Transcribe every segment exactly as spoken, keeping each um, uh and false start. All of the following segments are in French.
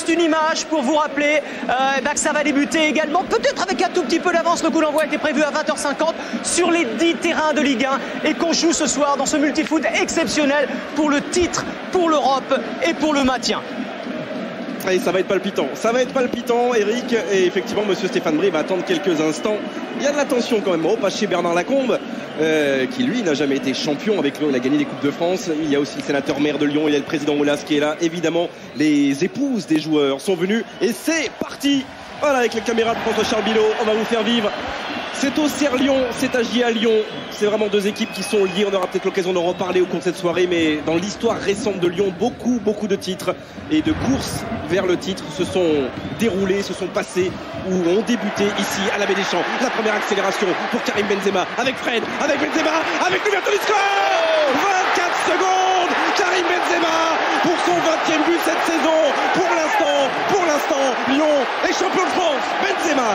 juste une image pour vous rappeler euh, bah, que ça va débuter également, peut-être avec un tout petit peu d'avance. Le coup d'envoi était prévu à vingt heures cinquante sur les dix terrains de Ligue un et qu'on joue ce soir dans ce multifoot exceptionnel pour le titre, pour l'Europe et pour le maintien. Et ça va être palpitant, ça va être palpitant, Eric. Et effectivement, monsieur Stéphane Bry va attendre quelques instants. Il y a de la tension quand même. Oh, pas chez Bernard Lacombe, euh, qui lui n'a jamais été champion avec Lyon. Il a gagné des Coupes de France. Il y a aussi le sénateur maire de Lyon. Il y a le président Oulas qui est là. Évidemment, les épouses des joueurs sont venues. Et c'est parti. Voilà, avec les caméras de François-Charles Bilot, on va vous faire vivre. C'est au Auxerre Lyon, c'est à J A Lyon. C'est vraiment deux équipes qui sont liées. On aura peut-être l'occasion d'en reparler au cours de cette soirée. Mais dans l'histoire récente de Lyon, beaucoup, beaucoup de titres et de courses vers le titre se sont déroulés, se sont passés ou ont débuté ici à la Baie des Champs. La première accélération pour Karim Benzema avec Fred, avec Benzema, avec l'ouverture du score. vingt-quatre secondes. Karim Benzema pour son vingtième but cette saison. Pour l'instant, pour l'instant, Lyon est champion de France. Benzema.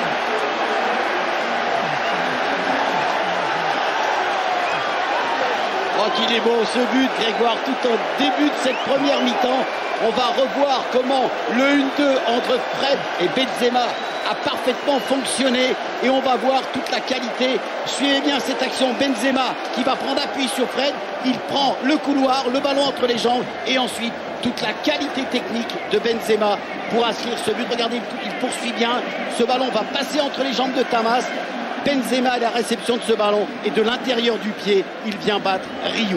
Oh, qu'il est bon ce but, Grégoire, tout au début de cette première mi-temps. On va revoir comment le un deux entre Fred et Benzema a parfaitement fonctionné et on va voir toute la qualité. Suivez bien cette action, Benzema qui va prendre appui sur Fred, il prend le couloir, le ballon entre les jambes et ensuite toute la qualité technique de Benzema pour inscrire ce but. Regardez, il poursuit bien, ce ballon va passer entre les jambes de Tamas. Benzema à la réception de ce ballon et de l'intérieur du pied, il vient battre Ryu.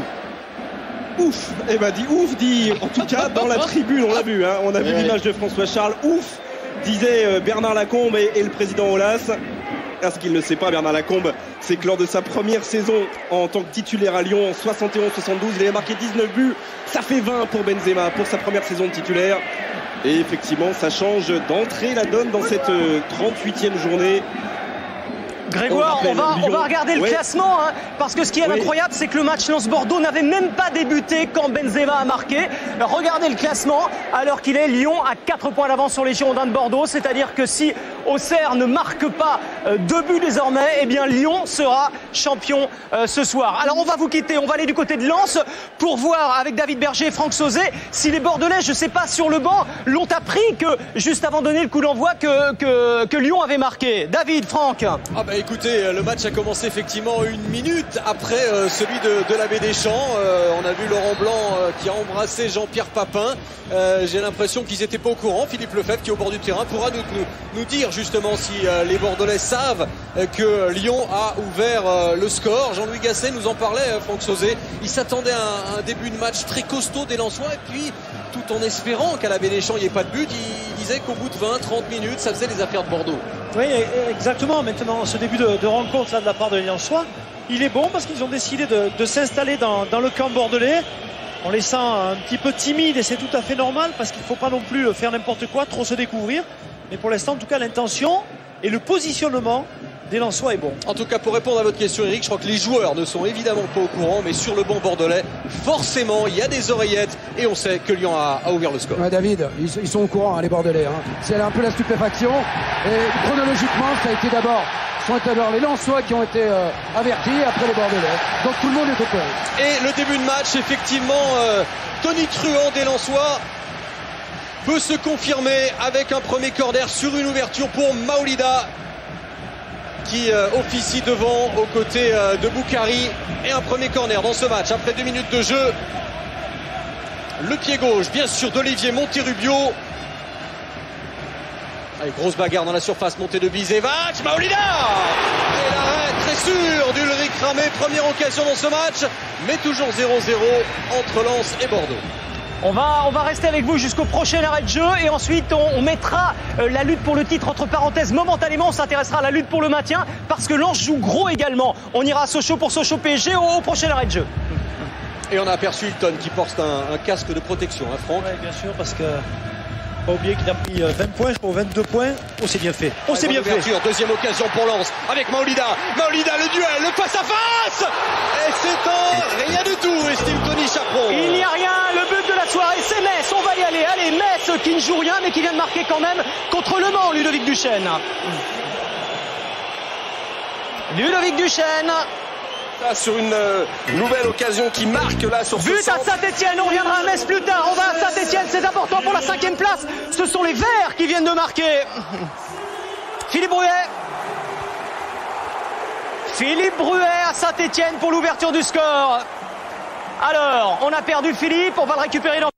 Ouf, eh ben dit ouf, dit en tout cas dans la tribune, on l'a vu, hein, on a vu ouais. L'image de François Charles, ouf, disait Bernard Lacombe et, et le président Aulas. Ah, ce qu'il ne sait pas, Bernard Lacombe, c'est que lors de sa première saison en tant que titulaire à Lyon, en soixante et onze soixante-douze, il avait marqué dix-neuf buts, ça fait vingt pour Benzema, pour sa première saison de titulaire. Et effectivement, ça change d'entrée la donne dans cette trente-huitième journée. Grégoire, on, on, va, on va regarder le ouais. classement, hein, parce que ce qui est oui. incroyable, c'est que le match Lens-Bordeaux n'avait même pas débuté quand Benzema a marqué. Regardez le classement, alors qu'il est Lyon à quatre points d'avance sur les Girondins de Bordeaux, c'est-à-dire que si Auxerre ne marque pas euh, deux buts désormais, eh bien Lyon sera champion euh, ce soir. Alors on va vous quitter, on va aller du côté de Lens pour voir avec David Berger et Franck Sauzet si les Bordelais, je ne sais pas, sur le banc, l'ont appris que juste avant de donner le coup d'envoi que, que, que Lyon avait marqué. David, Franck. Ah bah écoutez, le match a commencé effectivement une minute après euh, celui de, de la Baie des Champs. Euh, on a vu Laurent Blanc euh, qui a embrassé Jean-Pierre Papin. Euh, j'ai l'impression qu'ils n'étaient pas au courant. Philippe Lefebvre qui est au bord du terrain pourra nous, nous, nous dire justement si euh, les Bordelais savent euh, que Lyon a ouvert euh, le score. Jean-Louis Gasset nous en parlait, euh, Franck Sauzet. Il s'attendait à un, un début de match très costaud des Lensois et puis tout en espérant qu'à la Baie des Champs il n'y ait pas de but, il disait qu'au bout de vingt trente minutes ça faisait les affaires de Bordeaux. Oui, exactement. Maintenant, ce début de, de rencontre là, de la part de Lensois, il est bon parce qu'ils ont décidé de, de s'installer dans, dans le camp bordelais en laissant un petit peu timide, et c'est tout à fait normal parce qu'il ne faut pas non plus faire n'importe quoi, trop se découvrir. Mais pour l'instant, en tout cas, l'intention et le positionnement des Lensois est bon. En tout cas, pour répondre à votre question, Eric, je crois que les joueurs ne sont évidemment pas au courant, mais sur le banc bordelais, forcément, il y a des oreillettes et on sait que Lyon a, a ouvert le score. Ouais, David, ils, ils sont au courant, hein, les Bordelais. Hein. C'est un peu la stupéfaction. Et chronologiquement, ça a été d'abord, sont d'abord les Lensois qui ont été euh, avertis, après les Bordelais. Donc tout le monde est au courant. Et le début de match, effectivement, euh, Tony Truant des Lensois peut se confirmer avec un premier corner sur une ouverture pour Maolida, qui euh, officie devant aux côtés euh, de Boukari, et un premier corner dans ce match après deux minutes de jeu. Le pied gauche bien sûr d'Olivier Monterrubio. Allez, grosse bagarre dans la surface, montée de Bisevac, Maolida et l'arrêt très sûr d'Ulrich Ramé. Première occasion dans ce match, mais toujours zéro zéro entre Lens et Bordeaux. On va, on va rester avec vous jusqu'au prochain arrêt de jeu et ensuite on, on mettra euh, la lutte pour le titre entre parenthèses momentanément. On s'intéressera à la lutte pour le maintien parce que Lens joue gros également. On ira à Sochaux pour Sochaux P S G au, au prochain arrêt de jeu. Et on a aperçu Hilton qui porte un, un casque de protection, hein, Franck? Oui, bien sûr, parce que pas oublier qu'il a pris vingt points, je crois vingt-deux points. Oh, c'est bien fait. Oh, c'est bien fait. Deuxième occasion pour Lens avec Maolida. Maolida, le duel, le face à face. Et c'est un rien du tout, estime Tony Chaperon. Il n'y a rien. Le but de la soirée, c'est Metz. On va y aller. Allez, Metz qui ne joue rien, mais qui vient de marquer quand même contre Le Mans, Ludovic Duchesne. Ludovic Duchesne. Sur une euh, nouvelle occasion qui marque là sur ce but centre. à Saint-Etienne, on reviendra à Metz plus tard, on va à Saint-Etienne, c'est important pour la cinquième place. Ce sont les Verts qui viennent de marquer. Philippe Bruet. Philippe Bruet à Saint-Etienne pour l'ouverture du score. Alors, on a perdu Philippe, on va le récupérer dans...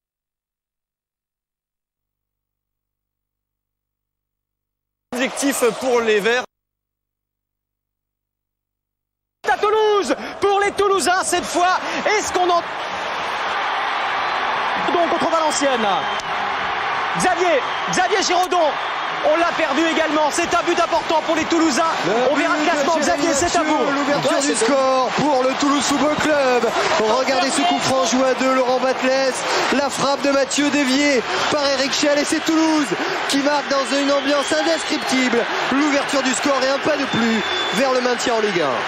Objectif pour les Verts. À Toulouse, pour les Toulousains cette fois, est-ce qu'on en... Donc contre Valenciennes. Xavier, Xavier Giraudon, on l'a perdu également, c'est un but important pour les Toulousains. On verra le classement, Xavier, c'est à vous. L'ouverture du score pour le Toulouse Football Club. Regardez ce coup franc joué à deux, Laurent Batles. La frappe de Mathieu déviée par Eric Schell et c'est Toulouse qui marque dans une ambiance indescriptible. L'ouverture du score et un pas de plus vers le maintien en Ligue un.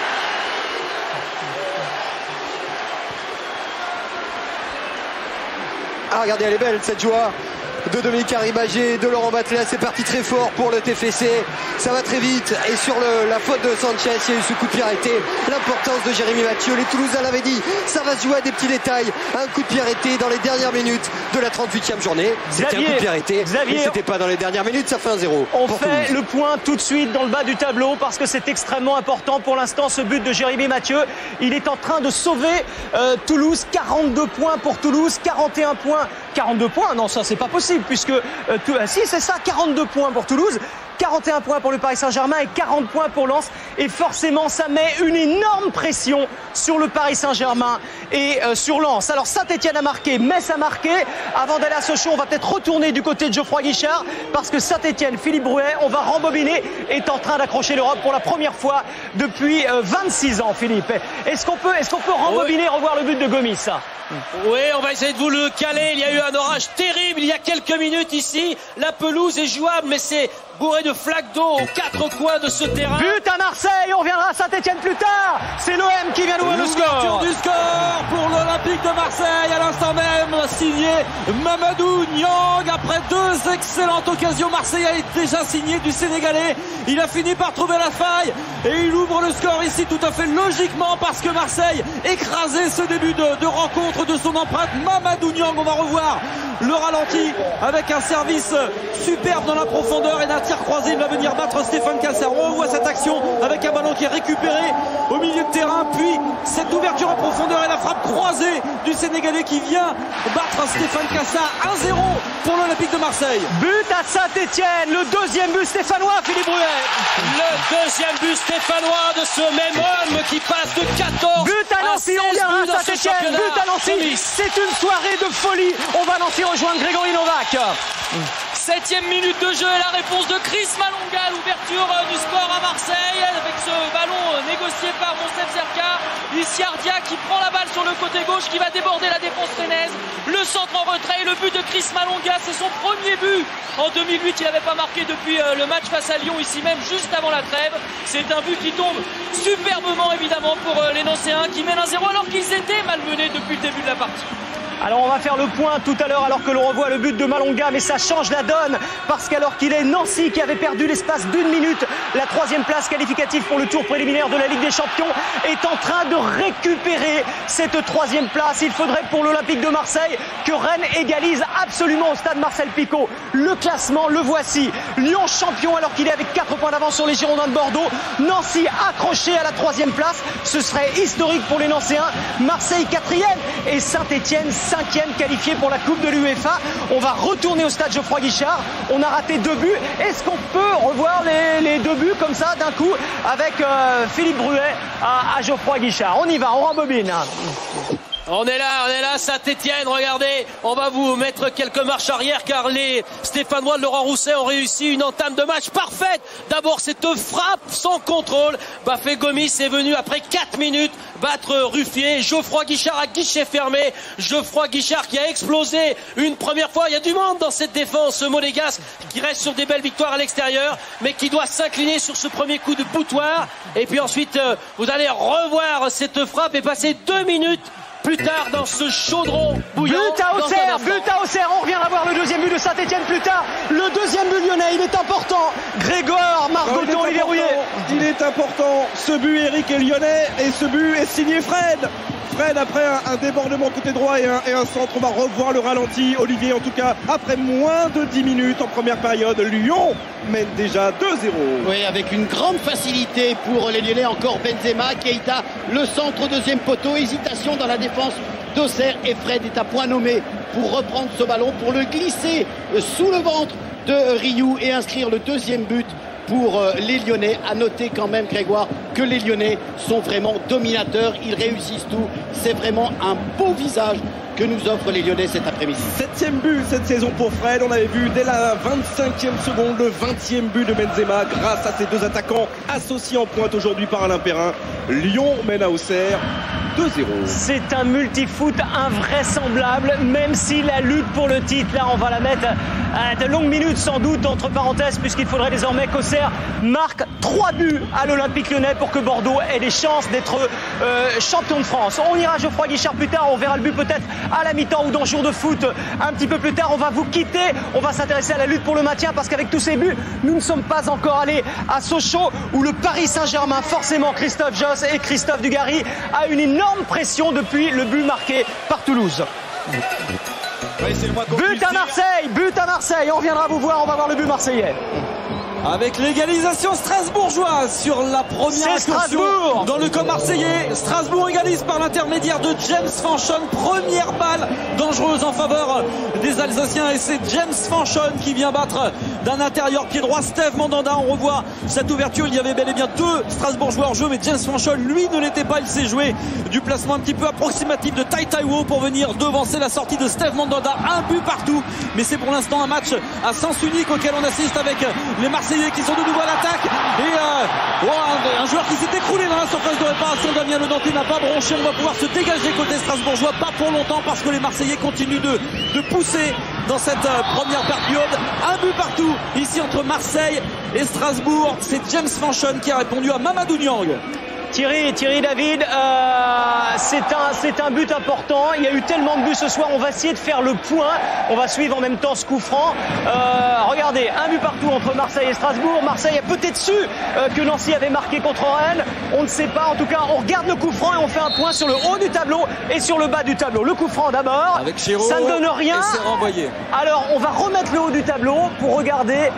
Ah, regardez, elle est belle cette joie de Dominique Arribagé, de Laurent Batles. C'est parti très fort pour le T F C. Ça va très vite. Et sur le, la faute de Sanchez, il y a eu ce coup de pied arrêté. L'importance de Jérémy Mathieu. Les Toulousains l'avaient dit. Ça va se jouer à des petits détails. Un coup de pied arrêté dans les dernières minutes de la trente-huitième journée. C'était un coup de pied arrêté. Xavier, c'était pas dans les dernières minutes. Ça fait un zéro. On pour fait Toulouse. le point tout de suite dans le bas du tableau parce que c'est extrêmement important pour l'instant ce but de Jérémy Mathieu. Il est en train de sauver euh, Toulouse. quarante-deux points pour Toulouse, quarante et un points. quarante-deux points, non ça c'est pas possible puisque euh, tout, ah, si c'est ça, quarante-deux points pour Toulouse, quarante et un points pour le Paris Saint-Germain et quarante points pour Lens. Et forcément, ça met une énorme pression sur le Paris Saint-Germain et euh, sur Lens. Alors Saint-Etienne a marqué, Metz a marqué. Avant d'aller à Sochaux, on va peut-être retourner du côté de Geoffroy Guichard parce que Saint-Etienne, Philippe Bruet, on va rembobiner, est en train d'accrocher l'Europe pour la première fois depuis euh, vingt-six ans, Philippe. Est-ce qu'on peut, est-ce qu'on peut rembobiner et revoir le but de Gomis, ça? Oui, on va essayer de vous le caler. Il y a eu un orage terrible il y a quelques minutes ici. La pelouse est jouable, mais c'est bourré de flaques d'eau aux quatre coins de ce terrain. But à Marseille, on reviendra à Saint-Etienne plus tard. C'est l'O M qui vient d'ouvrir le score. Du score pour l'Olympique de Marseille à l'instant même, signé Mamadou Niang. Après deux excellentes occasions, Marseille a déjà signé du Sénégalais. Il a fini par trouver la faille et il ouvre le score ici tout à fait logiquement parce que Marseille écrasait ce début de, de rencontre de son empreinte. Mamadou Niang, on va revoir le ralenti avec un service superbe dans la profondeur et d'un tir croisé. Il va venir battre Stéphane Cassar. On revoit cette action avec un ballon qui est récupéré au milieu de terrain, puis cette ouverture en profondeur et la frappe croisée du Sénégalais qui vient battre Stéphane Cassar. un zéro pour l'Olympique de Marseille. But à Saint-Etienne, le deuxième but stéphanois, Philippe Bruet. Le deuxième but stéphanois de ce même homme qui passe de quatorze but à Nancy, on viendra à Saint-Etienne, but à Nancy. C'est une soirée de folie. On va Nancy rejoindre Grégory Novak. Septième minute de jeu et la réponse de Chris Malonga, l'ouverture du score à Marseille avec ce ballon négocié par Monsef Zerka. Ici Ardia qui prend la balle sur le côté gauche, qui va déborder la défense rennaise. Le centre en retrait et le but de Chris Malonga, c'est son premier but. En deux mille huit, il n'avait pas marqué depuis le match face à Lyon, ici même, juste avant la trêve. C'est un but qui tombe superbement évidemment pour les Nancéens qui mènent un zéro alors qu'ils étaient malmenés depuis le début de la partie. Alors on va faire le point tout à l'heure alors que l'on revoit le but de Malonga, mais ça change la donne parce qu'alors qu'il est Nancy qui avait perdu l'espace d'une minute la troisième place qualificative pour le tour préliminaire de la Ligue des Champions est en train de récupérer cette troisième place. Il faudrait pour l'Olympique de Marseille que Rennes égalise absolument au stade Marcel Picot. Le classement, le voici. Lyon champion alors qu'il est avec quatre points d'avance sur les Girondins de Bordeaux. Nancy accroché à la troisième place. Ce serait historique pour les Nancéens. Marseille quatrième et Saint-Etienne cinquième qualifié pour la Coupe de l'UEFA. On va retourner au stade Geoffroy Guichard. On a raté deux buts. Est-ce qu'on peut revoir les, les deux buts comme ça d'un coup avec euh, Philippe Bruet à, à Geoffroy Guichard? On y va, on rembobine. On est là, on est là, Saint-Etienne, regardez, on va vous mettre quelques marches arrière car les Stéphanois de Laurent Rousset ont réussi une entame de match parfaite. D'abord cette frappe sans contrôle, Bafé Gomis est venu après quatre minutes battre Ruffier. Geoffroy Guichard à guichet fermé, Geoffroy Guichard qui a explosé une première fois. Il y a du monde dans cette défense monégasque qui reste sur des belles victoires à l'extérieur mais qui doit s'incliner sur ce premier coup de boutoir. Et puis ensuite vous allez revoir cette frappe et passer deux minutes plus tard dans ce chaudron bouillant. But à Auxerre, but à Auxerre, on reviendra voir le deuxième but de Saint-Etienne plus tard. Le deuxième but lyonnais, il est important. Grégoire Margoton, Olivier Rouillet. Il est important. Ce but, Eric, est lyonnais et ce but est signé Fred. Fred, après un, un débordement côté droit et un, et un centre, on va revoir le ralenti. Olivier, en tout cas, après moins de dix minutes en première période, Lyon mène déjà deux zéro. Oui, avec une grande facilité pour les Lyonnais. Encore Benzema, Keita, le centre, deuxième poteau, hésitation dans la défense d'Auxerre et Fred est à point nommé pour reprendre ce ballon, pour le glisser sous le ventre de Rioux et inscrire le deuxième but pour les Lyonnais. À noter quand même, Grégoire, que les Lyonnais sont vraiment dominateurs, ils réussissent tout, c'est vraiment un beau visage que nous offrent les Lyonnais cet après-midi. Septième but cette saison pour Fred, on avait vu dès la vingt-cinquième seconde le vingtième but de Benzema grâce à ces deux attaquants associés en pointe aujourd'hui par Alain Perrin. Lyon mène à Auxerre deux zéro. C'est un multifoot invraisemblable, même si la lutte pour le titre, là on va la mettre à de longues minutes sans doute, entre parenthèses, puisqu'il faudrait désormais qu'Auxerre marque trois buts à l'Olympique Lyonnais pour que Bordeaux ait des chances d'être euh, champion de France. On ira Geoffroy Guichard plus tard, on verra le but peut-être à la mi-temps ou dans Jour de foot un petit peu plus tard. On va vous quitter, on va s'intéresser à la lutte pour le maintien parce qu'avec tous ces buts, nous ne sommes pas encore allés à Sochaux où le Paris Saint-Germain, forcément Christophe Josse et Christophe Dugarry, a une énorme pression depuis le but marqué par Toulouse. Oui, c'est le moins but à Marseille, but à Marseille, on reviendra vous voir, on va voir le but marseillais. Avec l'égalisation strasbourgeoise sur la première incursion dans le camp marseillais. Strasbourg égalise par l'intermédiaire de James Fanchon. Première balle dangereuse en faveur des Alsaciens et c'est James Fanchon qui vient battre d'un intérieur pied droit Steve Mandanda. On revoit cette ouverture, il y avait bel et bien deux Strasbourgeois en jeu, mais James Fanchon lui ne l'était pas. Il s'est joué du placement un petit peu approximatif de Tai Taiwo pour venir devancer la sortie de Steve Mandanda. Un but partout, mais c'est pour l'instant un match à sens unique auquel on assiste avec les Marseillais qui sont de nouveau à l'attaque et euh, oh, un, un joueur qui s'est écroulé dans la surface de réparation. Damien Le Danty n'a pas bronché, on va pouvoir se dégager côté strasbourgeois, pas pour longtemps parce que les Marseillais continuent de, de pousser dans cette euh, première période. Un but partout ici entre Marseille et Strasbourg, c'est James Fanchon qui a répondu à Mamadou Niang. Thierry, Thierry David, euh, c'est un, c'est un but important. Il y a eu tellement de buts ce soir. On va essayer de faire le point. On va suivre en même temps ce coup franc. Euh, regardez, un but partout entre Marseille et Strasbourg. Marseille a peut-être su euh, que Nancy avait marqué contre Rennes. On ne sait pas. En tout cas, on regarde le coup franc et on fait un point sur le haut du tableau et sur le bas du tableau. Le coup franc d'abord. Avec Giro, ça ne donne rien. Et c'est renvoyé. Alors, on va remettre le haut du tableau pour regarder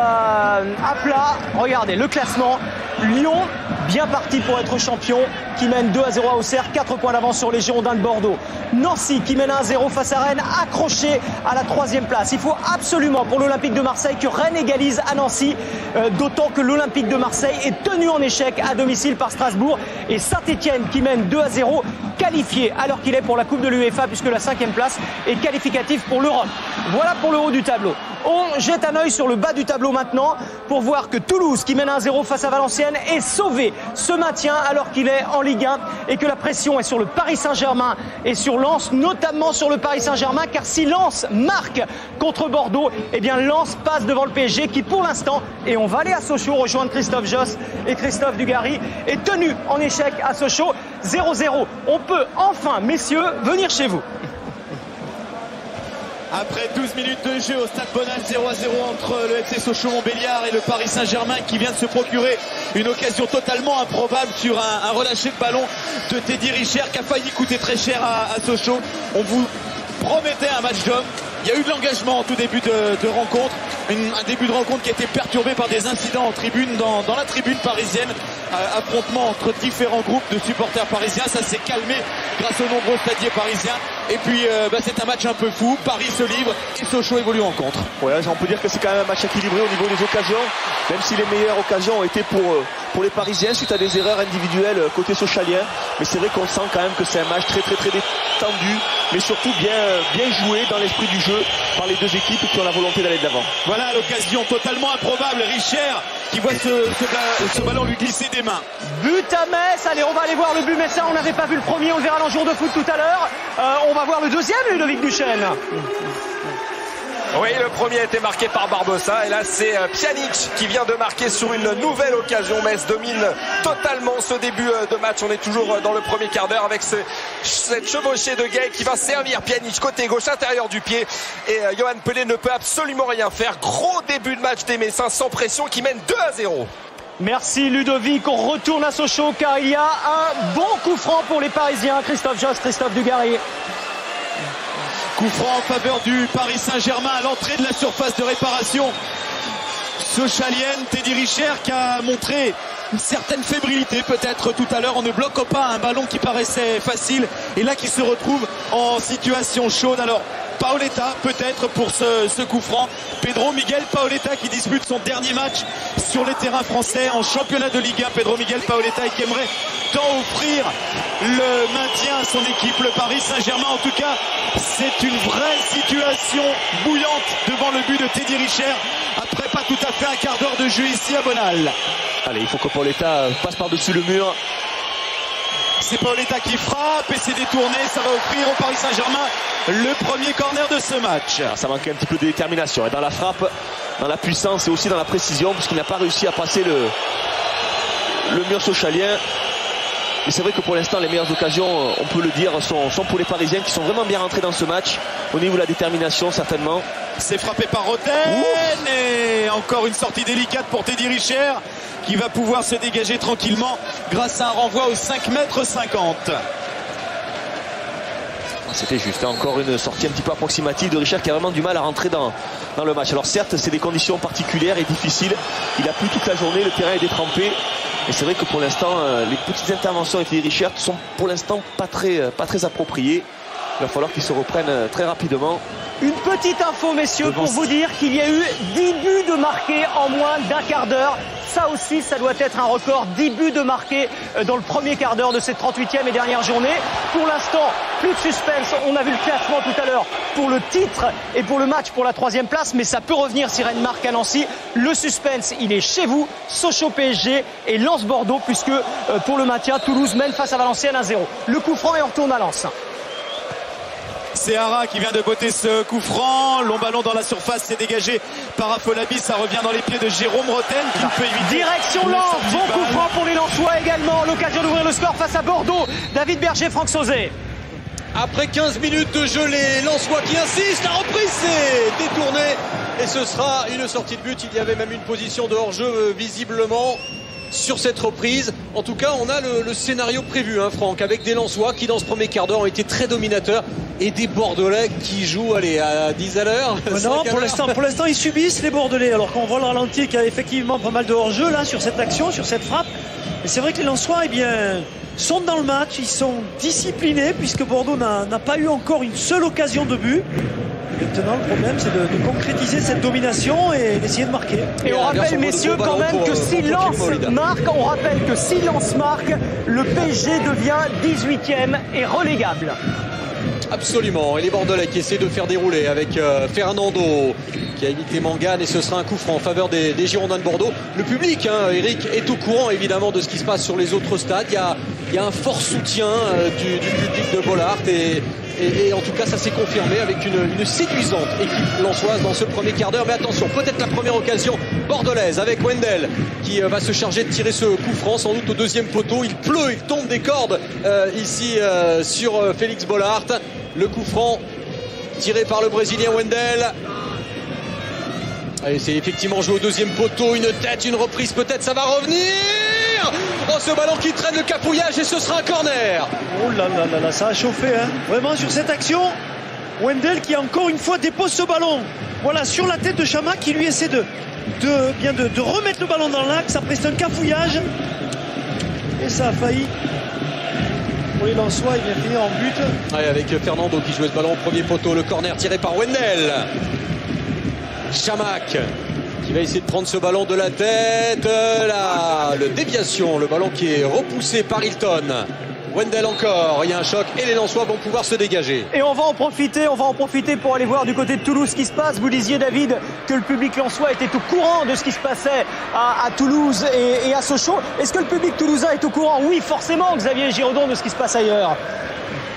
euh, à plat. Regardez le classement. Lyon, bien parti pour être champion, qui mène deux à zéro à Auxerre, quatre points d'avance sur les Girondins de Bordeaux. Nancy qui mène un à zéro face à Rennes, accroché à la troisième place. Il faut absolument pour l'Olympique de Marseille que Rennes égalise à Nancy, euh, d'autant que l'Olympique de Marseille est tenu en échec à domicile par Strasbourg. Et Saint-Etienne qui mène deux à zéro, qualifié alors qu'il est pour la Coupe de l'UEFA puisque la cinquième place est qualificative pour l'Europe. Voilà pour le haut du tableau. On jette un œil sur le bas du tableau maintenant pour voir que Toulouse qui mène un à zéro face à Valenciennes est sauvé, se maintient alors qu'il est en Ligue un et que la pression est sur le Paris Saint-Germain et sur Lens, notamment sur le Paris Saint-Germain, car si Lens marque contre Bordeaux, eh bien Lens passe devant le P S G qui pour l'instant, et on va aller à Sochaux rejoindre Christophe Josse et Christophe Dugarry, est tenu en échec à Sochaux zéro zéro. On peut enfin, messieurs, venir chez vous. Après douze minutes de jeu au Stade Bonal, zéro à zéro entre le F C Sochaux-Montbéliard et le Paris Saint-Germain qui vient de se procurer une occasion totalement improbable sur un, un relâché de ballon de Teddy Richer qui a failli coûter très cher à, à Sochaux. On vous promettait un match d'homme. Il y a eu de l'engagement en tout début de, de rencontre, une, un début de rencontre qui a été perturbé par des incidents en tribune, dans, dans la tribune parisienne, euh, affrontement entre différents groupes de supporters parisiens. Ça s'est calmé grâce aux nombreux stadiers parisiens. Et puis euh, bah, c'est un match un peu fou. Paris se livre et Sochaux évolue en contre. Ouais, on peut dire que c'est quand même un match équilibré au niveau des occasions, même si les meilleures occasions ont été pour, euh, pour les Parisiens suite à des erreurs individuelles euh, côté socialien. Mais c'est vrai qu'on sent quand même que c'est un match très très très détendu, mais surtout bien, bien joué dans l'esprit du jeu par les deux équipes qui ont la volonté d'aller de l'avant. Voilà l'occasion totalement improbable. Richer qui voit ce, ce, ce ballon lui glisser des mains. But à Metz. Allez, on va aller voir le but Messin. On n'avait pas vu le premier, on le verra dans le Jour de foot tout à l'heure. Euh, on va voir le deuxième, Ludovic Duchesne. Oui, le premier a été marqué par Barbosa et là c'est Pjanic qui vient de marquer sur une nouvelle occasion. Metz domine totalement ce début de match. On est toujours dans le premier quart d'heure avec ce, cette chevauchée de Gay qui va servir Pjanic côté gauche intérieur du pied et Johan Pelé ne peut absolument rien faire. Gros début de match des Messins sans pression qui mène deux à zéro. Merci Ludovic, on retourne à Sochaux car il y a un bon coup franc pour les Parisiens. Christophe Josse, Christophe Dugarry. Coup franc en faveur du Paris Saint-Germain à l'entrée de la surface de réparation sochalienne. Teddy Richer qui a montré une certaine fébrilité peut-être tout à l'heure. On ne bloque pas un ballon qui paraissait facile et là qui se retrouve en situation chaude. Alors Paoletta peut-être pour ce, ce coup franc. Pedro Miguel Paoletta qui dispute son dernier match sur les terrains français en championnat de Ligue un. Pedro Miguel Paoletta et qui aimerait tant offrir le maintien à son équipe, le Paris Saint-Germain. En tout cas, c'est une vraie situation bouillante devant le but de Teddy Richer après pas tout à fait un quart d'heure de jeu ici à Bonal. Allez, il faut que Paoletta passe par-dessus le mur. C'est Paoletta qui frappe et c'est détourné. Ça va offrir au Paris Saint-Germain le premier corner de ce match. Ça manquait un petit peu de détermination. Et dans la frappe, dans la puissance et aussi dans la précision, puisqu'il n'a pas réussi à passer le, le mur sochalien. Et c'est vrai que pour l'instant, les meilleures occasions, on peut le dire, sont, sont pour les Parisiens qui sont vraiment bien rentrés dans ce match. Au niveau de la détermination, certainement. C'est frappé par Roten. Et encore une sortie délicate pour Teddy Richer qui va pouvoir se dégager tranquillement grâce à un renvoi aux cinq mètres cinquante. C'était juste, encore une sortie un petit peu approximative de Richer qui a vraiment du mal à rentrer dans, dans le match. Alors certes, c'est des conditions particulières et difficiles. Il a plu toute la journée, le terrain est détrempé. Et c'est vrai que pour l'instant, euh, les petites interventions avec Teddy Richer sont pour l'instant pas très, euh, pas très appropriées. Il va falloir qu'ils se reprennent euh, très rapidement. Une petite info, messieurs, pour vous dire qu'il y a eu dix buts de marqués en moins d'un quart d'heure. Ça aussi, ça doit être un record. dix buts de marqués dans le premier quart d'heure de cette trente-huitième et dernière journée. Pour l'instant, plus de suspense. On a vu le classement tout à l'heure pour le titre et pour le match pour la troisième place. Mais ça peut revenir si Rennes marque à Nancy. Le suspense, il est chez vous. Sochaux P S G et Lens Bordeaux, puisque pour le maintien, Toulouse mène face à Valenciennes un zéro. Le coup franc et on retourne à Lens. C'est Hara qui vient de botter ce coup franc. Long ballon dans la surface, c'est dégagé par Afolabi. Ça revient dans les pieds de Jérôme Roten qui peut éviter. Direction Lens, bon coup franc pour les Lensois également. L'occasion d'ouvrir le score face à Bordeaux. David Berger, Franck Sauzet. Après quinze minutes de jeu, les Lensois qui insistent. La reprise, c'est détourné. Et ce sera une sortie de but. Il y avait même une position de hors-jeu visiblement sur cette reprise. En tout cas, on a le, le scénario prévu, hein, Franck, avec des Lensois qui dans ce premier quart d'heure ont été très dominateurs et des Bordelais qui jouent allez, à dix à l'heure. Non, pour l'instant, pour l'instant, ils subissent les Bordelais, alors qu'on voit le ralenti qu'il y a effectivement pas mal de hors-jeu là sur cette action, sur cette frappe. Et c'est vrai que les Lensois, eh bien, sont dans le match, ils sont disciplinés puisque Bordeaux n'a pas eu encore une seule occasion de but. Maintenant, le problème, c'est de, de concrétiser cette domination et d'essayer de marquer. Et on rappelle, messieurs, quand même que si Lens marque, on rappelle que si Lens marque, le P S G devient dix-huitième et relégable. Absolument. Et les Bordelais qui essaient de faire dérouler avec euh, Fernando qui a évité Mangane et ce sera un coup franc en faveur des, des Girondins de Bordeaux. Le public, hein, Eric, est au courant évidemment de ce qui se passe sur les autres stades. Il y a, il y a un fort soutien euh, du, du public de Bollaert et Et, et en tout cas ça s'est confirmé avec une, une séduisante équipe lensoise dans ce premier quart d'heure. Mais attention, peut-être la première occasion bordelaise avec Wendel qui euh, va se charger de tirer ce coup franc sans doute au deuxième poteau. Il pleut, il tombe des cordes euh, ici euh, sur euh, Félix Bollaert. Le coup franc tiré par le Brésilien Wendel. Allez, c'est effectivement joué au deuxième poteau, une tête, une reprise peut-être, ça va revenir. Oh, ce ballon qui traîne le cafouillage et ce sera un corner. Oh là là là là, ça a chauffé, hein. Vraiment sur cette action, Wendel qui encore une fois dépose ce ballon. Voilà, sur la tête de Chama qui lui essaie de, de, bien de, de remettre le ballon dans l'axe après c'est un cafouillage. Et ça a failli. Pour les Lensois, il vient finir en but. Ouais, avec Fernando qui jouait ce ballon au premier poteau, le corner tiré par Wendel. Chamac qui va essayer de prendre ce ballon de la tête. Là, le déviation, le ballon qui est repoussé par Hilton. Wendel encore, il y a un choc et les Lensois vont pouvoir se dégager. Et on va en profiter, on va en profiter pour aller voir du côté de Toulouse ce qui se passe. Vous disiez, David, que le public lensois était au courant de ce qui se passait à, à Toulouse et, et à Sochaux. Est-ce que le public toulousain est au courant? Oui, forcément, Xavier Giraudon, de ce qui se passe ailleurs.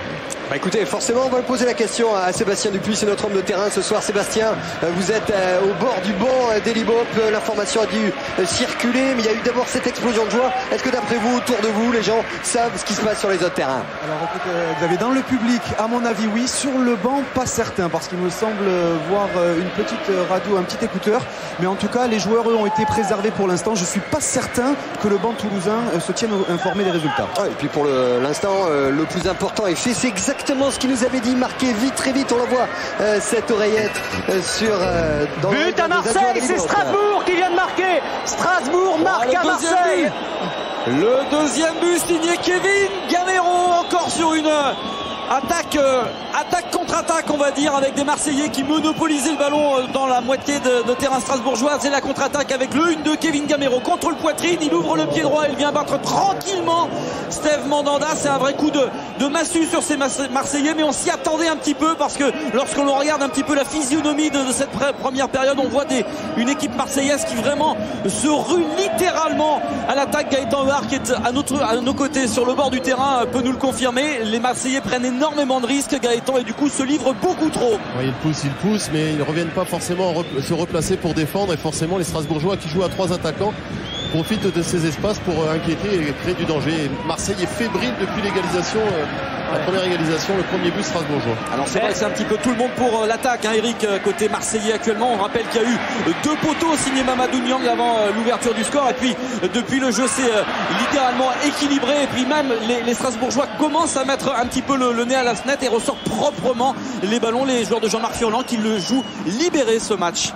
Bah écoutez, forcément, on va poser la question à Sébastien Dupuis, c'est notre homme de terrain ce soir. Sébastien, vous êtes au bord du banc d'Elibop, l'information a dû circuler, mais il y a eu d'abord cette explosion de joie. Est-ce que d'après vous, autour de vous, les gens savent ce qui se passe sur les autres terrains? Alors écoutez, Xavier, dans le public, à mon avis, oui. Sur le banc, pas certain, parce qu'il me semble voir une petite radio, un petit écouteur. Mais en tout cas, les joueurs, eux, ont été préservés pour l'instant. Je suis pas certain que le banc toulousain se tienne informé des résultats. Ah, et puis pour l'instant, le, le plus important est fait. C'est exactement ce qu'il nous avait dit, marqué vite, très vite, on la voit, euh, cette oreillette euh, sur... Euh, dans but à Marseille, c'est Strasbourg qui vient de marquer. Strasbourg marque oh, à Marseille. But. Le deuxième but signé Kevin Gamero, encore sur une attaque, euh, attaque contre-attaque, on va dire, avec des Marseillais qui monopolisaient le ballon euh, dans la moitié de, de terrain strasbourgeois. C'est la contre-attaque avec le un de Kevin Gamero contre le poitrine. Il ouvre le pied droit, il vient battre tranquillement Steve Mandanda. C'est un vrai coup de, de massue sur ces Marseillais, mais on s'y attendait un petit peu parce que lorsque l'on regarde un petit peu la physionomie de, de cette première période, on voit des, une équipe marseillaise qui vraiment se rue littéralement à l'attaque. Gaëtan Huard qui est à, notre, à nos côtés sur le bord du terrain peut nous le confirmer. Les Marseillais prennent énormément de risques, Gaëtan, et du coup se livre beaucoup trop. Ouais, ils poussent, ils poussent, mais ils ne reviennent pas forcément à se replacer pour défendre, et forcément les Strasbourgeois qui jouent à trois attaquants profitent de ces espaces pour inquiéter et créer du danger. Et Marseille est fébrile depuis l'égalisation, euh, la première égalisation, le premier but strasbourgeois. Alors c'est vrai que c'est un petit peu tout le monde pour l'attaque, hein, Eric, côté marseillais actuellement. On rappelle qu'il y a eu deux poteaux signés Mamadou Niang avant l'ouverture du score, et puis depuis le jeu c'est littéralement équilibré, et puis même les, les Strasbourgeois commencent à mettre un petit peu le, le nez à la fenêtre et ressortent proprement les ballons. Les joueurs de Jean-Marc Furlan qui le jouent libéré ce match.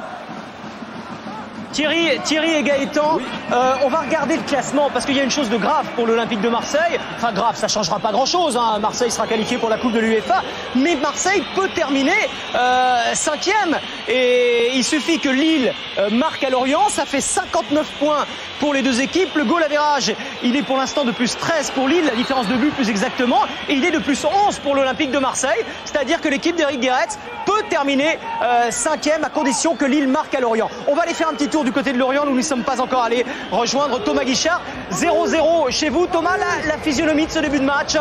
Thierry, Thierry et Gaëtan, oui. euh, on va regarder le classement parce qu'il y a une chose de grave pour l'Olympique de Marseille. Enfin grave, ça changera pas grand-chose. Hein. Marseille sera qualifié pour la Coupe de l'UEFA, mais Marseille peut terminer euh, cinquième. Et il suffit que Lille euh, marque à Lorient, ça fait cinquante-neuf points pour les deux équipes. Le goal average, il est pour l'instant de plus treize pour Lille, la différence de but plus exactement, et il est de plus onze pour l'Olympique de Marseille. C'est-à-dire que l'équipe d'Éric Guéret peut terminer euh, cinquième à condition que Lille marque à Lorient. On va aller faire un petit tour du côté de Lorient, nous n'y sommes pas encore allés rejoindre Thomas Guichard. zéro zéro chez vous. Thomas, la, la physionomie de ce début de match?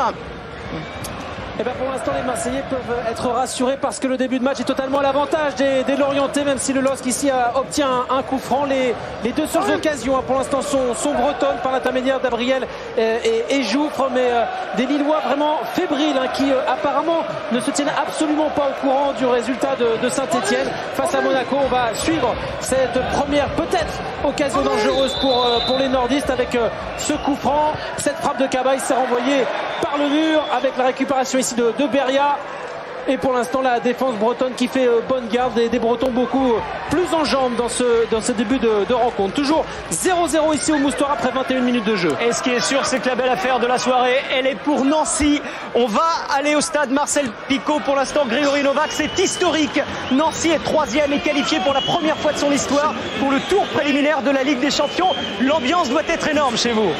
Eh bien pour l'instant les Marseillais peuvent être rassurés parce que le début de match est totalement à l'avantage des, des Lorientais, même si le L O S C ici a, obtient un, un coup franc. Les, les deux seules occasions hein, pour l'instant sont, sont bretonnes par l'intermédiaire d'Abriel euh, et, et Jouffre, mais euh, des Lillois vraiment fébriles hein, qui euh, apparemment ne se tiennent absolument pas au courant du résultat de, de Saint-Etienne face à Monaco. On va suivre cette première peut-être occasion dangereuse pour, euh, pour les nordistes avec euh, ce coup franc. Cette frappe de Cabaye s'est renvoyée par le mur avec la récupération ici de, de Beria. Et pour l'instant la défense bretonne qui fait euh, bonne garde, et des Bretons beaucoup euh, plus en jambes dans ce, dans ce début de, de rencontre. Toujours zéro zéro ici au Moustoir après vingt et une minutes de jeu. Et ce qui est sûr, c'est que la belle affaire de la soirée, elle est pour Nancy. On va aller au stade Marcel Picot. Pour l'instant, Grégory Novak, c'est historique. Nancy est troisième et qualifié pour la première fois de son histoire pour le tour préliminaire de la Ligue des Champions. L'ambiance doit être énorme chez vous.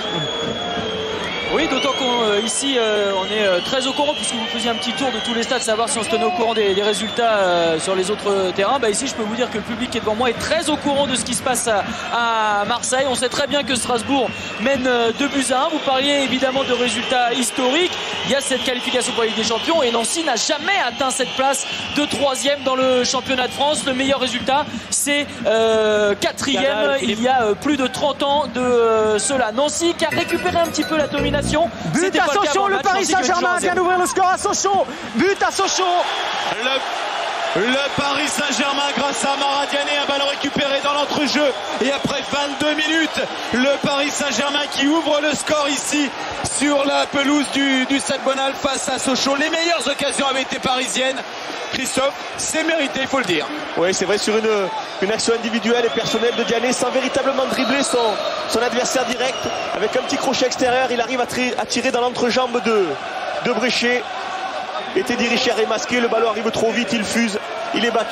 Oui, d'autant qu'ici euh, on est euh, très au courant, puisque vous faisiez un petit tour de tous les stades, savoir si on se tenait au courant des, des résultats euh, sur les autres terrains. Bah, ici je peux vous dire que le public qui est devant moi est très au courant de ce qui se passe à, à Marseille. On sait très bien que Strasbourg mène euh, deux buts à un. Vous parliez évidemment de résultats historiques. Il y a cette qualification pour la Ligue des Champions, et Nancy n'a jamais atteint cette place de troisième dans le championnat de France. Le meilleur résultat c'est euh, quatrième il y a euh, plus de trente ans de euh, cela. Nancy qui a récupéré un petit peu la domination. But à Sochaux, le Paris Saint-Germain vient d'ouvrir le score à Sochaux. But à Sochaux. Le, le Paris Saint-Germain grâce à Maradiané, un ballon récupéré dans l'entrejeu. Et après vingt-deux minutes, le Paris Saint-Germain qui ouvre le score ici sur la pelouse du, du Stade Bonal face à Sochaux. Les meilleures occasions avaient été parisiennes. Christophe, c'est mérité, il faut le dire. Oui, c'est vrai, sur une, une action individuelle et personnelle de Diané, sans véritablement dribbler son, son adversaire direct. Avec un petit crochet extérieur, il arrive à, à tirer dans l'entrejambe de, de Bréchet. Et Teddy Richard est masqué, le ballon arrive trop vite, il fuse, il est battu.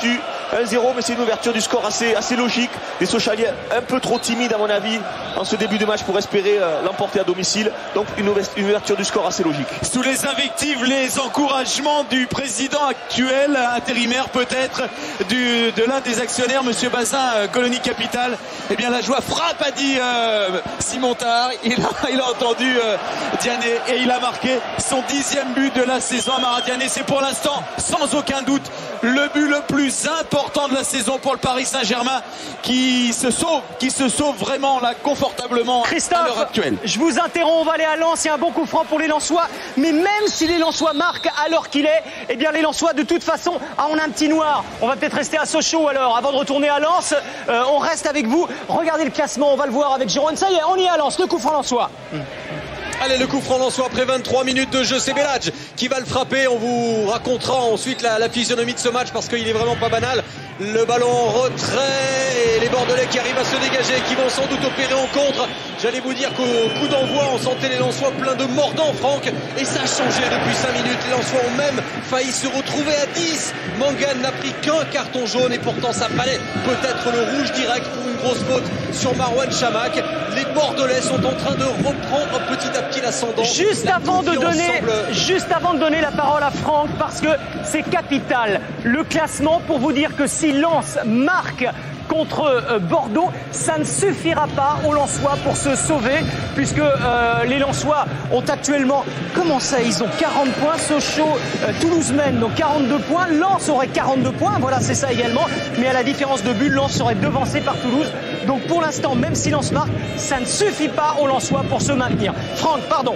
un zéro, mais c'est une ouverture du score assez, assez logique. Les Sochaliens un peu trop timides à mon avis en ce début de match pour espérer euh, l'emporter à domicile. Donc une, une ouverture du score assez logique. Sous les invectives, les encouragements du président actuel, intérimaire peut-être, du, de l'un des actionnaires, Monsieur Bazin, euh, Colonie Capitale, eh bien la joie frappe, a dit euh, Simon Tard. Il a, il a entendu euh, Diané et il a marqué son dixième but de la saison à Maradiané. C'est pour l'instant, sans aucun doute, le but le plus important de la saison pour le Paris Saint-Germain qui se sauve, qui se sauve vraiment là confortablement Christophe, à l'heure actuelle. Je vous interromps, on va aller à Lens, il y a un bon coup franc pour les Lensois, mais même si les Lensois marquent à l'heure qu'il est, eh bien les Lensois de toute façon, ah on a un petit noir, on va peut-être rester à Sochaux alors, avant de retourner à Lens, euh, on reste avec vous, regardez le classement, on va le voir avec Jérôme, ça y est, on y est à Lens, le coup franc lensois. Mmh. Allez, le coup franc lensois après vingt-trois minutes de jeu, c'est Beladj qui va le frapper. On vous racontera ensuite la, la physionomie de ce match parce qu'il est vraiment pas banal. Le ballon en retrait et les Bordelais qui arrivent à se dégager, qui vont sans doute opérer en contre. J'allais vous dire qu'au coup d'envoi, on sentait les Lensois pleins de mordants, Franck, et ça a changé depuis cinq minutes. Les Lensois ont même failli se retrouver à dix. Mangane n'a pris qu'un carton jaune et pourtant ça valait peut-être le rouge direct pour une grosse faute sur Marouane Chamakh. Les Bordelais sont en train de reprendre petit à petit l'ascendant. Juste la avant de donner, semble... juste avant de donner la parole à Franck, parce que c'est capital. Le classement pour vous dire que si Lens marque contre euh, Bordeaux, ça ne suffira pas aux Lensois pour se sauver, puisque euh, les Lensois ont actuellement, comment ça, ils ont quarante points, Sochaux, euh, Toulouse mène, donc quarante-deux points, Lens aurait quarante-deux points, voilà, c'est ça également, mais à la différence de but, Lens serait devancé par Toulouse, donc pour l'instant, même si Lens marque, ça ne suffit pas aux Lensois pour se maintenir. Franck, pardon.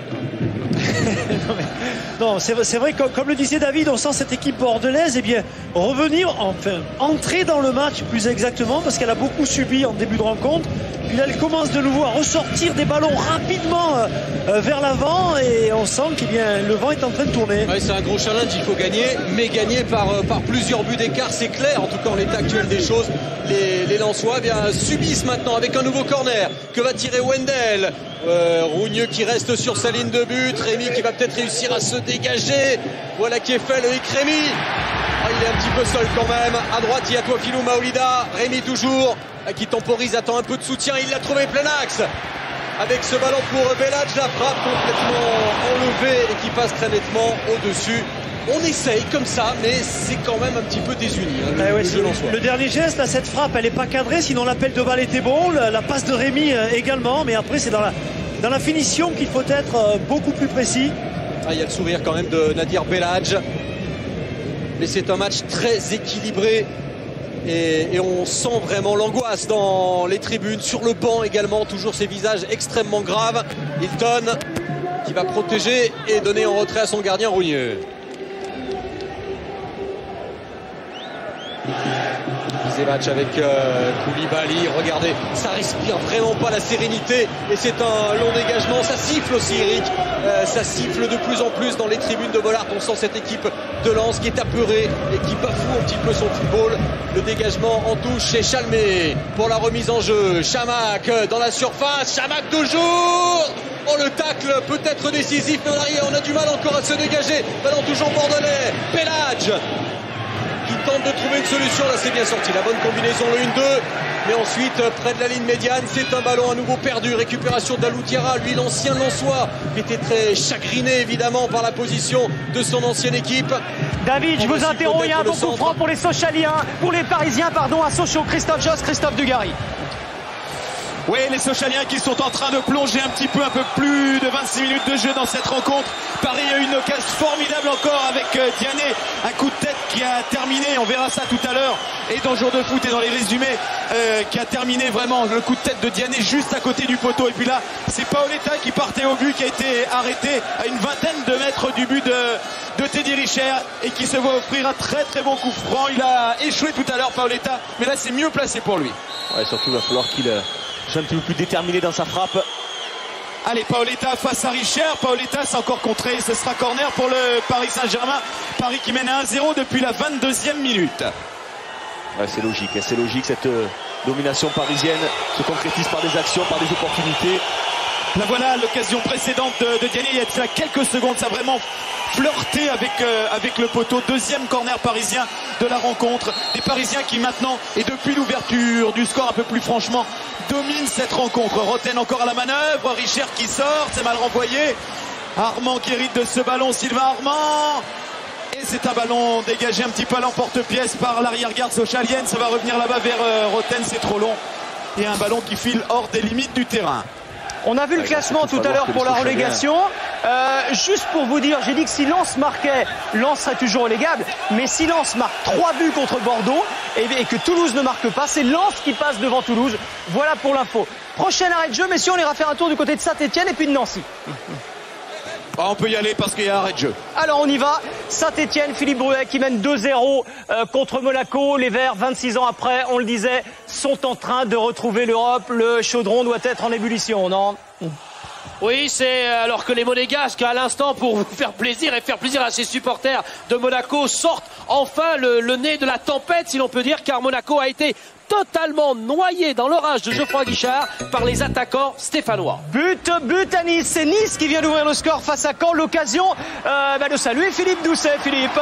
Non, c'est vrai, comme, comme le disait David, on sent cette équipe bordelaise eh bien, revenir, enfin, entrer dans le match plus exactement, parce qu'elle a beaucoup subi en début de rencontre. Puis là, elle commence de nouveau à ressortir des ballons rapidement euh, vers l'avant, et on sent que eh bien, le vent est en train de tourner. Oui, c'est un gros challenge, il faut gagner, mais gagner par, euh, par plusieurs buts d'écart, c'est clair, en tout cas en l'état actuel des choses. Les, les Lensois eh bien, subissent maintenant avec un nouveau corner que va tirer Wendel. Euh, Rougneux qui reste sur sa ligne de but, Rémi qui va peut-être réussir à se dégager, voilà qui est fait, le Hic Rémi. Ah, il est un petit peu seul quand même, à droite il y a Touafilou Maolida, Rémi toujours qui temporise, attend un peu de soutien, il l'a trouvé plein axe avec ce ballon pour Beladj, la frappe complètement enlevée et qui passe très nettement au-dessus. On essaye comme ça, mais c'est quand même un petit peu désuni. Hein, le, ah ouais, le, jeu le dernier geste, là, cette frappe, elle n'est pas cadrée, sinon l'appel de balle était bon, la, la passe de Rémi euh, également, mais après c'est dans la, dans la finition qu'il faut être euh, beaucoup plus précis. Ah, il y a le sourire quand même de Nadir Beladj, mais c'est un match très équilibré et, et on sent vraiment l'angoisse dans les tribunes, sur le banc également, toujours ces visages extrêmement graves. Hilton qui va protéger et donner en retrait à son gardien Rougneux. Match avec euh, Koulibaly, regardez, ça respire vraiment pas la sérénité et c'est un long dégagement, ça siffle aussi Eric, euh, ça siffle de plus en plus dans les tribunes de Bollaert, on sent cette équipe de Lens qui est apeurée et qui bafoue un petit peu son football. Le dégagement en touche chez Chalmé pour la remise en jeu, Chamakh dans la surface, Chamakh toujours. Oh, le tacle peut-être décisif, mais en arrière on a du mal encore à se dégager, ballon toujours bordelais, Beladj qui tente de trouver une solution, là c'est bien sorti, la bonne combinaison, le un deux, mais ensuite près de la ligne médiane, c'est un ballon à nouveau perdu, récupération d'Aloutiara, lui l'ancien Lensois, qui était très chagriné évidemment par la position de son ancienne équipe. David, je vous interromps, il y a un bon coup franc pour les Sochaliens, pour les Parisiens, pardon, à Sochaux, Christophe Josse, Christophe Dugarry. Oui, les Sochaliens qui sont en train de plonger un petit peu, un peu plus de vingt-six minutes de jeu dans cette rencontre. Paris a eu une occasion formidable encore avec Diané, un coup de tête qui a terminé, on verra ça tout à l'heure, et dans Jour de foot et dans les résumés, euh, qui a terminé vraiment le coup de tête de Diané juste à côté du poteau. Et puis là, c'est Paoletta qui partait au but, qui a été arrêté à une vingtaine de mètres du but de, de Teddy Richer et qui se voit offrir un très très bon coup franc. Il a échoué tout à l'heure, Paoletta, mais là c'est mieux placé pour lui. Ouais, surtout il va falloir qu'il soit un petit peu plus déterminé dans sa frappe. Allez, Paoletta face à Richer. Paoletta s'est encore contré. Ce sera corner pour le Paris Saint-Germain. Paris qui mène à un zéro depuis la vingt-deuxième minute. Ouais, c'est logique, c'est logique. Cette euh, domination parisienne se concrétise par des actions, par des opportunités. Là voilà l'occasion précédente de, de Diané. Il y a de ça quelques secondes. Ça a vraiment flirter avec, euh, avec le poteau. Deuxième corner parisien de la rencontre. Des Parisiens qui maintenant, et depuis l'ouverture du score un peu plus franchement, dominent cette rencontre. Roten encore à la manœuvre, Richer qui sort, c'est mal renvoyé. Armand qui hérite de ce ballon, Sylvain Armand. Et c'est un ballon dégagé un petit peu à l'emporte-pièce par l'arrière-garde sochalienne. Ça va revenir là-bas vers euh, Roten, c'est trop long. Et un ballon qui file hors des limites du terrain. On a vu le classement tout à l'heure pour la relégation. Euh, juste pour vous dire, j'ai dit que si Lens marquait, Lens serait toujours relégable. Mais si Lens marque trois buts contre Bordeaux et, et que Toulouse ne marque pas, c'est Lens qui passe devant Toulouse. Voilà pour l'info. Prochain arrêt de jeu, messieurs, on ira faire un tour du côté de Saint-Etienne et puis de Nancy. Ah, on peut y aller parce qu'il y a arrêt de jeu. Alors on y va. Saint-Etienne, Philippe Bruet qui mène deux zéro euh, contre Monaco. Les Verts, vingt-six ans après, on le disait, sont en train de retrouver l'Europe. Le chaudron doit être en ébullition, non ? Oui, c'est alors que les Monégasques, à l'instant, pour vous faire plaisir et faire plaisir à ses supporters de Monaco, sortent enfin le, le nez de la tempête, si l'on peut dire, car Monaco a été totalement noyé dans l'orage de Geoffroy Guichard par les attaquants stéphanois. But, but à Nice. C'est Nice qui vient d'ouvrir le score face à Caen. L'occasion euh, bah de saluer Philippe Doucet. Philippe.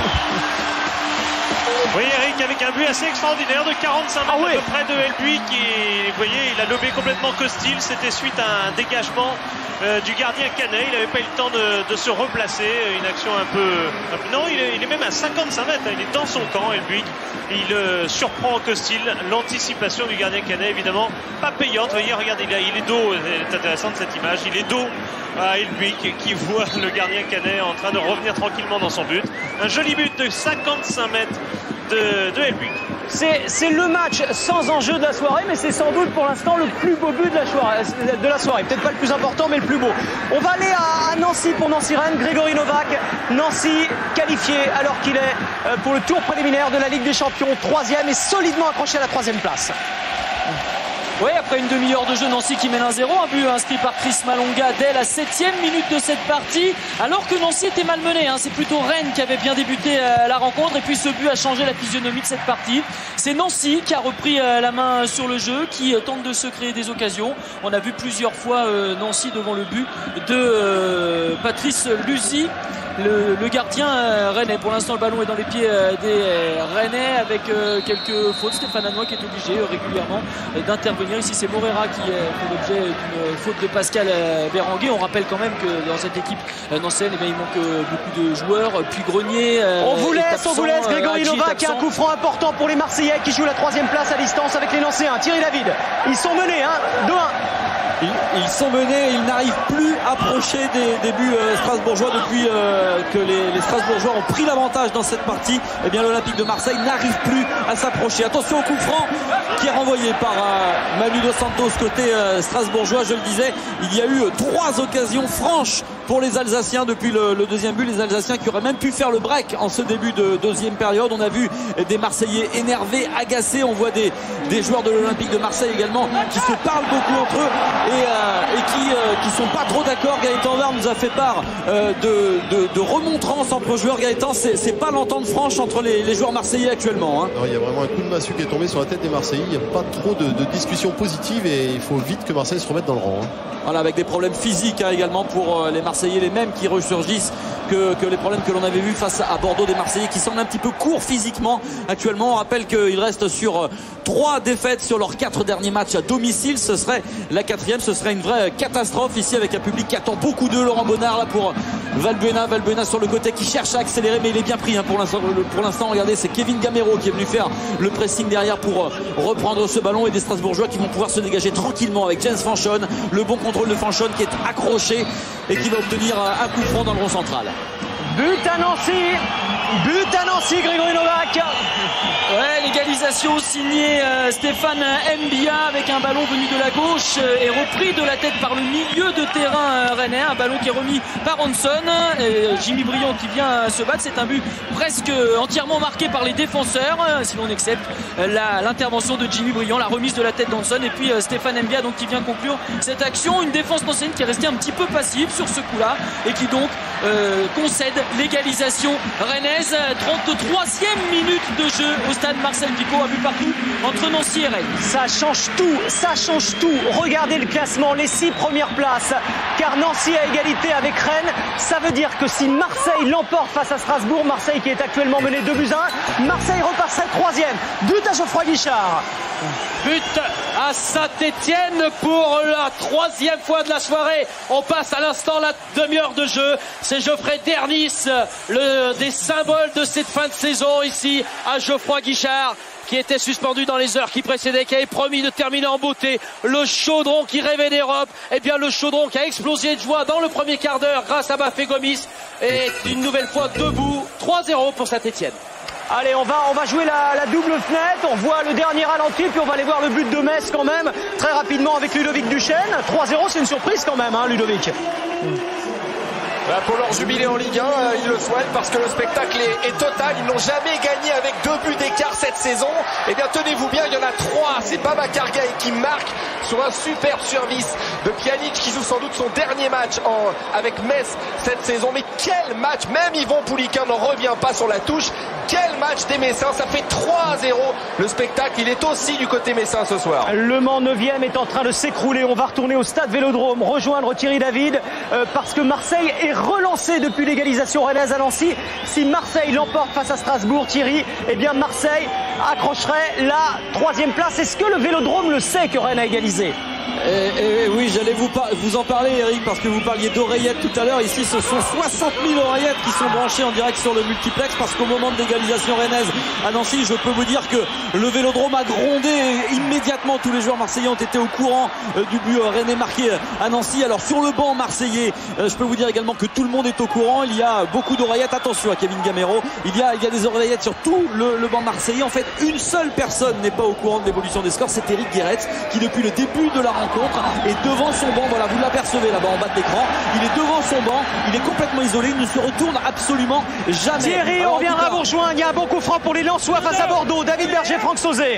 Oui, Eric, avec un but assez extraordinaire de quarante-cinq mètres ah oui. à peu près de Elbuy qui, vous voyez, il a lobé complètement Costil. C'était suite à un dégagement euh, du gardien Canet. Il n'avait pas eu le temps de, de se replacer. Une action un peu... Un peu non, il est, il est même à cinquante-cinq mètres. Il est dans son camp, Elbuy. Il euh, surprend Costil. L'anticipation du gardien Canet, évidemment, pas payante. Vous voyez, regardez, il, a, il est dos. C'est intéressant cette image. Il est dos à Elbuy qui voit le gardien Canet en train de revenir tranquillement dans son but. Un joli but de cinquante-cinq mètres de, de Elbuy. C'est le match sans enjeu de la soirée, mais c'est sans doute pour l'instant le plus beau but de la soirée. De la soirée. Peut-être pas le plus important, mais le plus beau. On va aller à, à Nancy pour Nancy-Rennes. Grégory Novak, Nancy qualifié alors qu'il est pour le tour préliminaire de la Ligue des Champions, troisième et solidement accroché à la troisième place. Oui, après une demi-heure de jeu, Nancy qui mène un zéro, un but inscrit par Chris Malonga dès la septième minute de cette partie, alors que Nancy était malmené. Hein. C'est plutôt Rennes qui avait bien débuté euh, la rencontre, et puis ce but a changé la physionomie de cette partie. C'est Nancy qui a repris euh, la main sur le jeu, qui euh, tente de se créer des occasions. On a vu plusieurs fois euh, Nancy devant le but de euh, Patrice Luzi. Le, le gardien euh, rennais. Pour l'instant, le ballon est dans les pieds euh, des euh, Rennais avec euh, quelques fautes. Stéphane Hannois qui est obligé euh, régulièrement euh, d'intervenir. Ici, c'est Morera qui euh, fait l'objet d'une faute de Pascal euh, Béranguet. On rappelle quand même que dans cette équipe euh, nancéenne, eh bien, il manque euh, beaucoup de joueurs. Puis Grenier. Euh, on vous laisse, absent, on vous laisse. Grégory euh, Novak, un coup franc important pour les Marseillais qui jouent la troisième place à distance avec les Nancéens. Thierry David. Ils sont menés, hein, deux un. Ils, ils sont menés, ils n'arrivent plus à approcher des, des buts euh, strasbourgeois depuis euh, que les, les Strasbourgeois ont pris l'avantage dans cette partie. Eh bien, l'Olympique de Marseille n'arrive plus à s'approcher. Attention au coup franc qui est renvoyé par euh, Manu Dos Santos côté euh, strasbourgeois. Je le disais, il y a eu euh, trois occasions franches pour les Alsaciens depuis le, le deuxième but. Les Alsaciens qui auraient même pu faire le break en ce début de deuxième période. On a vu des Marseillais énervés, agacés. On voit des, des joueurs de l'Olympique de Marseille également qui se parlent beaucoup entre eux et, euh, et qui euh, qui sont pas trop d'accord. Gaëtan Var nous a fait part euh, de, de, de remontrances entre joueurs. Gaëtan, c'est pas l'entente franche entre les, les joueurs marseillais actuellement. Hein. Non, il y a vraiment un coup de massue qui est tombé sur la tête des Marseillais. Il n'y a pas trop de, de discussions positives et il faut vite que Marseille se remette dans le rang. Hein. Voilà, avec des problèmes physiques hein, également pour euh, les Marseillais, les mêmes qui ressurgissent que, que les problèmes que l'on avait vus face à Bordeaux, des Marseillais qui semblent un petit peu courts physiquement actuellement. On rappelle qu'ils restent sur euh, trois défaites sur leurs quatre derniers matchs à domicile. Ce serait la quatrième, ce serait une vraie catastrophe ici avec un public qui attend beaucoup d'eux. Laurent Bonnard là pour Valbuena, Valbuena sur le côté qui cherche à accélérer, mais il est bien pris hein, pour l'instant. Pour l'instant, regardez, c'est Kevin Gamero qui est venu faire le pressing derrière pour euh, reprendre ce ballon, et des Strasbourgeois qui vont pouvoir se dégager tranquillement avec James Fanchon, le bon contrôle de Fanchon qui est accroché et qui va obtenir un coup franc dans le rond central. But à Nancy, but à Nancy, Grégory Novak. Ouais, l'égalisation signée euh, Stéphane Mbia avec un ballon venu de la gauche euh, et repris de la tête par le milieu de terrain euh, rennais. Un ballon qui est remis par Hanson. Et Jimmy Briand qui vient euh, se battre. C'est un but presque euh, entièrement marqué par les défenseurs, euh, si l'on accepte euh, l'intervention de Jimmy Briand, la remise de la tête d'Hanson et puis euh, Stéphane Mbia donc qui vient conclure cette action. Une défense nancéenne qui est restée un petit peu passive sur ce coup-là et qui donc euh, concède l'égalisation rennaise. Rennes. trente-troisième minute de jeu au stade Marcel Picot, à but partout entre Nancy et Rennes. Ça change tout, ça change tout. Regardez le classement, les six premières places, car Nancy a égalité avec Rennes. Ça veut dire que si Marseille l'emporte face à Strasbourg, Marseille qui est actuellement mené deux buts à un, Marseille repasserait troisième. But à Geoffroy Guichard. But à Saint-Etienne pour la troisième fois de la soirée. On passe à l'instant la demi-heure de jeu. C'est Geoffrey Dernis, le des symboles de cette fin de saison ici à Geoffroy Guichard, qui était suspendu dans les heures qui précédaient, qui avait promis de terminer en beauté. Le chaudron qui rêvait d'Europe, et bien le chaudron qui a explosé de joie dans le premier quart d'heure grâce à Bafé Gomis est une nouvelle fois debout. trois zéro pour Saint-Etienne. Allez, on va, on va jouer la, la double fenêtre. On voit le dernier ralenti, puis on va aller voir le but de Metz quand même, très rapidement avec Ludovic Duchesne. trois zéro, c'est une surprise quand même, hein, Ludovic. Bah pour leur jubilé en Ligue un, euh, ils le souhaitent parce que le spectacle est, est total. Ils n'ont jamais gagné avec deux buts d'écart cette saison. Et bien tenez-vous bien, il y en a trois. C'est Babacar Gaye qui marque sur un superbe service de Pjanic qui joue sans doute son dernier match en, avec Metz cette saison. Mais quel match! Même Yvon Pouliquin n'en revient pas sur la touche. Quel match des Messins, ça fait trois zéro. Le spectacle, il est aussi du côté messin ce soir. Le Mans neuvième est en train de s'écrouler. On va retourner au stade Vélodrome, rejoindre Thierry David, euh, parce que Marseille est relancé depuis l'égalisation rennaise à Nancy. Si Marseille l'emporte face à Strasbourg, Thierry, eh bien Marseille accrocherait la troisième place. Est-ce que le Vélodrome le sait que Rennes a égalisé? Et, et oui, j'allais vous, vous en parler, Eric, parce que vous parliez d'oreillettes tout à l'heure. Ici, ce sont soixante mille oreillettes qui sont branchées en direct sur le multiplex, parce qu'au moment de l'égalisation rennaise à Nancy, je peux vous dire que le Vélodrome a grondé immédiatement. Tous les joueurs marseillais ont été au courant euh, du but euh, rennais marqué à Nancy. Alors sur le banc marseillais, euh, je peux vous dire également que tout le monde est au courant. Il y a beaucoup d'oreillettes. Attention à Kevin Gamero. Il y a, il y a des oreillettes sur tout le, le banc marseillais. En fait, une seule personne n'est pas au courant de l'évolution des scores. C'est Eric Guéretz, qui depuis le début de la rencontre est devant son banc. Voilà, vous l'apercevez là-bas en bas de l'écran. Il est devant son banc. Il est complètement isolé. Il ne se retourne absolument jamais. Thierry, Alors, on viendra vous rejoindre. Il y a un bon coup franc pour les Lensois face à Bordeaux. David Berger, Franck Sauzet.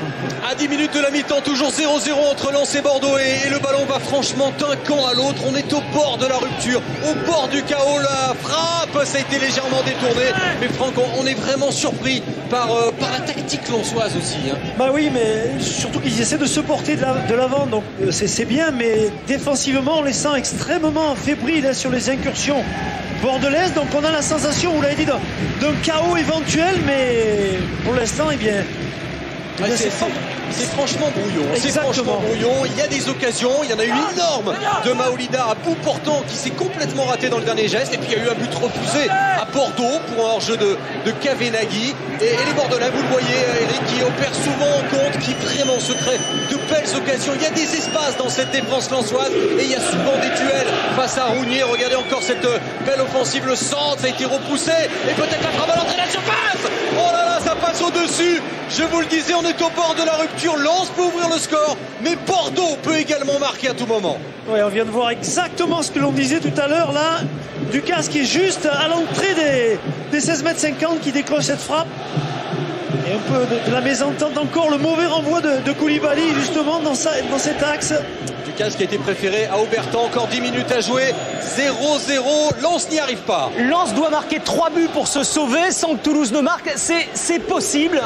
À dix minutes de la mi-temps, toujours zéro zéro entre Lens et Bordeaux, et, et le ballon va franchement d'un camp à l'autre. On est au bord de la rupture, au bord du chaos. La frappe, ça a été légèrement détourné, mais Franck, on, on est vraiment surpris par, euh, par la tactique lensoise aussi, hein. Bah oui, mais surtout qu'ils essaient de se porter de l'avant, donc c'est bien, mais défensivement on les sent extrêmement fébriles hein, sur les incursions bordelaises. Donc on a la sensation, vous l'avez dit, d'un chaos éventuel, mais pour l'instant, eh bien, Ah, c'est franchement brouillon. C'est franchement brouillon. Il y a des occasions. Il y en a eu une énorme de Maolida à bout portant qui s'est complètement raté dans le dernier geste. Et puis il y a eu un but refusé à Bordeaux pour un hors-jeu de, de Kavenaghi. Et, et les Bordelais, vous le voyez, Eric, qui opèrent souvent en compte, qui vraiment se créent de belles occasions. Il y a des espaces dans cette défense lensoise et il y a souvent des duels face à Rougnier. Regardez encore cette belle offensive. Le centre, ça a été repoussé. Et peut-être la frappe à l'entrée de la surface. Oh là là, ça passe au-dessus. Je vous le disais, on est au bord de la rupture. Lens peut ouvrir le score, mais Bordeaux peut également marquer à tout moment. Ouais, on vient de voir exactement ce que l'on disait tout à l'heure là. Ducasse qui est juste à l'entrée des, des seize mètres cinquante qui décroche cette frappe. Et un peu de, de la mésentente encore, le mauvais renvoi de, de Koulibaly justement dans, sa, dans cet axe. Ducasse qui a été préféré à Aubertan, encore dix minutes à jouer, zéro zéro, Lens n'y arrive pas. Lens doit marquer trois buts pour se sauver sans que Toulouse ne marque, c'est possible.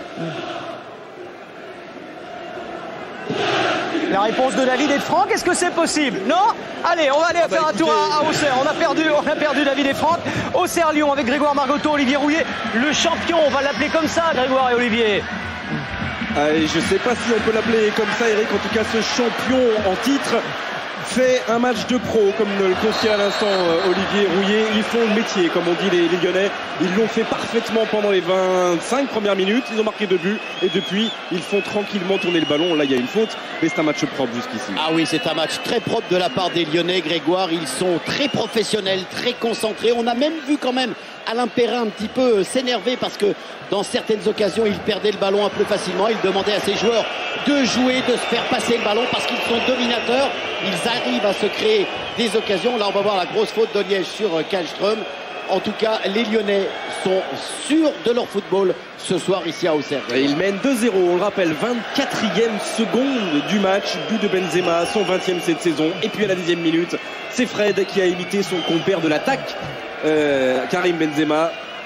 La réponse de David et de Franck, est-ce que c'est possible? Non? Allez, on va aller ah bah faire écoutez... un tour à, à Auxerre. On a perdu, on a perdu David et Franck. Auxerre-Lyon avec Grégoire Margoton, Olivier Rouillet, le champion, on va l'appeler comme ça, Grégoire et Olivier. Allez, je ne sais pas si on peut l'appeler comme ça, Eric. En tout cas, ce champion en titre fait un match de pro, comme le confiait à l'instant Olivier Rouillet. Ils font le métier, comme on dit les, les Lyonnais. Ils l'ont fait parfaitement pendant les vingt-cinq premières minutes. Ils ont marqué deux buts et depuis, ils font tranquillement tourner le ballon. Là, il y a une faute, mais c'est un match propre jusqu'ici. Ah oui, c'est un match très propre de la part des Lyonnais, Grégoire. Ils sont très professionnels, très concentrés. On a même vu quand même Alain Perrin un petit peu s'énerver parce que dans certaines occasions, il perdait le ballon un peu facilement. Il demandait à ses joueurs de jouer, de se faire passer le ballon parce qu'ils sont dominateurs. Ils arrivent à se créer des occasions. Là, on va voir la grosse faute de Liège sur Kallström. En tout cas, les Lyonnais sont sûrs de leur football ce soir ici à Auxerre. Et ils mènent deux zéro, on le rappelle, vingt-quatrième seconde du match, but de Benzema, son vingtième cette saison. Et puis à la dixième minute, c'est Fred qui a imité son compère de l'attaque, euh, Karim Benzema.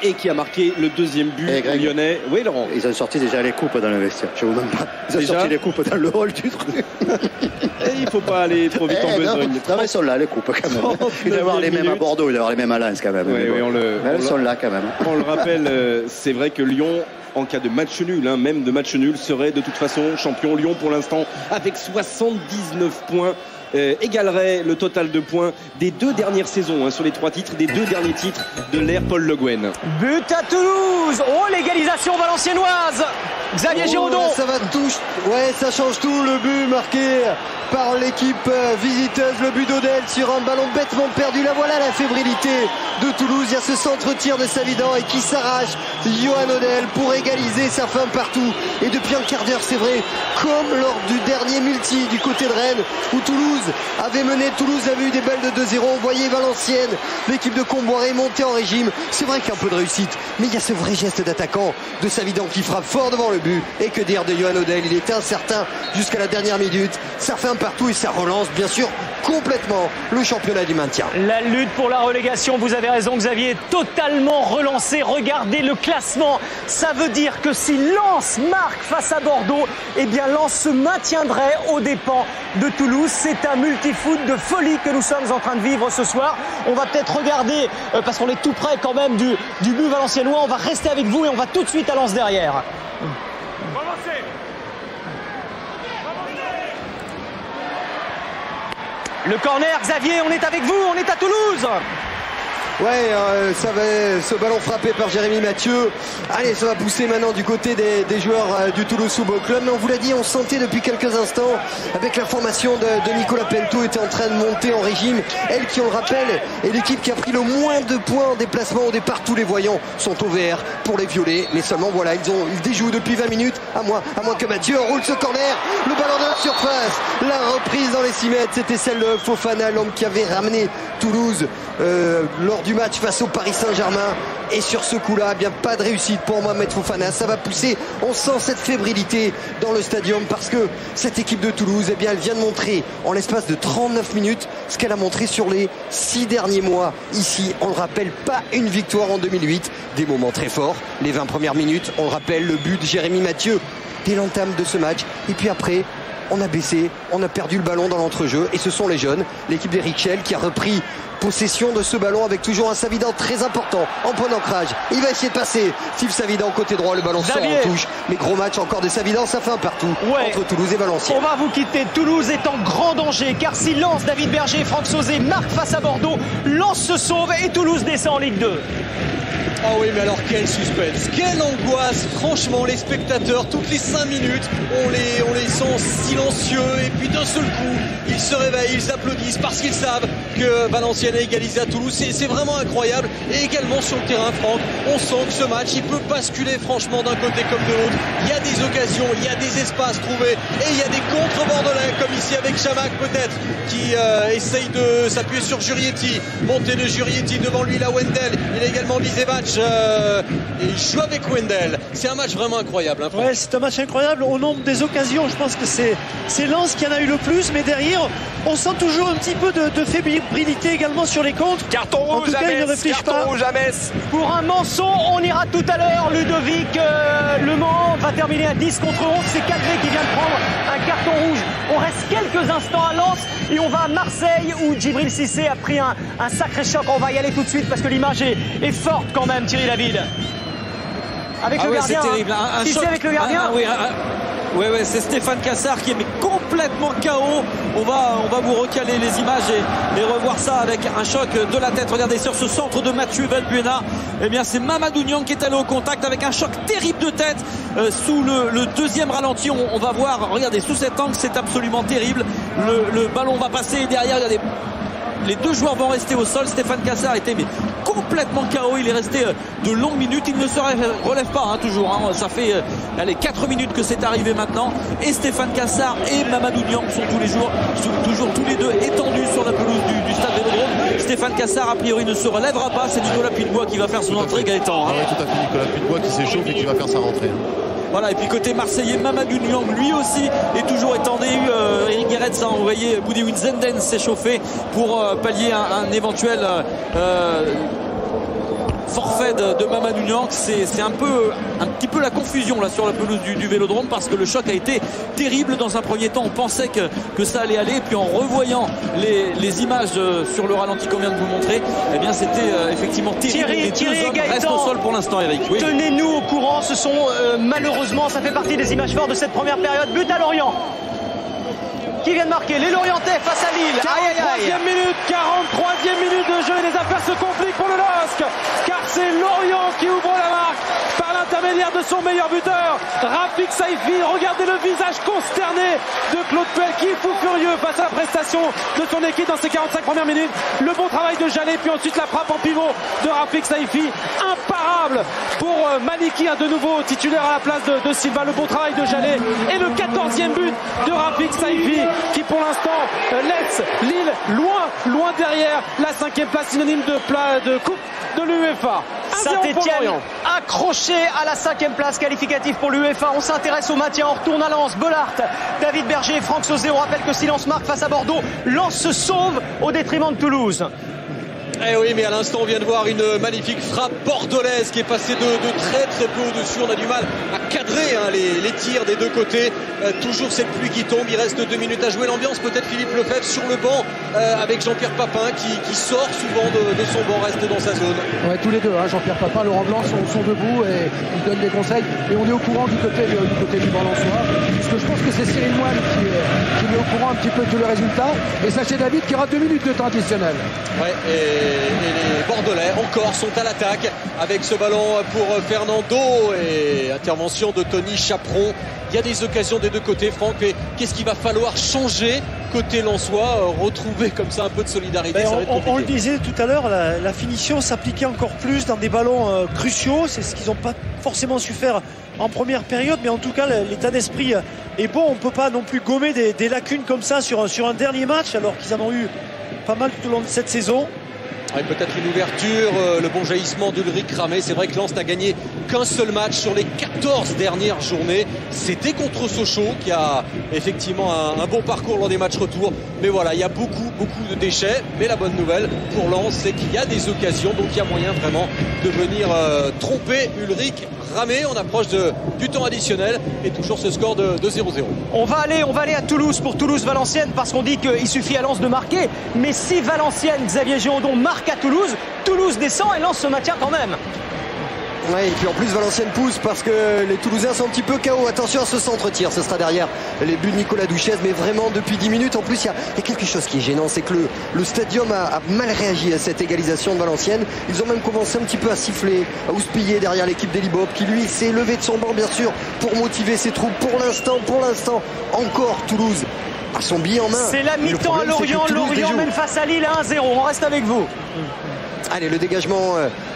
et qui a marqué le deuxième but lyonnais. Oui, Laurent. Ils ont sorti déjà les coupes dans le vestiaire. Je vous demande pas. Ils ont déjà sorti les coupes dans le hall du truc. Et il faut pas aller trop vite eh en besogne. Non, mais ils sont là, les coupes quand même. Il doit y avoir les mêmes à Bordeaux, il doit y avoir les mêmes à Lens quand même. Oui, oui, on le, mais on ils sont là quand même. On le rappelle, c'est vrai que Lyon, en cas de match nul, hein, même de match nul, serait de toute façon champion. Lyon pour l'instant avec soixante-dix-neuf points. Euh, égalerait le total de points des deux dernières saisons hein, sur les trois titres, des deux derniers titres de l'ère Paul Le Guen. But à Toulouse. Oh, l'égalisation valenciennoise. Xavier oh, Giraudot. Ça va tout. Ouais, ça change tout. Le but marqué par l'équipe visiteuse, le but d'Odel sur un ballon bêtement perdu. Là voilà la fébrilité de Toulouse. Il y a ce centre-tir de Savidan et qui s'arrache. Johan Odel pour égaliser, ça fait un partout. Et depuis un quart d'heure, c'est vrai, comme lors du dernier multi du côté de Rennes, où Toulouse avait mené, Toulouse avait eu des balles de deux zéro. On voyait Valenciennes, l'équipe de Comboiré monter en régime. C'est vrai qu'il y a un peu de réussite, mais il y a ce vrai geste d'attaquant de Savidan qui frappe fort devant le but. Et que dire de Johan Odel, il était incertain jusqu'à la dernière minute. Ça fait un partout et ça relance bien sûr complètement le championnat du maintien. La lutte pour la relégation, vous avez raison Xavier, est totalement relancée. Regardez le classement, ça veut dire que si Lens marque face à Bordeaux, eh bien Lens se maintiendrait aux dépens de Toulouse. C'est un multifoot de folie que nous sommes en train de vivre ce soir. On va peut-être regarder, euh, parce qu'on est tout près quand même du, du but valenciennois, on va rester avec vous et on va tout de suite à Lens derrière. Le corner, Xavier, on est avec vous, on est à Toulouse. Ouais, euh, ça va, ce ballon frappé par Jérémy Mathieu. Allez, ça va pousser maintenant du côté des, des joueurs euh, du Toulouse Football Club. Mais on vous l'a dit, on sentait depuis quelques instants, avec la formation de, de Nicolas Pelto, était en train de monter en régime. Elle, qui on le rappelle, est l'équipe qui a pris le moins de points en déplacement. Au départ, tous les voyants sont au vert pour les violets. Mais seulement, voilà, ils ont ils déjouent depuis vingt minutes, à moins, à moins que Mathieu roule ce corner. Le ballon de la surface, la reprise dans les six mètres, c'était celle de Fofana, l'homme qui avait ramené Toulouse euh, lors du match face au Paris Saint-Germain. Et sur ce coup-là, eh bien pas de réussite pour Mohamed Fofana. Ça va pousser, on sent cette fébrilité dans le stadium parce que cette équipe de Toulouse, eh bien elle vient de montrer en l'espace de trente-neuf minutes ce qu'elle a montré sur les six derniers mois. Ici, on le rappelle, pas une victoire en deux mille huit. Des moments très forts, les vingt premières minutes, on le rappelle, le but de Jérémy Mathieu dès l'entame de ce match. Et puis après, on a baissé, on a perdu le ballon dans l'entrejeu et ce sont les jeunes, l'équipe d'Eric Schell qui a repris possession de ce ballon avec toujours un Savidan très important en point d'ancrage. Il va essayer de passer. Steve Savidan côté droit, le ballon Xavier. Sort en touche. Mais gros match encore de Savidan, ça fait un partout ouais. entre Toulouse et Valenciennes. On va vous quitter. Toulouse est en grand danger car si Lens, David Berger et Franck Sauzet marquent face à Bordeaux, Lens se sauve et Toulouse descend en Ligue deux. Ah oui, mais alors quel suspense, quelle angoisse. Franchement, les spectateurs, toutes les cinq minutes, on les, on les sent silencieux et puis d'un seul coup, ils se réveillent, ils applaudissent parce qu'ils savent que Valenciennes a égalisé à Toulouse. C'est vraiment incroyable. Et également sur le terrain, Franck, on sent que ce match, il peut basculer franchement d'un côté comme de l'autre. Il y a des occasions, il y a des espaces trouvés et il y a des contre-bordelais comme ici avec Chamac peut-être qui euh, essaye de s'appuyer sur Jurietti. Montée de Jurietti, devant lui la Wendel. Il a également Lisevac. Euh, il joue avec Wendel. C'est un match vraiment incroyable. Hein, ouais, c'est un match incroyable. Au nombre des occasions, je pense que c'est c'est Lens qui en a eu le plus, mais derrière, on sent toujours un petit peu de, de fébrilité également sur les contres. Carton rouge, en tout cas, il ne réfléchit pas. Rouge à Metz. Pour un Manson, on ira tout à l'heure. Ludovic euh, Le Mans va terminer à dix contre onze. C'est Cadré qui vient de prendre un carton rouge. On reste quelques instants à Lens et on va à Marseille où Djibril Cissé a pris un, un sacré choc. On va y aller tout de suite parce que l'image est, est forte quand même, Thierry David. Avec ah le ouais, gardien. C'est terrible. Un, un Cissé choc. avec le gardien. Ah, ah, oui, ah, Oui, oui, c'est Stéphane Cassard qui est mais complètement K O. On va, on va vous recaler les images et, et revoir ça avec un choc de la tête. Regardez sur ce centre de Mathieu Valbuena. Eh bien, c'est Mamadou Niang qui est allé au contact avec un choc terrible de tête euh, sous le, le deuxième ralenti. On, on va voir, regardez, sous cet angle, c'est absolument terrible. Le, le ballon va passer et derrière, regardez. Les deux joueurs vont rester au sol. Stéphane Cassard était mais complètement K O. Il est resté de longues minutes. Il ne se relève pas hein, toujours. Hein. Ça fait euh, allez, quatre minutes que c'est arrivé maintenant. Et Stéphane Cassard et Mamadou Niang sont tous les jours, sont toujours tous les deux étendus sur la pelouse du, du stade Vélodrome. Stéphane Cassard a priori ne se relèvera pas. C'est Nicolas Puybois qui va faire son entrée, Gaëtan. Hein. Oui, tout à fait. Nicolas Puybois qui s'échauffe et qui va faire sa rentrée. Voilà, et puis côté marseillais, Mamadou Niang, lui aussi, est toujours étendu. Euh, Eric Guéretz, hein, vous voyez, Boudi Winzenden s'est chauffé pour euh, pallier un, un éventuel euh, forfait de, de Mamadou Niang. C'est un peu, un petit peu la confusion là sur la pelouse du, du Vélodrome, parce que le choc a été terrible dans un premier temps. On pensait que, que ça allait aller, et puis en revoyant les, les images euh, sur le ralenti qu'on vient de vous montrer, eh bien c'était euh, effectivement terrible. Thierry, les Thierry deux hommes Gaëtan, restent au sol pour l'instant, Eric. Oui. Tenez-nous au courant, ce sont euh, malheureusement, ça fait partie des images fortes de cette première période. But à Lorient, qui vient de marquer les Lorientais face à Lille. quarante-troisième minute, quarante-troisième minute de jeu, et les affaires se compliquent pour le L O S C, car c'est Lorient qui ouvre la marque par l'intermédiaire de son meilleur buteur, Rafik Saifi. Regardez le visage consterné de Claude Puel, qui est fou furieux face à la prestation de son équipe dans ces quarante-cinq premières minutes. Le bon travail de Jallet, puis ensuite la frappe en pivot de Rafik Saifi, imparable pour Maliki, de nouveau titulaire à la place de, de Silva. Le bon travail de Jallet et le quatorzième but de Rafik Saifi, qui pour l'instant laisse Lille loin, loin derrière la cinquième place, synonyme de, pla de coupe de l'UEFA. Saint-Etienne accroché à la cinquième place qualificative pour l'UEFA. On s'intéresse au maintien, on retourne à Lens. Bollaert, David Berger et Franck Sauzé. On rappelle que si Lens marque face à Bordeaux, Lens se sauve au détriment de Toulouse. Eh oui, mais à l'instant, on vient de voir une magnifique frappe bordelaise qui est passée de, de très très peu au-dessus. On a du mal à cadrer hein, les, les tirs des deux côtés. Euh, toujours cette pluie qui tombe. Il reste deux minutes à jouer. L'ambiance, peut-être Philippe Lefebvre sur le banc euh, avec Jean-Pierre Papin qui, qui sort souvent de, de son banc, reste dans sa zone. Ouais, tous les deux, hein, Jean-Pierre Papin, Laurent Blanc sont, sont debout et ils donnent des conseils. Et on est au courant du côté du, du côté du Valençois, parce que je pense que c'est Cyril Moine qui, qui est au courant un petit peu de tous les résultats. Et sachez David qui aura deux minutes de temps additionnel. Ouais, et... Et les Bordelais encore sont à l'attaque avec ce ballon pour Fernando et intervention de Tony Chaperon. Il y a des occasions des deux côtés, Franck. Qu'est-ce qu'il va falloir changer côté lensois, retrouver comme ça un peu de solidarité? Ben ça on, va être compliqué. On le disait tout à l'heure, la, la finition s'appliquait encore plus dans des ballons euh, cruciaux. C'est ce qu'ils n'ont pas forcément su faire en première période, mais en tout cas l'état d'esprit est bon. On ne peut pas non plus gommer des, des lacunes comme ça sur, sur un dernier match, alors qu'ils en ont eu pas mal tout au long de cette saison. Ouais, peut-être une ouverture, euh, le bon jaillissement d'Ulrich Ramé. C'est vrai que Lens n'a gagné qu'un seul match sur les quatorze dernières journées. C'était contre Sochaux qui a effectivement un, un bon parcours lors des matchs retour. Mais voilà, il y a beaucoup, beaucoup de déchets. Mais la bonne nouvelle pour Lens, c'est qu'il y a des occasions. Donc il y a moyen vraiment de venir euh, tromper Ulrich Ramé. On approche de, du temps additionnel et toujours ce score de, de zéro zéro. On va aller, on va aller à Toulouse pour Toulouse-Valenciennes, parce qu'on dit qu'il suffit à Lens de marquer. Mais si Valenciennes, Xavier Girondon marque à Toulouse, Toulouse descend et Lens se maintient quand même. Ouais, et puis en plus Valenciennes pousse parce que les Toulousains sont un petit peu K O. Attention à ce centre-tir, ce sera derrière les buts de Nicolas Douchez, mais vraiment depuis dix minutes. En plus, il y, y a quelque chose qui est gênant, c'est que le, le stadium a, a mal réagi à cette égalisation de Valenciennes. Ils ont même commencé un petit peu à siffler, à houspiller derrière l'équipe d'Elibop, qui lui s'est levé de son banc bien sûr pour motiver ses troupes. Pour l'instant, pour l'instant, encore Toulouse a son billet en main. C'est la mi-temps à Lorient, Lorient mène face à Lille à un zéro. On reste avec vous. Allez, le dégagement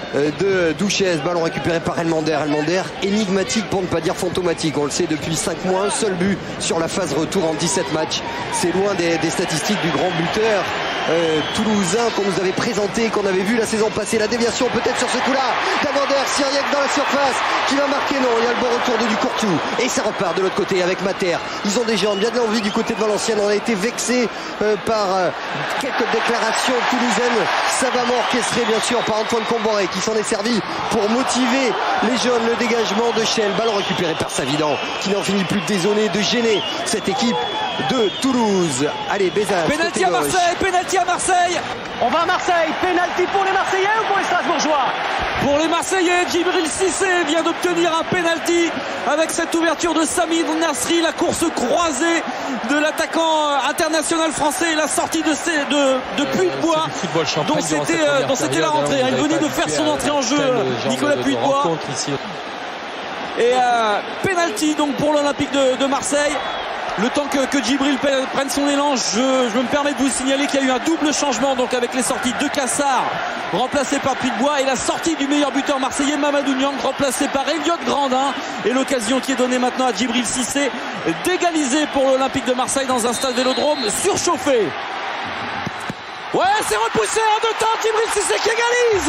de Douchez, ballon récupéré par Elmander. Elmander, énigmatique pour ne pas dire fantomatique. On le sait depuis cinq mois, un seul but sur la phase retour en dix-sept matchs. C'est loin des, des statistiques du grand buteur euh, toulousain qu'on nous avait présenté, qu'on avait vu la saison passée. La déviation peut-être sur ce coup-là d'Elmander, Syriac dans la surface, qui va marquer. Non, il y a le bon retour de Ducourtou. Et ça repart de l'autre côté avec Mater. Ils ont des jambes, il y a de l'envie du côté de Valenciennes. On a été vexé euh, par euh, quelques déclarations toulousaines savamment orchestrées bien sûr par Antoine Comboré, qui s'en est servi pour motiver les jeunes. Le dégagement de Chelles, ballon récupéré par Savidan, qui n'en finit plus de dézoner, de gêner cette équipe de Toulouse. Allez, Bézard. Pénalty à Marseille, pénalty à Marseille. On va à Marseille, pénalty pour les Marseillais ou pour les Strasbourgeois? Pour les Marseillais, Djibril Cissé vient d'obtenir un pénalty avec cette ouverture de Samir Nasri, la course croisée de l'attaquant international français et la sortie de, ces, de, de Puy-de-Bois. Donc c'était euh, la rentrée. Hein, il venait de faire son entrée en jeu, Nicolas Puy-de-Bois. Et euh, pénalty donc pour l'Olympique de, de Marseille. Le temps que, que Djibril prenne son élan, je, je me permets de vous signaler qu'il y a eu un double changement donc avec les sorties de Cassar remplacé par Puy-de-Bois et la sortie du meilleur buteur marseillais Mamadou Niang remplacé par Elliott Grandin, et l'occasion qui est donnée maintenant à Djibril Cissé d'égaliser pour l'Olympique de Marseille dans un stade Vélodrome surchauffé. Ouais, c'est repoussé en deux temps, Djibril Cissé qui égalise.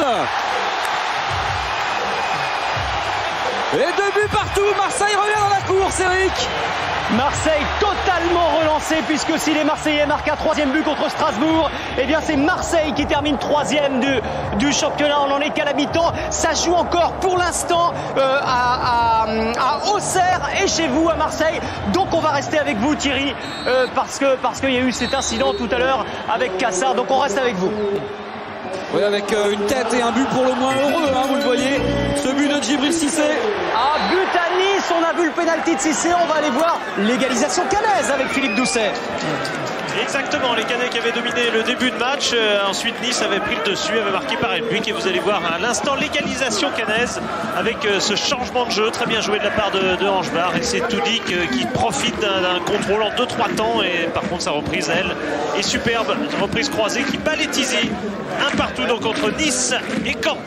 Et deux buts partout, Marseille revient dans la course, Eric. Marseille totalement relancé, puisque si les Marseillais marquent un troisième but contre Strasbourg, eh bien c'est Marseille qui termine troisième du, du championnat. On n'en est qu'à la mi-temps. Ça joue encore pour l'instant euh, à, à, à Auxerre et chez vous à Marseille. Donc on va rester avec vous Thierry, euh, parce que parce qu'il y a eu cet incident tout à l'heure avec Cassard. Donc on reste avec vous. Oui, avec euh, une tête et un but pour le moins heureux, hein, vous le voyez. Ce but de Djibril Cissé. Ah, but à Nice, on a vu le pénalty de Cissé. On va aller voir l'égalisation caennaise avec Philippe Doucet. Exactement, les Canets qui avaient dominé le début de match. Euh, ensuite, Nice avait pris le dessus, avait marqué par Elbuck. Et vous allez voir à l'instant l'égalisation caennaise avec euh, ce changement de jeu. Très bien joué de la part de, de Angebar. Et c'est Toudic euh, qui profite d'un contrôle en deux trois temps. Et par contre, sa reprise, elle, est superbe. Une reprise croisée qui bat les Tizi. Un partout donc entre Nice et Caen.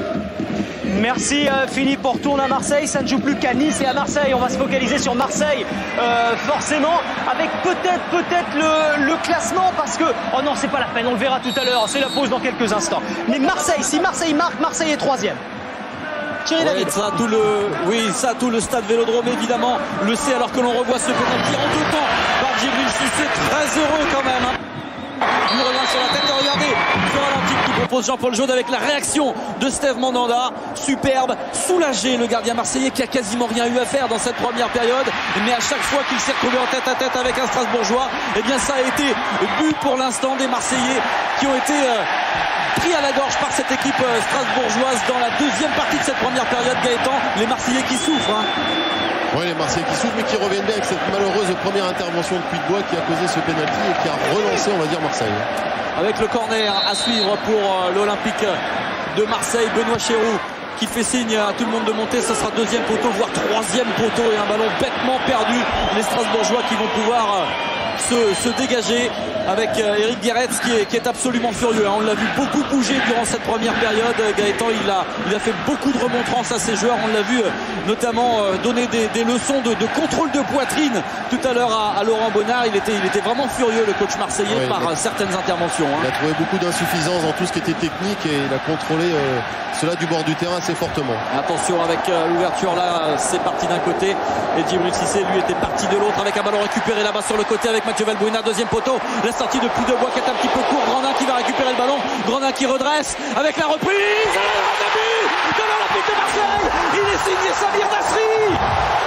Merci euh, Philippe, on retourne à Marseille, ça ne joue plus qu'à Nice et à Marseille, on va se focaliser sur Marseille euh, forcément avec peut-être peut-être le, le classement parce que, oh non c'est pas la peine, on le verra tout à l'heure, c'est la pause dans quelques instants. Mais Marseille, si Marseille marque, Marseille est troisième. Thierry ouais, David. Ça, tout le, oui, ça, tout le stade Vélodrome évidemment le sait alors que l'on revoit ce penalty en tout temps par Djibril Cissé, très heureux quand même. Hein. Il revient sur la tête, regardez, ce ralenti qui propose Jean-Paul Jaude avec la réaction de Steve Mandanda, superbe, soulagé le gardien marseillais qui a quasiment rien eu à faire dans cette première période, mais à chaque fois qu'il s'est retrouvé en tête à tête avec un Strasbourgeois, eh bien ça a été but pour l'instant des Marseillais qui ont été euh, pris à la gorge par cette équipe euh, strasbourgeoise dans la deuxième partie de cette première période. Gaëtan, les Marseillais qui souffrent. Hein. Oui, les Marseillais qui souffrent mais qui reviennent bien avec cette malheureuse première intervention de Puigbois qui a causé ce pénalty et qui a relancé, on va dire, Marseille. Avec le corner à suivre pour l'Olympique de Marseille, Benoît Chéroux qui fait signe à tout le monde de monter, ce sera deuxième poteau, voire troisième poteau et un ballon bêtement perdu. Les Strasbourgeois qui vont pouvoir se, se dégager avec Eric Guéretz qui est, qui est absolument furieux. On l'a vu beaucoup bouger durant cette première période. Gaëtan, il a, il a fait beaucoup de remontrances à ses joueurs. On l'a vu notamment donner des, des leçons de, de contrôle de poitrine tout à l'heure à, à Laurent Bonnard. Il était, il était vraiment furieux, le coach marseillais, ouais, par a, certaines interventions. Hein. Il a trouvé beaucoup d'insuffisance dans tout ce qui était technique et il a contrôlé euh, cela du bord du terrain assez fortement. Attention avec euh, l'ouverture là, c'est parti d'un côté et Djibril Cissé lui était parti de l'autre avec un ballon récupéré là-bas sur le côté avec Mathieu Valbuena, deuxième poteau. La sortie de Puigbois qui est un petit peu court. Grandin qui va récupérer le ballon. Grandin qui redresse avec la reprise. Un but de l'Olympique de Marseille. Il est signé Samir Nasri.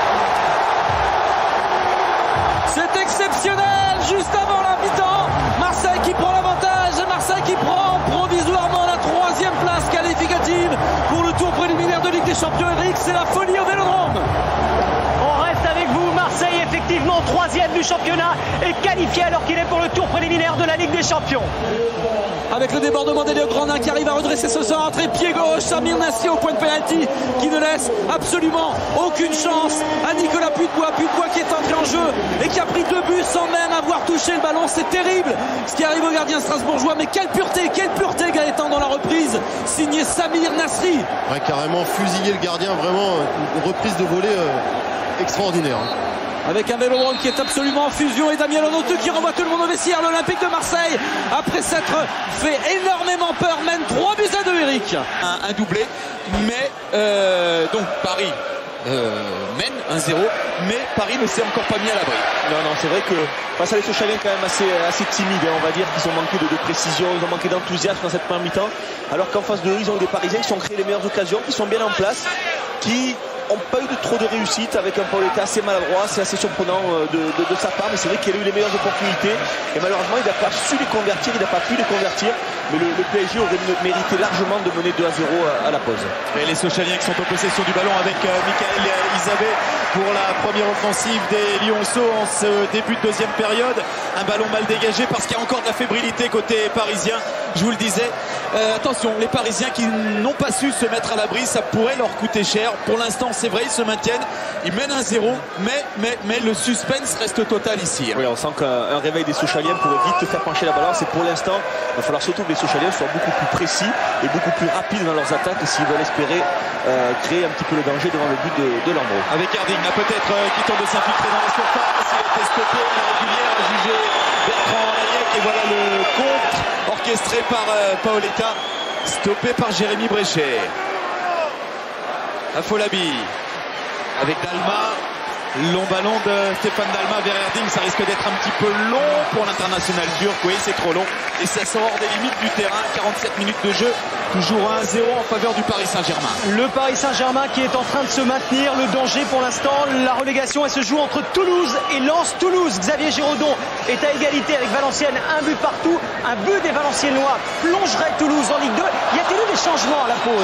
C'est exceptionnel. Juste avant la mi-temps, Marseille qui prend l'avantage. Marseille qui prend provisoirement la troisième place qualificative pour le tour préliminaire de Ligue des Champions. Eric, c'est la folie au Vélodrome. On reste avec vous. Marseille effectivement troisième du championnat et qualifié alors qu'il est pour le tour préliminaire de la Ligue des Champions. Avec le débordement d'Elio Grandin qui arrive à redresser ce centre et pied gauche, Samir Nasri au point de pénalty qui ne laisse absolument aucune chance à Nicolas Puigbois. Puigbois qui est entré en jeu et qui a pris deux buts sans même avoir touché le ballon. C'est terrible ce qui arrive au gardien strasbourgeois, mais quelle pureté, quelle pureté Gaëtan dans la reprise, signé Samir Nasri. Ouais, carrément fusillé le gardien, vraiment une reprise de volée euh, extraordinaire. Avec un Vélodrome qui est absolument en fusion et Damien Lonoteux qui renvoie tout le monde au vestiaire. L'Olympique de Marseille, après s'être fait énormément peur, mène trois buts à deux, Eric. Un, un doublé, mais euh, donc Paris euh, mène un zéro, mais Paris ne s'est encore pas mis à l'abri. Non, non, c'est vrai que face à les Sochaliens quand même assez, assez timides, hein, on va dire qu'ils ont manqué de, de précision, ils ont manqué d'enthousiasme dans cette première mi-temps, alors qu'en face de eux, ils ont des Parisiens qui sont créés les meilleures occasions, qui sont bien en place, qui n'ont pas eu de trop de réussite avec un Paoletta assez maladroit, c'est assez surprenant de, de, de sa part, mais c'est vrai qu'il a eu les meilleures opportunités et malheureusement il n'a pas su les convertir, il n'a pas pu les convertir, mais le, le P S G aurait mérité largement de mener deux à zéro à, à la pause. Et les Sochaliens qui sont en possession du ballon avec euh, Michael Isabé pour la première offensive des Lyonceaux en ce début de deuxième période. Un ballon mal dégagé parce qu'il y a encore de la fébrilité côté parisien, je vous le disais. Euh, attention, les Parisiens qui n'ont pas su se mettre à l'abri, ça pourrait leur coûter cher. Pour l'instant, c'est vrai, ils se maintiennent, ils mènent un zéro, mais, mais, mais le suspense reste total ici. Oui, on sent qu'un réveil des Sochaliens pourrait vite faire pencher la balance et pour l'instant, il va falloir surtout que les Sochaliens soient beaucoup plus précis et beaucoup plus rapides dans leurs attaques s'ils veulent espérer euh, créer un petit peu le danger devant le but de, de Landreau. Avec Harding, là peut-être euh, qui tente de s'infiltrer dans la surface, il a été stoppé, la régulière a jugé Bertrand Layek et voilà le compte orchestré par euh, Paoletta, stoppé par Jérémy Bréchet. Afolabi avec Dalma, Long ballon de Stéphane Dalma vers Erding, ça risque d'être un petit peu long pour l'international turc, oui c'est trop long et ça sort hors des limites du terrain, quarante-sept minutes de jeu, toujours un zéro en faveur du Paris Saint-Germain. Le Paris Saint-Germain qui est en train de se maintenir, le danger pour l'instant, la relégation elle se joue entre Toulouse et Lens. Toulouse, Xavier Giraudon est à égalité avec Valenciennes, un but partout, un but des Valenciennois plongerait Toulouse en Ligue deux. Y a-t-il eu des changements à la pause ?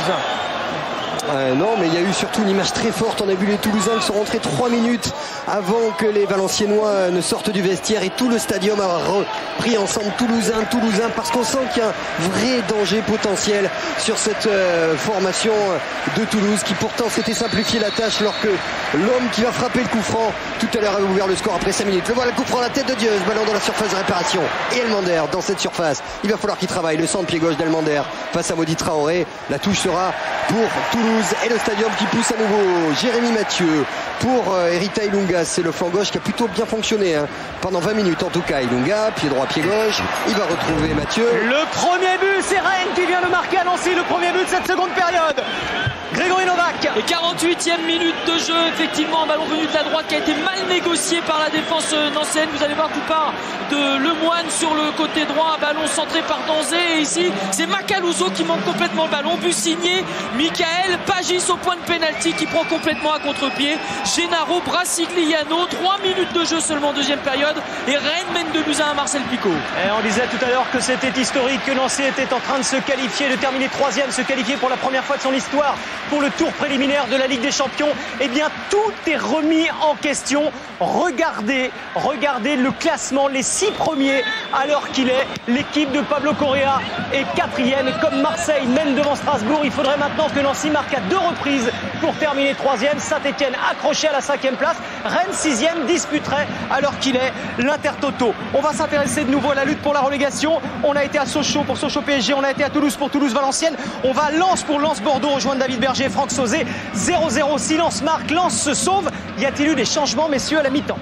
Euh, non, mais il y a eu surtout une image très forte. On a vu les Toulousains qui sont rentrés trois minutes avant que les Valenciennois ne sortent du vestiaire et tout le stadium a repris ensemble Toulousain, Toulousain, parce qu'on sent qu'il y a un vrai danger potentiel sur cette euh, formation de Toulouse qui pourtant s'était simplifié la tâche alors que l'homme qui va frapper le coup franc tout à l'heure avait ouvert le score après cinq minutes. Le voilà, le coup franc, la tête de Dieu, ce ballon dans la surface de réparation. Et Elmander dans cette surface. Il va falloir qu'il travaille. Le centre pied gauche d'Elmander face à Maudit Traoré. La touche sera pour Toulouse. Et le stadium qui pousse à nouveau Jérémy Mathieu pour euh, Erita Ilunga. C'est le flanc gauche qui a plutôt bien fonctionné hein. Pendant vingt minutes en tout cas. Ilunga, pied droit, pied gauche, il va retrouver Mathieu. Le premier but, c'est Rennes qui vient de marquer à Nancy, le premier but de cette seconde période. Grégory Novak. Et quarante-huitième minute de jeu, effectivement un ballon venu de la droite qui a été mal négocié par la défense nancéenne. Vous allez voir tout part de Lemoine sur le côté droit, un ballon centré par Danzé et ici c'est Macaluso qui manque complètement le ballon. But signé Michael Pagis au point de pénalty qui prend complètement à contre-pied. Gennaro Brasigliano, trois minutes de jeu seulement en deuxième période et Rennes mène de buts à un Marcel Picot. Et on disait tout à l'heure que c'était historique, que Nancy était en train de se qualifier, de terminer troisième, se qualifier pour la première fois de son histoire pour le tour préliminaire de la Ligue des Champions. Eh bien tout est remis en question. Regardez, regardez le classement, les six premiers à l'heure qu'il est. L'équipe de Pablo Correa est quatrième et comme Marseille mène devant Strasbourg, il faudrait maintenant que Nancy marque à deux reprises pour terminer troisième. Saint-Etienne accroché à la cinquième place. Rennes sixième disputerait à l'heure qu'il est l'Intertoto. On va s'intéresser de nouveau à la lutte pour la relégation. On a été à Sochaux pour Sochaux P S G, on a été à Toulouse pour Toulouse Valenciennes. On va à Lens pour Lens Bordeaux, rejoindre David Berger et Franck Sauzet. zéro zéro, si Lens marque, Lens se sauve. Y a-t-il eu des changements, messieurs, à la mi-temps?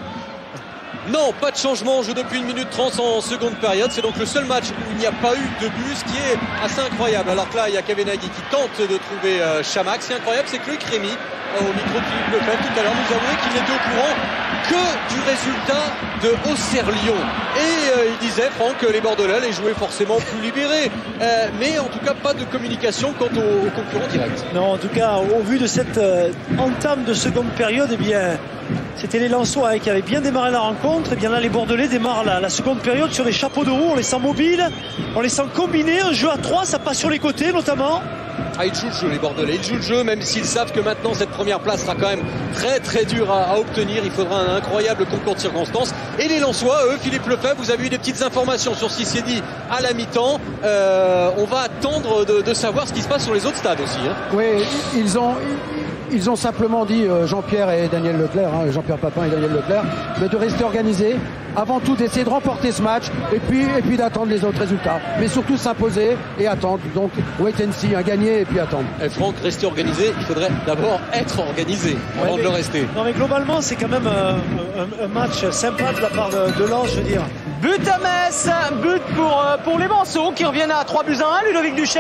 Non, pas de changement, jeu depuis une minute trente en seconde période. C'est donc le seul match où il n'y a pas eu de but, ce qui est assez incroyable. Alors que là, il y a Kavenaghi qui tente de trouver euh, Chamac. Ce qui est incroyable, c'est que Loïc Rémy, euh, au micro de Philippe Lefebvre tout à l'heure, nous avouait qu'il n'était au courant que du résultat de Auxerre-Lyon. Et euh, il disait, Franck, que les Bordelais allaient jouer forcément plus libérés. Euh, mais en tout cas, pas de communication quant aux, aux concurrents directs. Non, en tout cas, au vu de cette euh, entame de seconde période, eh bien... C'était les Lensois hein, qui avaient bien démarré la rencontre. Et bien là, les Bordelais démarrent la, la seconde période sur des chapeaux de roue. On les sent mobiles, on les sent combinés. Un jeu à trois, ça passe sur les côtés notamment. Ah, ils jouent le jeu, les Bordelais. Ils jouent le jeu, même s'ils savent que maintenant cette première place sera quand même très très dure à, à obtenir. Il faudra un incroyable concours de circonstances. Et les Lensois, eux, Philippe Lefebvre, vous avez eu des petites informations sur ce qui s'est dit à la mi-temps. Euh, on va attendre de, de savoir ce qui se passe sur les autres stades aussi. Hein. Oui, ils ont. Ils ont simplement dit, euh, Jean-Pierre et Daniel Leclerc, hein, Jean-Pierre Papin et Daniel Leclerc, mais de rester organisés, avant tout d'essayer de remporter ce match et puis, et puis d'attendre les autres résultats. Mais surtout s'imposer et attendre. Donc wait and see, hein, gagner et puis attendre. Et Franck, rester organisé, il faudrait d'abord être organisé avant ouais, mais, de le rester. Non mais globalement, c'est quand même un, un, un match sympa de la part de, de Lens, je veux dire. But à Metz, but pour, pour les Manceaux qui reviennent à trois buts à un, Ludovic Duchesne.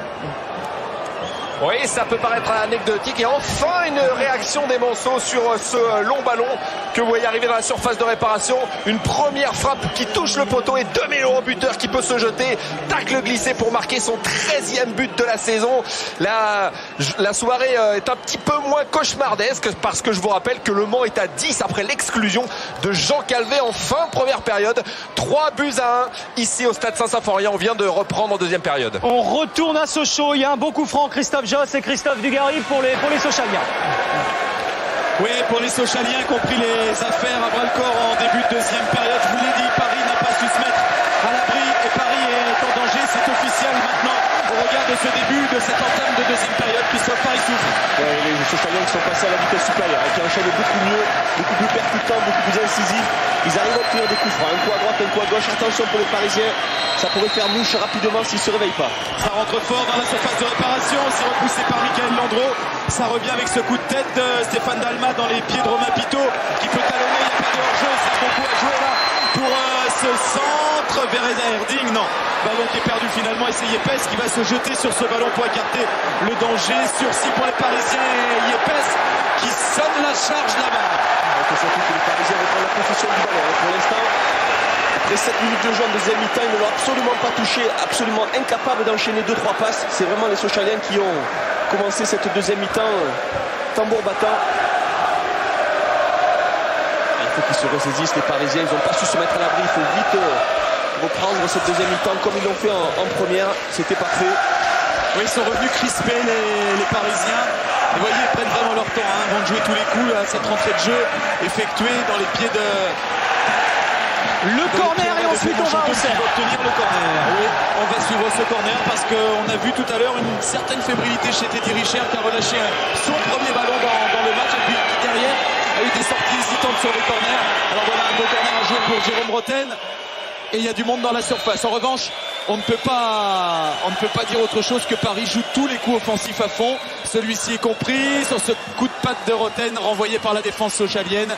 Oui, ça peut paraître anecdotique. Et enfin, une réaction des Monceaux sur ce long ballon que vous voyez arriver dans la surface de réparation. Une première frappe qui touche le poteau et deux mille euros buteur qui peut se jeter. Tacle glissé pour marquer son treizième but de la saison. La, la soirée est un petit peu moins cauchemardesque parce que je vous rappelle que Le Mans est à dix après l'exclusion de Jean Calvé en fin de première période. trois buts à un ici au stade Saint-Symphorien. On vient de reprendre en deuxième période. On retourne à Sochaux. Il y a un beau coup franc, Christophe Josse et Christophe Dugarry pour les, pour les Sochaliens. Oui, pour les Sochaliens qui ont pris les affaires à bras-le-corps en début de deuxième période. Je vous l'ai dit, Paris n'a pas su se mettre à l'abri et Paris est en danger. C'est officiel maintenant au regard de ce début, de cette entame de deuxième période. Christophe, Paris souffre. Ouais, les Sochaliens qui sont passés à la vitesse supérieure et qui enchaînent beaucoup mieux, beaucoup plus percutants, beaucoup plus incisifs. Ils arrivent à obtenir des coups francs, un coup à droite, un coup à gauche. Attention pour les Parisiens, ça pourrait faire mouche rapidement s'ils ne se réveillent pas. Ça rentre fort dans la surface de réparation, c'est repoussé par Michael Landreau. Ça revient avec ce coup de tête de Stéphane Dalma dans les pieds de Romain Pitot qui peut talonner, il n'y a pas de hors-jeu, c'est beaucoup à jouer là pour euh, ce centre vers Erding. Non, ballon qui est perdu finalement et c'est Yepes qui va se jeter sur ce ballon pour écarter le danger. Sursis pour les Parisiens et Yepes qui sonne la charge là-bas. C'est surtout que les Parisiens reprennent la possession du ballon. Pour l'instant, après sept minutes de jeu en deuxième mi-temps, ils ne l'ont absolument pas touché, absolument incapable d'enchaîner deux trois passes. C'est vraiment les Sochaliens qui ont commencé cette deuxième mi-temps tambour battant. Il faut qu'ils se ressaisissent, les Parisiens. Ils n'ont pas su se mettre à l'abri. Il faut vite reprendre cette deuxième mi-temps comme ils l'ont fait en, en première. C'était parfait. Oui, ils sont revenus crispés, les, les Parisiens. Et vous voyez, ils prennent vraiment leur temps. Hein, vont jouer tous les coups à cette rentrée de jeu effectuée dans les pieds de... Le corner et ensuite on va au cerf. Obtenir le corner. Oui, on va suivre ce corner parce qu'on a vu tout à l'heure une certaine fébrilité chez Teddy Richert qui a relâché son premier ballon dans, dans le match et puis derrière a eu des sorties hésitantes sur les corners. Alors voilà un beau corner à jouer pour Jérôme Roten et il y a du monde dans la surface. En revanche, on ne peut pas, on ne peut pas dire autre chose que Paris joue tous les coups offensifs à fond. Celui-ci est compris sur ce coup de patte de Roten renvoyé par la défense sochalienne.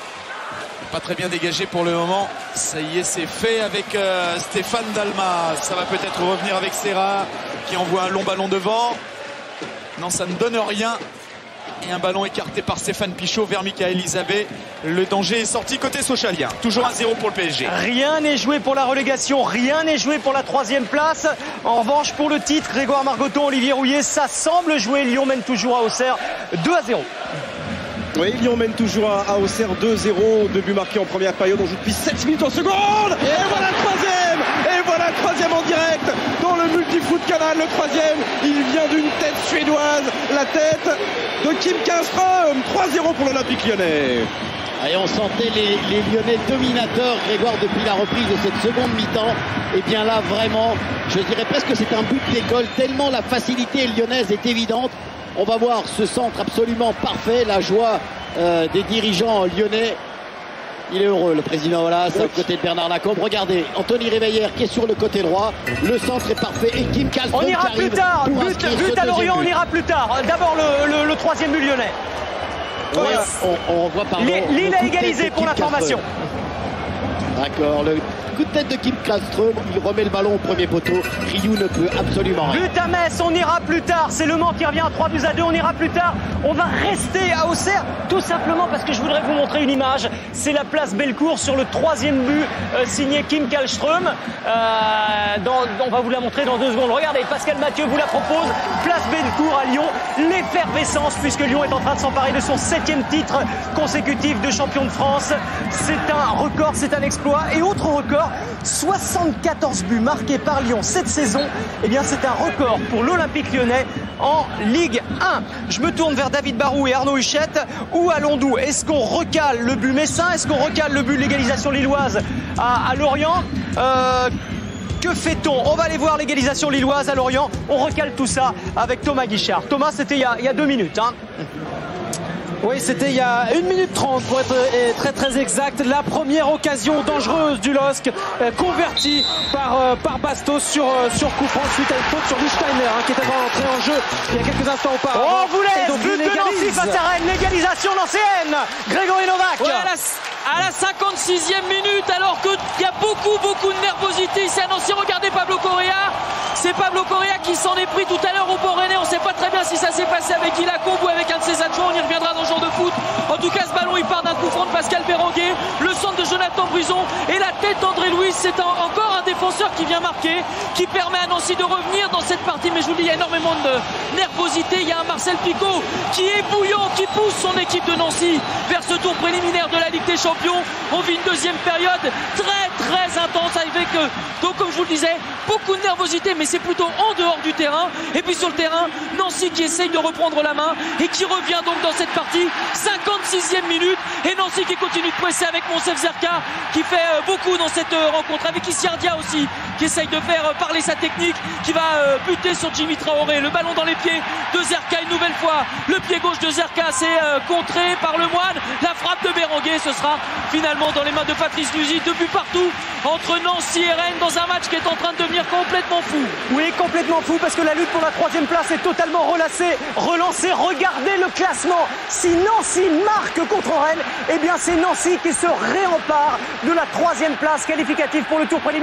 Pas très bien dégagé pour le moment. Ça y est, c'est fait avec euh, Stéphane Dalma. Ça va peut-être revenir avec Serra qui envoie un long ballon devant. Non, ça ne donne rien. Et un ballon écarté par Stéphane Pichot vers Michael Isabé. Le danger est sorti côté sochalien. Toujours un zéro pour le P S G. Rien n'est joué pour la relégation. Rien n'est joué pour la troisième place. En revanche, pour le titre, Grégoire Margoton, Olivier Rouillet, ça semble jouer. Lyon mène toujours à Auxerre deux à zéro. Oui, Lyon mène toujours à Auxerre deux zéro. Deux buts marqués en première période. On joue depuis sept minutes en seconde. Et voilà le troisième. Et voilà le troisième en direct dans le multifoot canal. Le troisième, il vient d'une tête suédoise. La tête de Kim Kallström. trois zéro pour l'Olympique lyonnais. Et on sentait les, les Lyonnais dominateurs, Grégoire, depuis la reprise de cette seconde mi-temps. Et bien là, vraiment, je dirais presque que c'est un but d'école, tellement la facilité lyonnaise est évidente. On va voir ce centre absolument parfait, la joie euh, des dirigeants lyonnais. Il est heureux, le président Olas, à côté de Bernard Lacombe. Regardez, Anthony Réveillère qui est sur le côté droit. Le centre est parfait et Kim Kallström On ira plus tard, but, but à Lorient, on ira plus tard. D'abord le, le, le troisième but lyonnais. Voilà. On, on revoit pardon. Lille a égalisé pour l'information. D'accord, le coup de tête de Kim Kallström, il remet le ballon au premier poteau. Rioux ne peut absolument rien. But à Metz, on ira plus tard. C'est Le Mans qui revient à trois buts à deux, on ira plus tard. On va rester à Auxerre, tout simplement parce que je voudrais vous montrer une image. C'est la place Bellecour sur le troisième but euh, signé Kim Kallström. Euh, dans, on va vous la montrer dans deux secondes. Regardez, Pascal Mathieu vous la propose. Place Bellecour à Lyon. L'effervescence puisque Lyon est en train de s'emparer de son septième titre consécutif de champion de France. C'est un record, c'est un exploit. Et autre record, soixante-quatorze buts marqués par Lyon cette saison. Eh bien, c'est un record pour l'Olympique lyonnais en Ligue un. Je me tourne vers David Barou et Arnaud Huchette. Où allons-nous? Est-ce qu'on recale le but messin? Est-ce qu'on recale le but de l'égalisation lilloise à, à Lorient? euh, Que fait-on? On va aller voir l'égalisation lilloise à Lorient. On recale tout ça avec Thomas Guichard. Thomas, c'était il, il y a deux minutes. Hein. Oui, c'était il y a une minute trente pour être très très exact. La première occasion dangereuse du L O S C, euh, convertie par, euh, par Bastos sur, euh, sur coup franc suite à une faute sur Lichtsteiner hein, qui était entré en jeu il y a quelques instants auparavant. On vous laisse, but de Nancy face à Rennes, l'égalisation nancéenne. Grégory Novak. Ouais, à, la, à la cinquante-sixième minute, alors qu'il y a beaucoup beaucoup de nervosité ici à Nancy. Regardez Pablo Correa. C'est Pablo Correa qui s'en est pris tout à l'heure au Port Rennais. On ne sait pas très bien si ça s'est passé avec Ilacombe ou avec un de ses adjoints. On y reviendra dans le genre de foot. En tout cas, ce ballon, il part d'un coup franc de Pascal Béranguet. Le centre de Jonathan Brison et la tête d'André Louis. C'est un, encore un défenseur qui vient marquer, qui permet à Nancy de revenir dans cette partie. Mais je vous le dis, il y a énormément de nervosité. Il y a un Marcel Picot qui est bouillant, qui pousse son équipe de Nancy vers ce tour préliminaire de la Ligue des Champions. On vit une deuxième période très très intense avec, donc comme je vous le disais, beaucoup de nervosité, mais c'est plutôt en dehors du terrain. Et puis sur le terrain, Nancy qui essaye de reprendre la main et qui revient donc dans cette partie. cinquante-sixième minute et Nancy qui continue de presser avec Monsef Zerka qui fait beaucoup dans cette rencontre, avec Issiardia aussi qui essaye de faire parler sa technique, qui va buter sur Jimmy Traoré. Le ballon dans les pieds de Zerka une nouvelle fois. Le pied gauche de Zerka, c'est contré par le Moine. La frappe de Béranguet, ce sera finalement dans les mains de Patrice Luzi. Deux buts partout entre Nancy et Rennes dans un match qui est en train de devenir complètement fou. Oui, complètement fou parce que la lutte pour la troisième place est totalement relancée, relancée. Regardez le classement. Si Nancy marque contre Rennes, eh bien c'est Nancy qui se réempare de la troisième place qualificative pour le tour préliminaire de la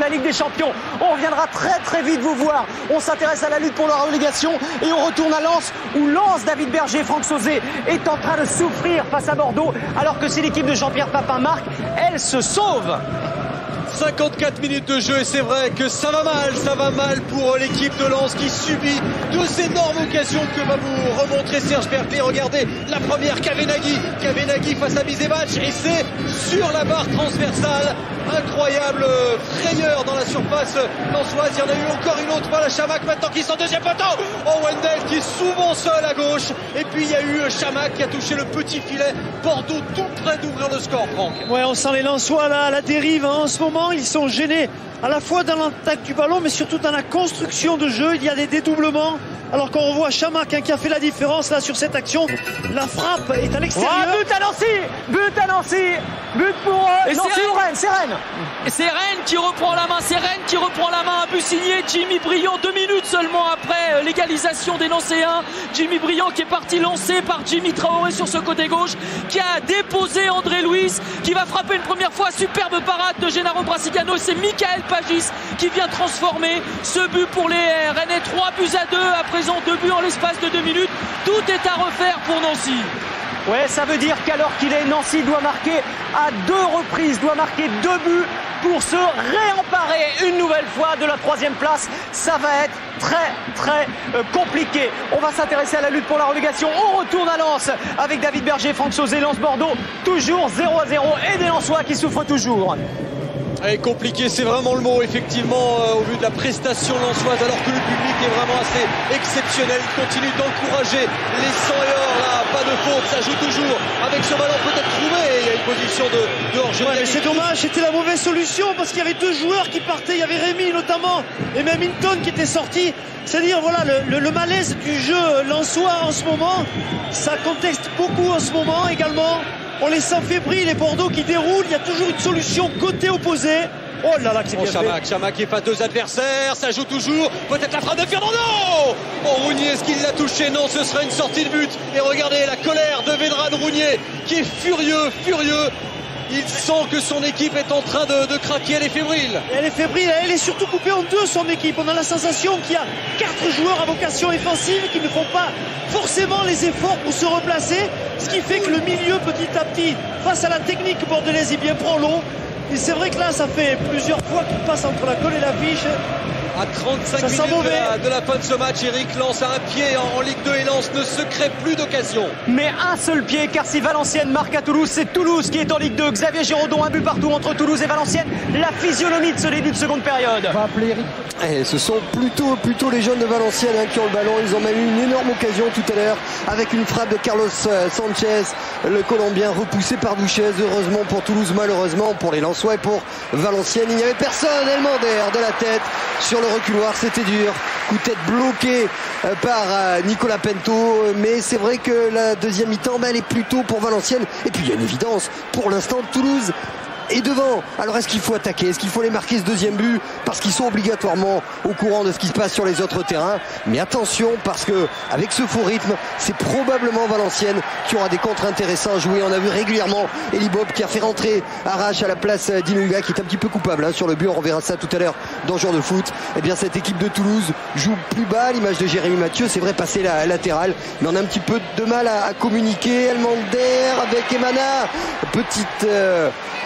Ligue des Champions. On reviendra très très vite vous voir. On s'intéresse à la lutte pour la relégation et on retourne à Lens où Lens, David Berger, Franck Sauzet est en train de souffrir face à Bordeaux alors que si l'équipe de Jean-Pierre Papin marque, elle se sauve. cinquante-quatre minutes de jeu et c'est vrai que ça va mal, ça va mal pour l'équipe de Lens qui subit deux énormes occasions que va vous remontrer Serge Berthet. Regardez la première, Kavenaghi, Kavenaghi face à Bizevac et c'est sur la barre transversale. Incroyable frayeur dans la surface lensoise. Il y en a eu encore une autre. Voilà Chamac maintenant qui sort deuxième poteau. Oh, Wendell qui est souvent seul à gauche. Et puis il y a eu Chamac qui a touché le petit filet. Bordeaux tout près d'ouvrir le score, Franck. Ouais, on sent les Lensois là à la dérive hein. En ce moment. Ils sont gênés à la fois dans l'attaque du ballon mais surtout dans la construction de jeu. Il y a des dédoublements alors qu'on revoit Chamac hein, qui a fait la différence là sur cette action. La frappe est à l'extérieur. Oh, but à Nancy, but à Nancy, but pour euh, Nancy ou Rennes, c'est Rennes. Et c'est Rennes qui reprend la main, c'est Rennes qui reprend la main. Un but signé Jimmy Briand, deux minutes seulement après l'égalisation des Nancéens. Jimmy Briand qui est parti lancé par Jimmy Traoré sur ce côté gauche, qui a déposé André Luis, qui va frapper une première fois. Superbe parade de Gennaro Brassicano. C'est Michael Pagis qui vient transformer ce but pour les Rennais. Trois buts à deux à présent, deux buts en l'espace de deux minutes. Tout est à refaire pour Nancy. Ouais, ça veut dire qu'alors qu'il est, Nancy doit marquer à deux reprises, doit marquer deux buts pour se réemparer une nouvelle fois de la troisième place. Ça va être très très euh, compliqué. On va s'intéresser à la lutte pour la relégation. On retourne à Lens avec David Berger, Franck Sauzet, Lens Bordeaux. Toujours zéro à zéro et des Lensois qui souffrent toujours. Et compliqué, c'est vraiment le mot, effectivement, euh, au vu de la prestation lensoise, alors que le public est vraiment assez exceptionnel. Il continue d'encourager les cent et or, là, pas de faute, ça joue toujours avec ce ballon peut-être trouvé. Il y a une position de, de hors-jeu. Ouais, mais c'est dommage, c'était la mauvaise solution parce qu'il y avait deux joueurs qui partaient. Il y avait Rémi notamment et même Hinton qui était sorti. C'est-à-dire, voilà, le, le, le malaise du jeu lensois en ce moment, ça contexte beaucoup en ce moment également. On les sent fébriles, les Bordeaux qui déroulent. Il y a toujours une solution côté opposé. Oh là là, que c'est oh, bien Chamac, fait. Chamac qui est face deux adversaires. Ça joue toujours. Peut-être la frappe de Fernando. Oh, Rougnier, est-ce qu'il l'a touché? Non, ce serait une sortie de but. Et regardez la colère de Vedran Rougnier qui est furieux, furieux. Il sent que son équipe est en train de, de craquer. Elle est fébrile. Elle est fébrile. Elle est surtout coupée en deux, son équipe. On a la sensation qu'il y a quatre joueurs à vocation offensive qui ne font pas forcément les efforts pour se replacer. Ce qui fait que le milieu, petit à petit, face à la technique bordelaise, il bien prend l'eau. Et c'est vrai que là, ça fait plusieurs fois qu'il passe entre la colle et l'affiche. À trente-cinq minutes de la, de la fin de ce match, Eric Lens a un pied en, en Ligue deux et Lens ne se crée plus d'occasion. Mais un seul pied, car si Valenciennes marque à Toulouse, c'est Toulouse qui est en Ligue deux. Xavier Giraudon, un but partout entre Toulouse et Valenciennes. La physionomie de ce début de seconde période. On va appeler Eric. Et ce sont plutôt, plutôt les jeunes de Valenciennes hein, qui ont le ballon. Ils ont même eu une énorme occasion tout à l'heure avec une frappe de Carlos Sanchez, le Colombien repoussé par Douchez. Heureusement pour Toulouse, malheureusement pour les Lensois et pour Valenciennes. Il n'y avait personne. Elmander de la tête sur le reculoir, c'était dur. Coup de tête bloqué par Nicolas Pinto. Mais c'est vrai que la deuxième mi-temps, ben, elle est plutôt pour Valenciennes. Et puis il y a une évidence. Pour l'instant, Toulouse est devant. Alors est-ce qu'il faut attaquer? Est-ce qu'il faut les marquer ce deuxième but? Parce qu'ils sont obligatoirement au courant de ce qui se passe sur les autres terrains. Mais attention, parce que avec ce faux rythme, c'est probablement Valenciennes qui aura des contres intéressants à jouer. On a vu régulièrement Eli Bob qui a fait rentrer Arrache à la place d'Inuga, qui est un petit peu coupable hein, sur le but. On reverra ça tout à l'heure dans Joueur de foot. Eh bien cette équipe de Toulouse joue plus bas, l'image de Jérémy Mathieu. C'est vrai, passer la latérale, mais on a un petit peu de mal à, à communiquer. Elmander avec Emana. Petite... Euh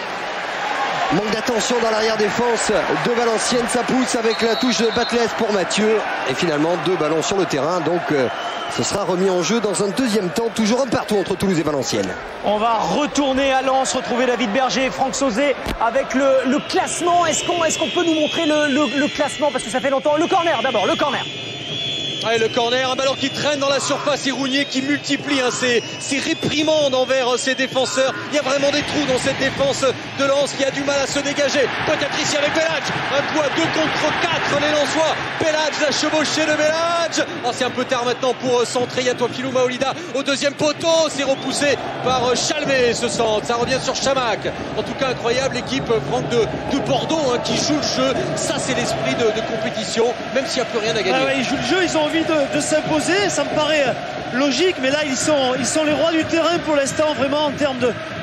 manque d'attention dans l'arrière-défense de Valenciennes, ça pousse avec la touche de Batles pour Mathieu. Et finalement, deux ballons sur le terrain. Donc, euh, ce sera remis en jeu dans un deuxième temps. Toujours un partout entre Toulouse et Valenciennes. On va retourner à Lens, retrouver David Berger et Franck Sauzet avec le, le classement. Est-ce qu'on est-ce qu'on peut nous montrer le, le, le classement? Parce que ça fait longtemps. Le corner d'abord, le corner. Allez, le corner, un ballon qui traîne dans la surface et Rougnier qui multiplie hein, ses, ses réprimandes envers ses défenseurs. Il y a vraiment des trous dans cette défense de Lens qui a du mal à se dégager. Peut-être ici avec Belhadj. Un coup à deux contre quatre, les Lensois. Belhadj, la chevauchée de Belhadj. Oh, c'est un peu tard maintenant pour euh, centrer. Il y a Toafilou Maolida au deuxième poteau. C'est repoussé par euh, Chalmé ce centre. Ça revient sur Chamac. En tout cas, incroyable équipe, Franck, de, de Bordeaux hein, qui joue le jeu. Ça, c'est l'esprit de, de compétition, même s'il n'y a plus rien à gagner. Ah ouais, ils jouent le jeu, ils ont envie de, de s'imposer, ça me paraît logique, mais là ils sont, ils sont les rois du terrain pour l'instant, vraiment en termes de,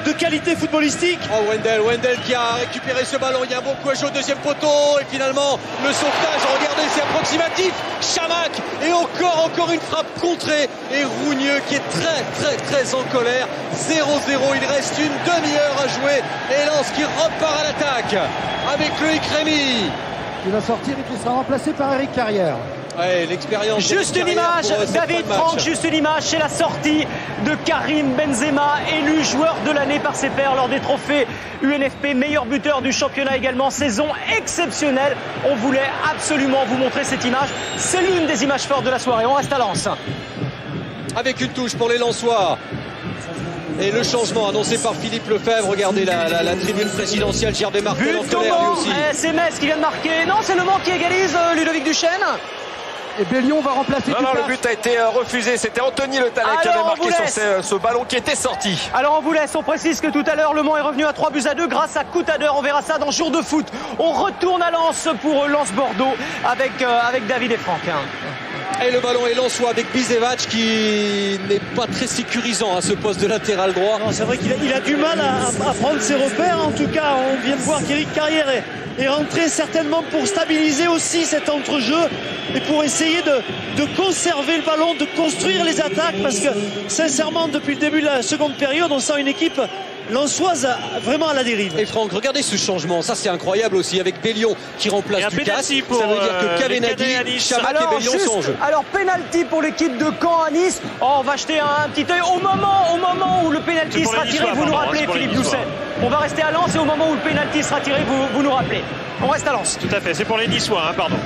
de qualité footballistique. Oh Wendell, Wendell qui a récupéré ce ballon, il y a un bon coup à jouer au deuxième poteau et finalement le sauvetage, regardez c'est approximatif, Chamac et encore encore une frappe contrée et Rougneux qui est très très très en colère. Zéro zéro, il reste une demi-heure à jouer et Lens qui repart à l'attaque avec Loïc Rémy. Il va sortir et qui sera remplacé par Eric Carrière. Ouais, l'expérience. Juste une image, David Franck, juste une image, c'est la sortie de Karim Benzema, élu joueur de l'année par ses pairs lors des trophées U N F P, meilleur buteur du championnat également, saison exceptionnelle. On voulait absolument vous montrer cette image, c'est l'une des images fortes de la soirée. On reste à Lens. Avec une touche pour les Lensois. Et le changement annoncé par Philippe Lefebvre, regardez la, la, la tribune présidentielle, Gervais Martel en colère lui aussi. Eh, c'est Metz qui vient de marquer, non c'est Le Mans qui égalise, euh, Ludovic Duchesne. Et Bélion va remplacer. Non, non, le but a été euh, refusé. C'était Anthony Le Tallec qui avait marqué sur ce, ce ballon qui était sorti. Alors on vous laisse, on précise que tout à l'heure Le Mans est revenu à trois buts à deux grâce à Coutader. On verra ça dans Jour de foot. On retourne à Lens pour Lens-Bordeaux avec, euh, avec David et Franck. Et le ballon est lensois avec Bisevac qui n'est pas très sécurisant à ce poste de latéral droit. C'est vrai qu'il a, il a du mal à, à prendre ses repères. En tout cas, on vient de voir qu'Éric Carrière est, est rentré certainement pour stabiliser aussi cet entrejeu et pour essayer de, de conserver le ballon, de construire les attaques. Parce que sincèrement, depuis le début de la seconde période, on sent une équipe lensoise vraiment à la dérive. Et Franck, regardez ce changement, ça c'est incroyable aussi avec Bélion qui remplace Ducasse. Ça veut dire que Kavenadi, Chamac et Bélion sont en jeu. Alors penalty pour l'équipe de Caen à Nice. Oh, on va jeter un, un petit œil au moment, au moment où le penalty sera tiré. Vous nous rappelez, Philippe Doucet. On va rester à Lens et au moment où le penalty sera tiré, vous, vous nous rappelez. On reste à Lens. Tout à fait, c'est pour les Niçois, hein, pardon.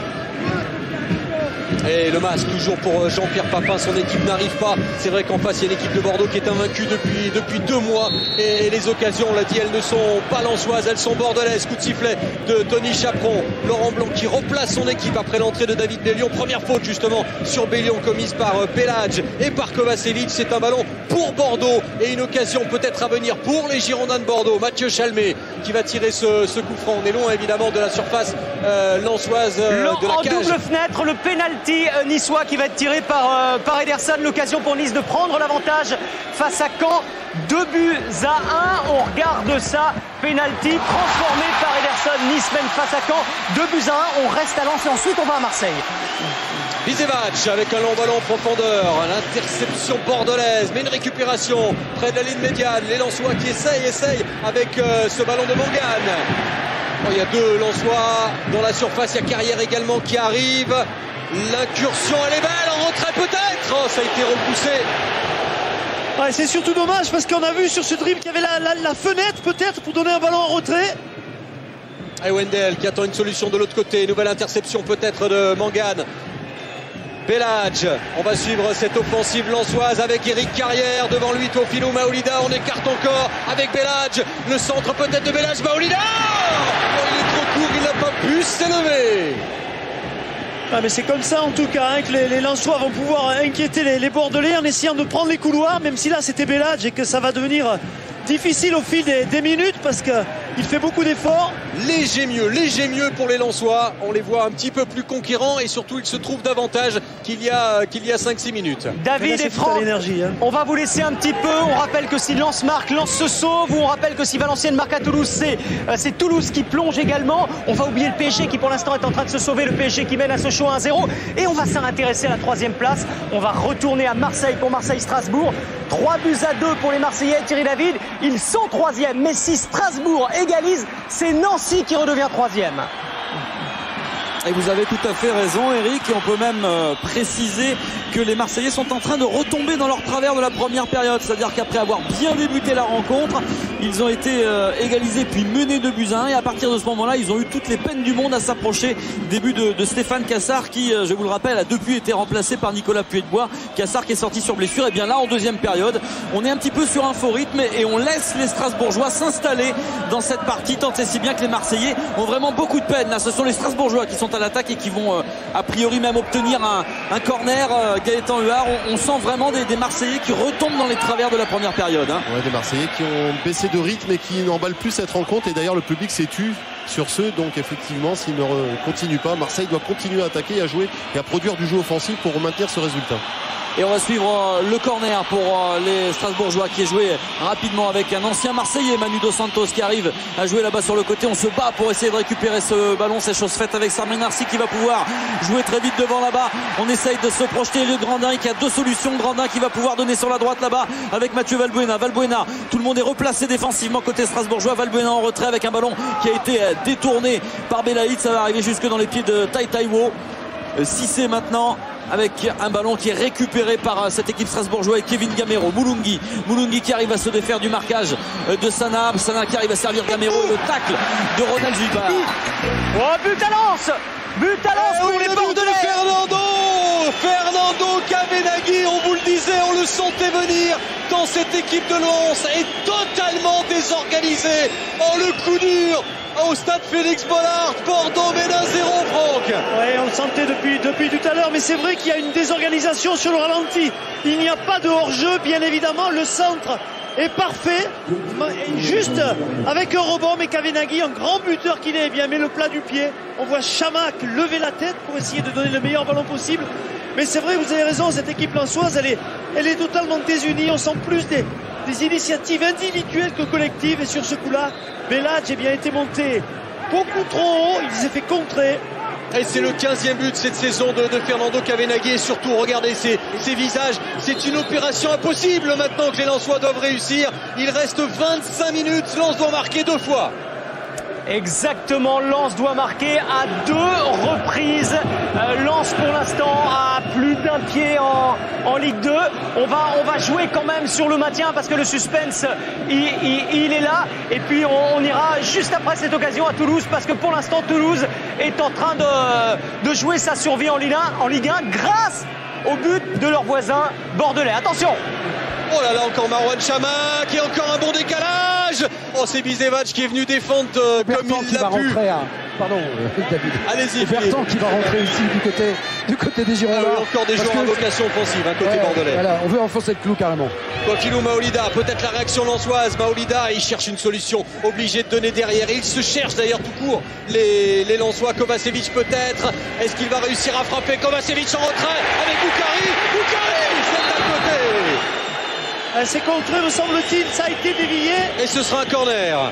Et le masque toujours pour Jean-Pierre Papin, son équipe n'arrive pas. C'est vrai qu'en face il y a une équipe de Bordeaux qui est invaincue depuis, depuis deux mois. Et les occasions, on l'a dit, elles ne sont pas lensoises, elles sont bordelaises. Coup de sifflet de Tony Chaperon. Laurent Blanc qui replace son équipe après l'entrée de David Bélion. Première faute justement sur Bélion commise par Pelage et par Kovacevic. C'est un ballon pour Bordeaux et une occasion peut-être à venir pour les Girondins de Bordeaux. Mathieu Chalmé qui va tirer ce, ce coup franc. On est loin évidemment de la surface euh, lensoise euh, de la en cage. En double fenêtre, le penalty niçois qui va être tiré par, euh, par Ederson. L'occasion pour Nice de prendre l'avantage face à Caen. Deux buts à un. On regarde ça. Penalty transformé par Ederson. Nice mène face à Caen. Deux buts à un. On reste à Lens et ensuite on va à Marseille. Bisevac avec un long ballon en profondeur. L'interception bordelaise. Mais une récupération près de la ligne médiane. Les Lensois qui essayent, essayent avec euh, ce ballon de Morgan. Oh, il y a deux Lensois dans la surface. Il y a Carrière également qui arrive. L'incursion, elle est belle, en retrait peut-être. Oh, ça a été repoussé. Ouais, c'est surtout dommage parce qu'on a vu sur ce dribble qu'il y avait la, la, la fenêtre peut-être pour donner un ballon en retrait. Et Wendell qui attend une solution de l'autre côté. Nouvelle interception peut-être de Mangane. Belhadj, on va suivre cette offensive lensoise avec Eric Carrière devant lui, Tofilo Maolida, on écarte encore avec Belhadj, le centre peut-être de Belhadj, Maolida oh, il est trop court, il n'a pas pu s'élever. Ah mais c'est comme ça en tout cas hein, que les, les Lensois vont pouvoir inquiéter les, les Bordelais en essayant de prendre les couloirs, même si là c'était Belhadj et que ça va devenir difficile au fil des, des minutes parce qu'il fait beaucoup d'efforts. Léger mieux, léger mieux pour les Lensois. On les voit un petit peu plus conquérants et surtout ils se trouvent davantage qu'il y a, qu'il y a cinq six minutes. David et Franck, hein. On va vous laisser un petit peu. On rappelle que si Lens marque, Lens se sauve. Ou on rappelle que si Valenciennes marque à Toulouse, c'est, c'est Toulouse qui plonge également. On va oublier le P S G qui pour l'instant est en train de se sauver. Le P S G qui mène à Sochaux un zéro. Et on va s'intéresser à la troisième place. On va retourner à Marseille pour Marseille-Strasbourg. trois buts à deux pour les Marseillais. Thierry David, ils sont troisième. Mais si Strasbourg égalise, c'est Nancy qui redevient troisième. Et vous avez tout à fait raison, Eric, et on peut même euh, préciser que les Marseillais sont en train de retomber dans leur travers de la première période, c'est-à-dire qu'après avoir bien débuté la rencontre, ils ont été euh, égalisés puis menés de buts à un, et à partir de ce moment-là, ils ont eu toutes les peines du monde à s'approcher des buts de, de Stéphane Cassard qui, euh, je vous le rappelle, a depuis été remplacé par Nicolas Puy-de-Bois. Cassard qui est sorti sur blessure. Et bien là, en deuxième période, on est un petit peu sur un faux rythme et on laisse les Strasbourgeois s'installer dans cette partie, tant et si bien que les Marseillais ont vraiment beaucoup de peine. Là, ce sont les Strasbourgeois qui sont à l'attaque et qui vont euh, a priori même obtenir un, un corner. euh, Gaëtan Huard, on, on sent vraiment des, des Marseillais qui retombent dans les travers de la première période hein. Ouais, des Marseillais qui ont baissé de rythme et qui n'emballent plus cette rencontre, et d'ailleurs le public s'est tu sur ce, donc effectivement s'ils ne continuent pas, Marseille doit continuer à attaquer, à jouer et à produire du jeu offensif pour maintenir ce résultat. Et on va suivre le corner pour les Strasbourgeois qui est joué rapidement avec un ancien Marseillais, Manu Dos Santos, qui arrive à jouer là-bas sur le côté. On se bat pour essayer de récupérer ce ballon. C'est chose faite avec Samir Narcy qui va pouvoir jouer très vite devant là-bas. On essaye de se projeter. Le Grandin qui a deux solutions. Grandin qui va pouvoir donner sur la droite là-bas avec Mathieu Valbuena. Valbuena, tout le monde est replacé défensivement côté strasbourgeois. Valbuena en retrait avec un ballon qui a été détourné par Belaïd. Ça va arriver jusque dans les pieds de Tai Taiwo. Cissé maintenant avec un ballon qui est récupéré par cette équipe strasbourgeoise et Kevin Gamero. Moulungi, Moulungi qui arrive à se défaire du marquage de Sana. Sana qui arrive à servir Gamero et le tacle de Ronald Zubar. Oh, but à Lens, but à Lens pour les Bordelais. Fernando, Fernando Kavenaghi, on vous le disait, on le sentait venir dans cette équipe de Lens, est totalement désorganisée. Oh, le coup dur au stade Félix Bollard. Bordeaux mène un zéro, Franck. Oui, on le sentait depuis, depuis tout à l'heure, mais c'est vrai qu'il y a une désorganisation sur le ralenti. Il n'y a pas de hors-jeu, bien évidemment. Le centre est parfait, juste avec un rebond, mais Kavenaghi, un grand buteur qu'il est, bien met le plat du pied. On voit Chamac lever la tête pour essayer de donner le meilleur ballon possible. Mais c'est vrai, vous avez raison, cette équipe lensoise, elle est, elle est totalement désunie. On sent plus des, des initiatives individuelles que collectives. Et sur ce coup-là, Belaïd a bien été monté beaucoup trop haut. Il s'est fait contrer. Et c'est le quinzième but cette saison de, de Fernando Kavenaghi. Et surtout, regardez ses, ses visages. C'est une opération impossible maintenant que les Lensois doivent réussir. Il reste vingt-cinq minutes. Lens doit marquer deux fois. Exactement, Lens doit marquer à deux reprises. Euh, Lens pour l'instant à plus d'un pied en, en Ligue deux. On va, on va jouer quand même sur le maintien parce que le suspense il, il, il est là. Et puis on, on ira juste après cette occasion à Toulouse parce que pour l'instant Toulouse est en train de, de jouer sa survie en Ligue un, en Ligue un grâce au but de leurs voisins bordelais. Attention! Oh là là, encore Marouane Chamac et encore un bon décalage. Oh, c'est Bizevac qui est venu défendre euh, comme il l'a pu. Rentrer, hein. Pardon, euh, David. Allez-y, Bertrand qui va rentrer ici du côté, du côté des Girondins. Ah oui, encore des joueurs à vocation offensive, hein, côté ouais, bordelais. Voilà, on veut enfoncer le clou carrément. Kofilou Maolida, peut-être la réaction lensoise. Maolida, il cherche une solution, obligé de donner derrière. Et il se cherche d'ailleurs tout court. Les, les Lensois, Kovacevic peut-être. Est-ce qu'il va réussir à frapper? Kovacevic en retrait avec Boukari. Boukari, c'est à côté. C'est contré, me semble-t-il, ça a été dévié. Et ce sera un corner.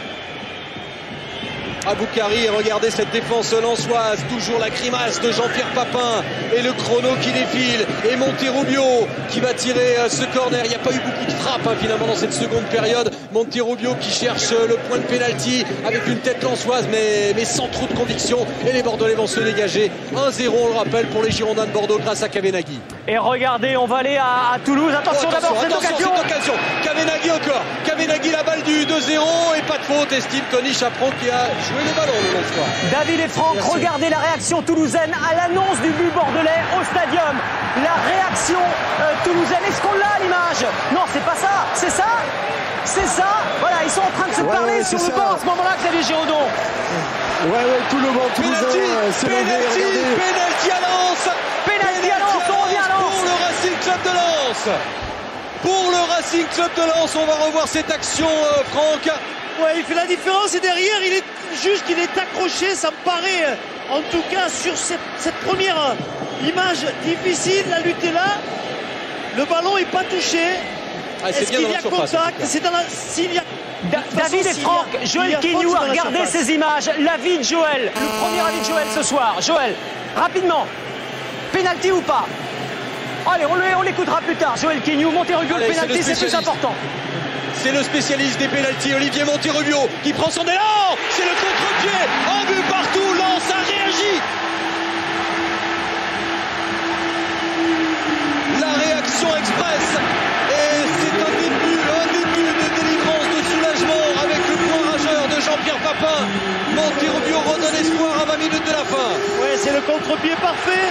Aboukari, regardez cette défense lensoise, toujours la grimace de Jean-Pierre Papin et le chrono qui défile et Monterrubio qui va tirer ce corner. Il n'y a pas eu beaucoup de frappes hein, finalement dans cette seconde période. Monterrubio qui cherche le point de pénalty avec une tête lensoise mais, mais sans trop de conviction et les Bordelais vont se dégager. un zéro on le rappelle pour les Girondins de Bordeaux grâce à Kavenaghi. Et regardez, on va aller à, à Toulouse. Attention, oh, attention d'abord cette occasion. Cette occasion. Kavenaghi encore. Kavenaghi la balle du deux zéro et pas de faute. Estime Tony Chaperon qui a joué les ballons le Lensois. David et Franck, merci. Regardez la réaction toulousaine à l'annonce du but bordelais au stadium. La réaction euh, toulousaine. Est-ce qu'on l'a à l'image? Non, c'est pas ça. C'est ça. C'est ça. Voilà, ils sont en train de se ouais, parler ouais, sur le banc à ce moment-là, Xavier Giraudon. Ouais, ouais, tout le banc toulousain s'est levé. Pénalty à Lens. Pénalty à Lens. On revient à Lens. Pour le Racing Club de Lens. Pour le Racing Club de Lens, on va revoir cette action, euh, Franck. Ouais, il fait la différence et derrière, il est juste qu'il est accroché. Ça me paraît, en tout cas, sur cette, cette première image difficile, la lutte est là. Le ballon n'est pas touché. Ah, Est-ce qu'il y a contact? C'est dans la. S'il y a. Da David et Franck, Joël Quignou a regardé ces images. L'avis de Joël, le premier avis de Joël ce soir. Joël, rapidement, pénalty ou pas? Allez, on l'écoutera plus tard. Joël Quignou, Monterrubio, le pénalty, c'est plus important. C'est le spécialiste des pénaltys, Olivier Monterrubio, qui prend son élan. C'est le contre-pied, en vue partout. Lens a réagi. La réaction express. Et c'est un début, un début de délivrance, de soulagement avec le point rageur de Jean-Pierre Papin. Monterrubio redonne espoir à vingt minutes de la fin. Ouais, c'est le contre-pied parfait.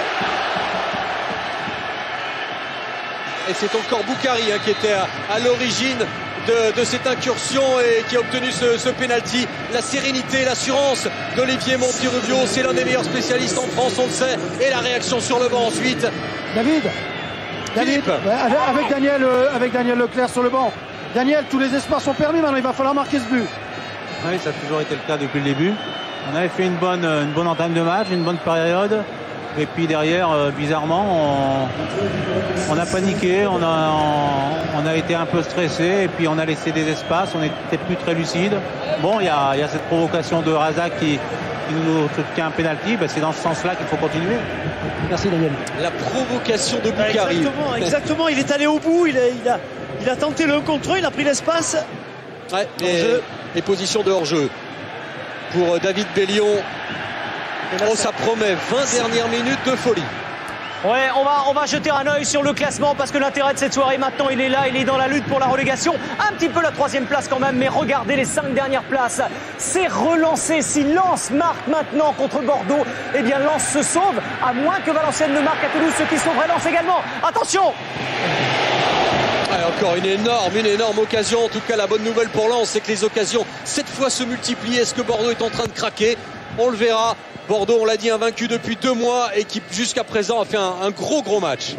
Et c'est encore Boukari hein, qui était à, à l'origine de, de cette incursion et qui a obtenu ce, ce penalty. La sérénité, l'assurance d'Olivier Monterrubio, c'est l'un des meilleurs spécialistes en France, on le sait. Et la réaction sur le banc ensuite. David, David avec, avec, Daniel, euh, avec Daniel Leclerc sur le banc. Daniel, tous les espaces sont permis, maintenant il va falloir marquer ce but. Oui, ça a toujours été le cas depuis le début. On avait fait une bonne, une bonne entame de match, une bonne période. Et puis derrière, euh, bizarrement, on, on a paniqué, on a, on, on a été un peu stressé et puis on a laissé des espaces, on n'était plus très lucide. Bon, il y a, y a cette provocation de Razak qui, qui nous tient un pénalty, ben c'est dans ce sens-là qu'il faut continuer. Merci Daniel. La provocation de Boukari. Exactement, exactement, il est allé au bout, il a, il a, il a tenté le contre, il a pris l'espace. Ouais, et, et position de hors-jeu pour David Bellion. Oh, ça promet vingt dernières minutes de folie. Ouais, on va, on va jeter un œil sur le classement parce que l'intérêt de cette soirée maintenant, il est là, il est dans la lutte pour la relégation. Un petit peu la troisième place quand même, mais regardez les cinq dernières places. C'est relancé. Si Lens marque maintenant contre Bordeaux, eh bien Lens se sauve, à moins que Valenciennes ne marque à Toulouse, ce qui sauverait Lens également. Attention! Ouais, encore une énorme, une énorme occasion. En tout cas, la bonne nouvelle pour Lens, c'est que les occasions cette fois se multiplient. Est-ce que Bordeaux est en train de craquer? On le verra. Bordeaux, on l'a dit, invaincu depuis deux mois et qui jusqu'à présent a fait un, un gros gros match.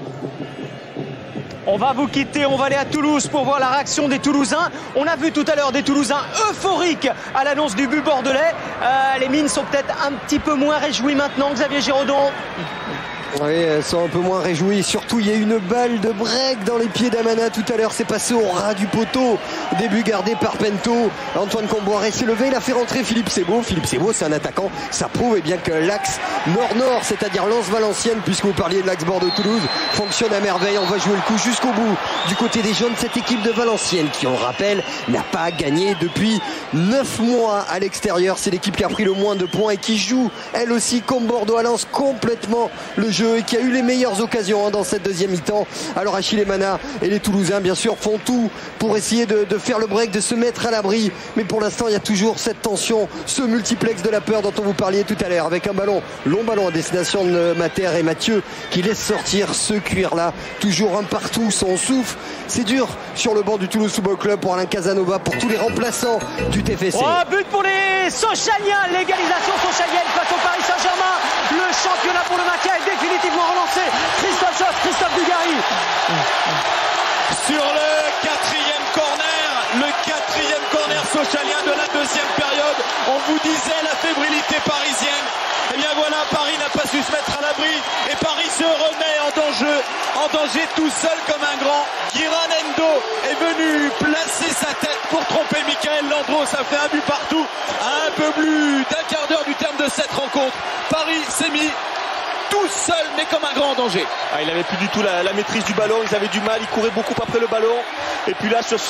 On va vous quitter, on va aller à Toulouse pour voir la réaction des Toulousains. On a vu tout à l'heure des Toulousains euphoriques à l'annonce du but bordelais. Euh, les mines sont peut-être un petit peu moins réjouies maintenant, Xavier Giraudon. Oui, elles sont un peu moins réjouies. Surtout, il y a une balle de break dans les pieds d'Amana tout à l'heure. C'est passé au ras du poteau. Début gardé par Pento. Antoine Comboiré s'est levé. Il a fait rentrer Philippe Sebo. Philippe Sebo, c'est un attaquant. Ça prouve eh bien que l'axe nord-nord, c'est-à-dire Lens-Valenciennes, puisque vous parliez de l'axe Bordeaux-Toulouse, fonctionne à merveille. On va jouer le coup jusqu'au bout. Du côté des jaunes, cette équipe de Valenciennes, qui, on le rappelle, n'a pas gagné depuis neuf mois à l'extérieur. C'est l'équipe qui a pris le moins de points et qui joue, elle aussi, comme Bordeaux à Lens, complètement le jeu et qui a eu les meilleures occasions hein, dans cette deuxième mi-temps. Alors Achille Emana et les Toulousains bien sûr font tout pour essayer de, de faire le break, de se mettre à l'abri, mais pour l'instant il y a toujours cette tension, ce multiplex de la peur dont on vous parliez tout à l'heure, avec un ballon, long ballon à destination de Mater et Mathieu qui laisse sortir ce cuir là, toujours un partout, son souffle. C'est dur sur le banc du Toulouse Football Club pour Alain Casanova, pour tous les remplaçants du T F C. Oh, but pour les Sochaliens, l'égalisation sochalienne face au Paris Saint-Germain. Le championnat pour le maintien est définitivement relancé. Christophe Josse, Christophe Dugarry. Sur le quatrième corner, le quatrième corner sochalien de la deuxième période, on vous disait la fébrilité parisienne. Et bien voilà, Paris n'a pas su se mettre à l'abri et Paris se remet en danger, en danger tout seul comme un grand. Guiran Endo est venu placer sa tête pour tromper Michael Landreau. Ça fait un but partout à un peu plus d'un quart d'heure du terme de cette rencontre. Paris s'est mis tout seul mais comme un grand danger. Ah, il n'avait plus du tout la, la maîtrise du ballon, ils avaient du mal, ils couraient beaucoup après le ballon. Et puis là sur ce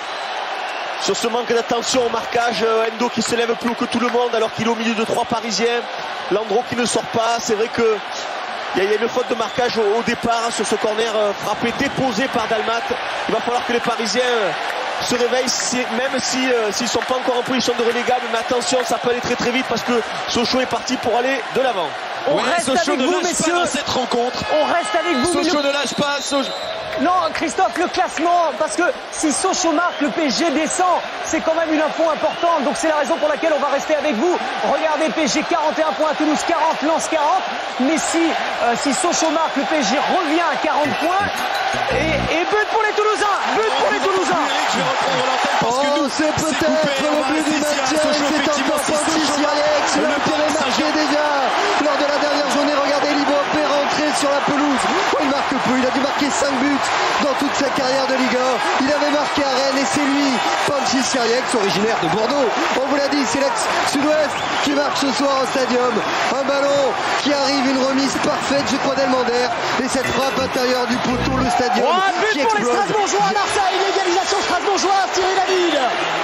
sur ce manque d'attention au marquage, Endo qui se lève plus haut que tout le monde alors qu'il est au milieu de trois Parisiens. Landreau qui ne sort pas, c'est vrai que il y, y a une faute de marquage au, au départ hein, sur ce corner euh, frappé, déposé par Dalmat. Il va falloir que les Parisiens euh, se réveillent, si, même si euh, s'ils ne sont pas encore en position de relégable, mais attention, ça peut aller très très vite parce que Sochaux est parti pour aller de l'avant. On ouais, reste Sochaux avec ne vous, lâche messieurs. pas dans cette rencontre. On reste avec vous. Sochaux le... ne lâche pas. Sochaux... Non, Christophe, le classement, parce que si Sochaux marque, le P S G descend, c'est quand même une info importante. Donc c'est la raison pour laquelle on va rester avec vous. Regardez, P S G quarante et un points, Toulouse quarante, Lens quarante. Mais si, euh, si Sochaux marque, le P S G revient à quarante points. Et, et but pour les Toulousains. But pour les Toulousains. Je vais reprendre l'antenne parce que nous, c'est peut-être le but du maintien. C'est encore Francis Yariek. Il avait marqué déjà lors de la dernière journée. Regardez, Libo est rentré sur la pelouse. Oh, il marque peu. Il a dû marquer cinq buts dans toute sa carrière de Ligue un. Il avait marqué à Rennes et c'est lui, Francis Yariek, originaire de Bordeaux. On vous l'a dit, c'est l'axe sud-ouest qui marque ce soir au stadium. Un ballon qui arrive, une remise parfaite, je crois, d'Elmander. Et cette frappe intérieure du poteau, le stadium oh, but qui pour explose. les Strasbourgeois à Marseille, l'égalisation strasbourgeoise, Thierry David.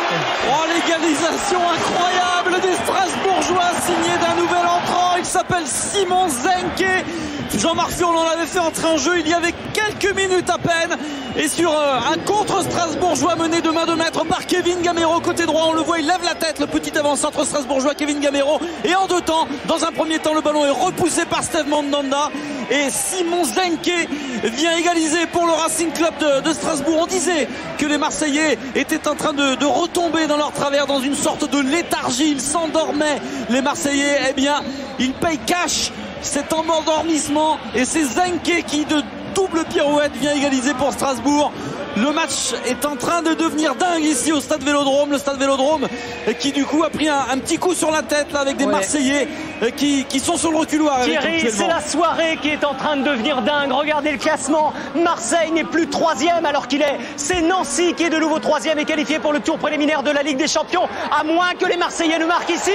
Oh, l'égalisation incroyable des Strasbourgeois signée d'un nouvel entrant. Il s'appelle Simon Zenke. Jean-Marc Furlan on l'avait fait entrer en jeu il y avait quelques minutes à peine. Et sur euh, un contre strasbourgeois mené de main de maître par Kevin Gamero côté droit, on le voit, il lève la tête, le petit avant-centre strasbourgeois Kevin Gamero. Et en deux temps, dans un premier temps, le ballon est repoussé par Steve Mandanda. Et Simon Zenke vient égaliser pour le Racing Club de, de Strasbourg. On disait que les Marseillais étaient en train de, de retomber dans leur travers, dans une sorte de léthargie. Ils s'endormaient, les Marseillais. Eh bien, ils payent cash cet endormissement. Et c'est Zenke qui, de double pirouette, vient égaliser pour Strasbourg. Le match est en train de devenir dingue ici au Stade Vélodrome. Le Stade Vélodrome qui du coup a pris un, un petit coup sur la tête là avec des ouais. Marseillais qui, qui sont sur le reculoir. Thierry, c'est la soirée qui est en train de devenir dingue. Regardez le classement. Marseille n'est plus troisième alors qu'il est. C'est Nancy qui est de nouveau troisième et qualifié pour le tour préliminaire de la Ligue des Champions, à moins que les Marseillais ne marquent ici.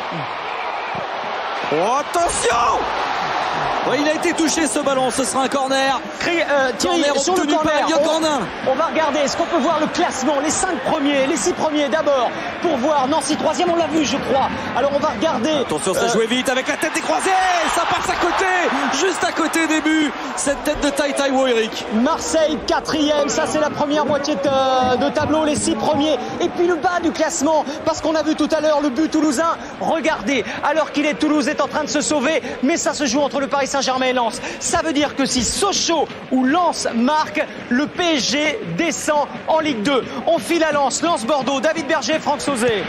Oh, attention! Ouais, il a été touché ce ballon, ce sera un corner. Cri, euh, Thierry, corner sur le corner, on, on va regarder, est-ce qu'on peut voir le classement, les cinq premiers, les six premiers d'abord, pour voir Nancy troisième, on l'a vu je crois. Alors on va regarder. Attention, ça euh, jouait vite avec la tête décroisée, ça passe à côté, juste à côté des buts, cette tête de Tai Taiwo, Eric. Marseille quatrième, ça c'est la première moitié de, de tableau, les six premiers. Et puis le bas du classement, parce qu'on a vu tout à l'heure le but toulousain. Regardez, alors qu'il est, Toulouse est en train de se sauver, mais ça se joue entre le Paris Saint-Germain et Lens. Ça veut dire que si Sochaux ou Lens marque, le P S G descend en Ligue deux. On file à Lens, Lens-Bordeaux, David Berger, Franck Sauzet.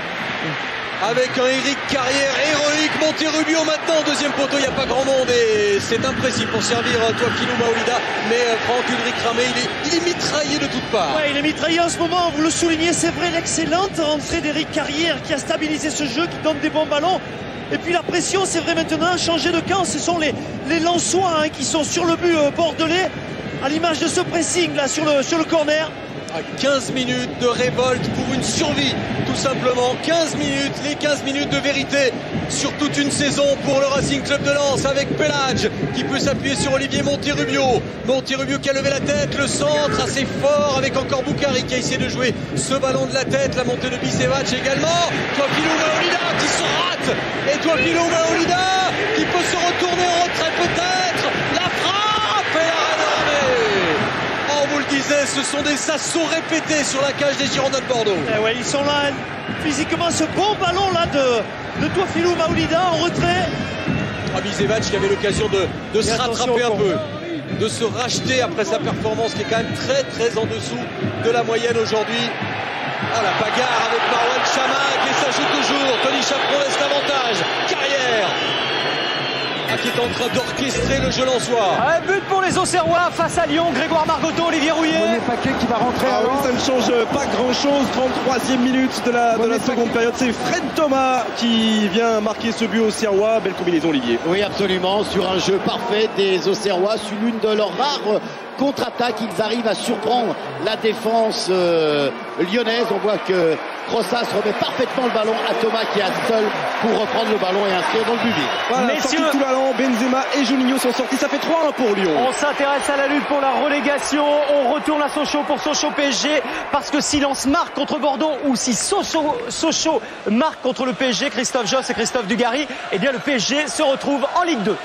Avec un Eric Carrière héroïque, Monterrubio maintenant, deuxième poteau, il n'y a pas grand monde et c'est imprécis pour servir Touafilou Maolida. Mais Franck Ulrich Ramé, il est, il est mitraillé de toutes parts. Ouais, il est mitraillé en ce moment, vous le soulignez, c'est vrai, l'excellente rentrée d'Eric Carrière qui a stabilisé ce jeu, qui donne des bons ballons. Et puis la pression, c'est vrai maintenant, changer de camp, ce sont les, les Lensois hein, qui sont sur le but euh, bordelais, à l'image de ce pressing là sur le, sur le corner. quinze minutes de révolte pour une survie, tout simplement. quinze minutes, les quinze minutes de vérité sur toute une saison pour le Racing Club de Lens avec Pelage qui peut s'appuyer sur Olivier Monterrubio. Monterrubio qui a levé la tête, le centre assez fort avec encore Boukari qui a essayé de jouer ce ballon de la tête, la montée de Bisevac également. Touafilou Maolida qui se rate et Touafilou Maolida qui peut se retourner en retrait peut-être. La frappe et l'arrêt de Ramé. On vous le disait, ce sont des assauts répétés sur la cage des Girondins de Bordeaux. Eh ouais, ils sont là physiquement, ce bon ballon là de, de Touafilou Maolida en retrait. Bisevac qui avait l'occasion de, de se rattraper un peu, de se racheter après sa performance qui est quand même très très en dessous de la moyenne aujourd'hui. Ah, la bagarre avec Marouane Chamakh et ça joue toujours. Tony Chaperon laisse l'avantage. Carrière ah, qui est en train d'orchestrer le jeu lensois. Un but pour les Auxerrois face à Lyon. Grégoire Margoton, Olivier Rouillet. René Paquet qui va rentrer. Ah oui, ça ne change pas grand chose. trente-troisième minute de la, de la seconde période. C'est Fred Thomas qui vient marquer ce but Auxerrois. Belle combinaison, Olivier. Oui, absolument. Sur un jeu parfait des Auxerrois, sur l'une de leurs rares contre-attaque, ils arrivent à surprendre la défense euh, lyonnaise. On voit que Crossas remet parfaitement le ballon à Thomas qui est seul pour reprendre le ballon et inscrire dans le but. Voilà, Messieurs, tout ballon, Benzema et Juninho sont sortis. Ça fait trois un pour Lyon. On s'intéresse à la lutte pour la relégation. On retourne à Sochaux pour Sochaux P S G parce que si Lens marque contre Bordeaux ou si Sochaux, Sochaux marque contre le P S G, Christophe Josse et Christophe Dugarry, eh bien le P S G se retrouve en Ligue deux.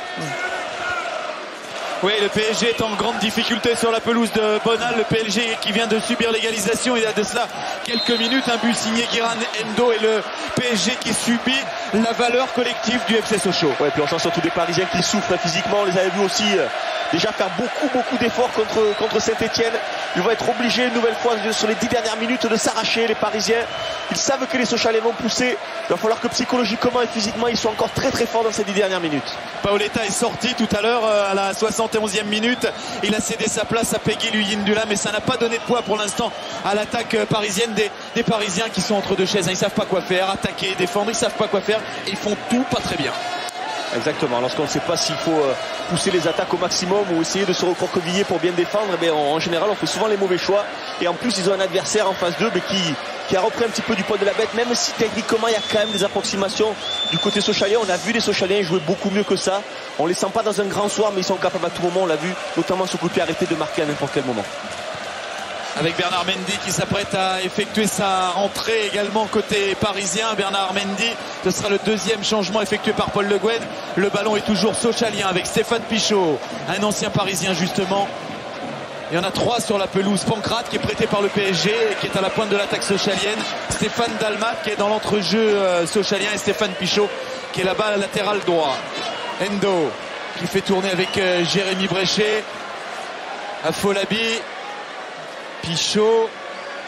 Oui, le P S G est en grande difficulté sur la pelouse de Bonal. Le P S G qui vient de subir l'égalisation il y a de cela quelques minutes. Un but signé Guiran Endo et le P S G qui subit la valeur collective du F C Sochaux. Ouais, puis on sent surtout des Parisiens qui souffrent physiquement. On les avait vus aussi euh, déjà faire beaucoup beaucoup d'efforts contre, contre Saint-Etienne. Ils vont être obligés une nouvelle fois sur les dix dernières minutes de s'arracher, les Parisiens. Ils savent que les Sochalais vont pousser. Il va falloir que psychologiquement et physiquement ils soient encore très très forts dans ces dix dernières minutes. Paoletta est sorti tout à l'heure à la soixante et onzième minute. Il a cédé sa place à Peggy Luyindula, mais ça n'a pas donné de poids pour l'instant à l'attaque parisienne des, des Parisiens qui sont entre deux chaises. Ils savent pas quoi faire, attaquer, défendre, ils savent pas quoi faire. Ils font tout pas très bien. Exactement, lorsqu'on ne sait pas s'il faut pousser les attaques au maximum ou essayer de se recroqueviller pour bien défendre, eh bien, en général on fait souvent les mauvais choix. Et en plus ils ont un adversaire en face d'eux mais qui, qui a repris un petit peu du poids de la bête, même si techniquement il y a quand même des approximations du côté Sochalien. On a vu les Sochaliens jouer beaucoup mieux que ça. On les sent pas dans un grand soir mais ils sont capables à tout moment, on l'a vu, notamment ce coup de pied arrêté de marquer à n'importe quel moment. Avec Bernard Mendy qui s'apprête à effectuer sa rentrée également côté parisien. Bernard Mendy, ce sera le deuxième changement effectué par Paul Le Guen. Le ballon est toujours sochalien avec Stéphane Pichot, un ancien parisien justement. Il y en a trois sur la pelouse. Pancrate qui est prêté par le P S G et qui est à la pointe de l'attaque sochalienne. Stéphane Dalmat qui est dans l'entrejeu euh, sochalien et Stéphane Pichot qui est là-bas à la latéral droit. Endo qui fait tourner avec euh, Jérémy Bréchet. Afolabi. Pichot.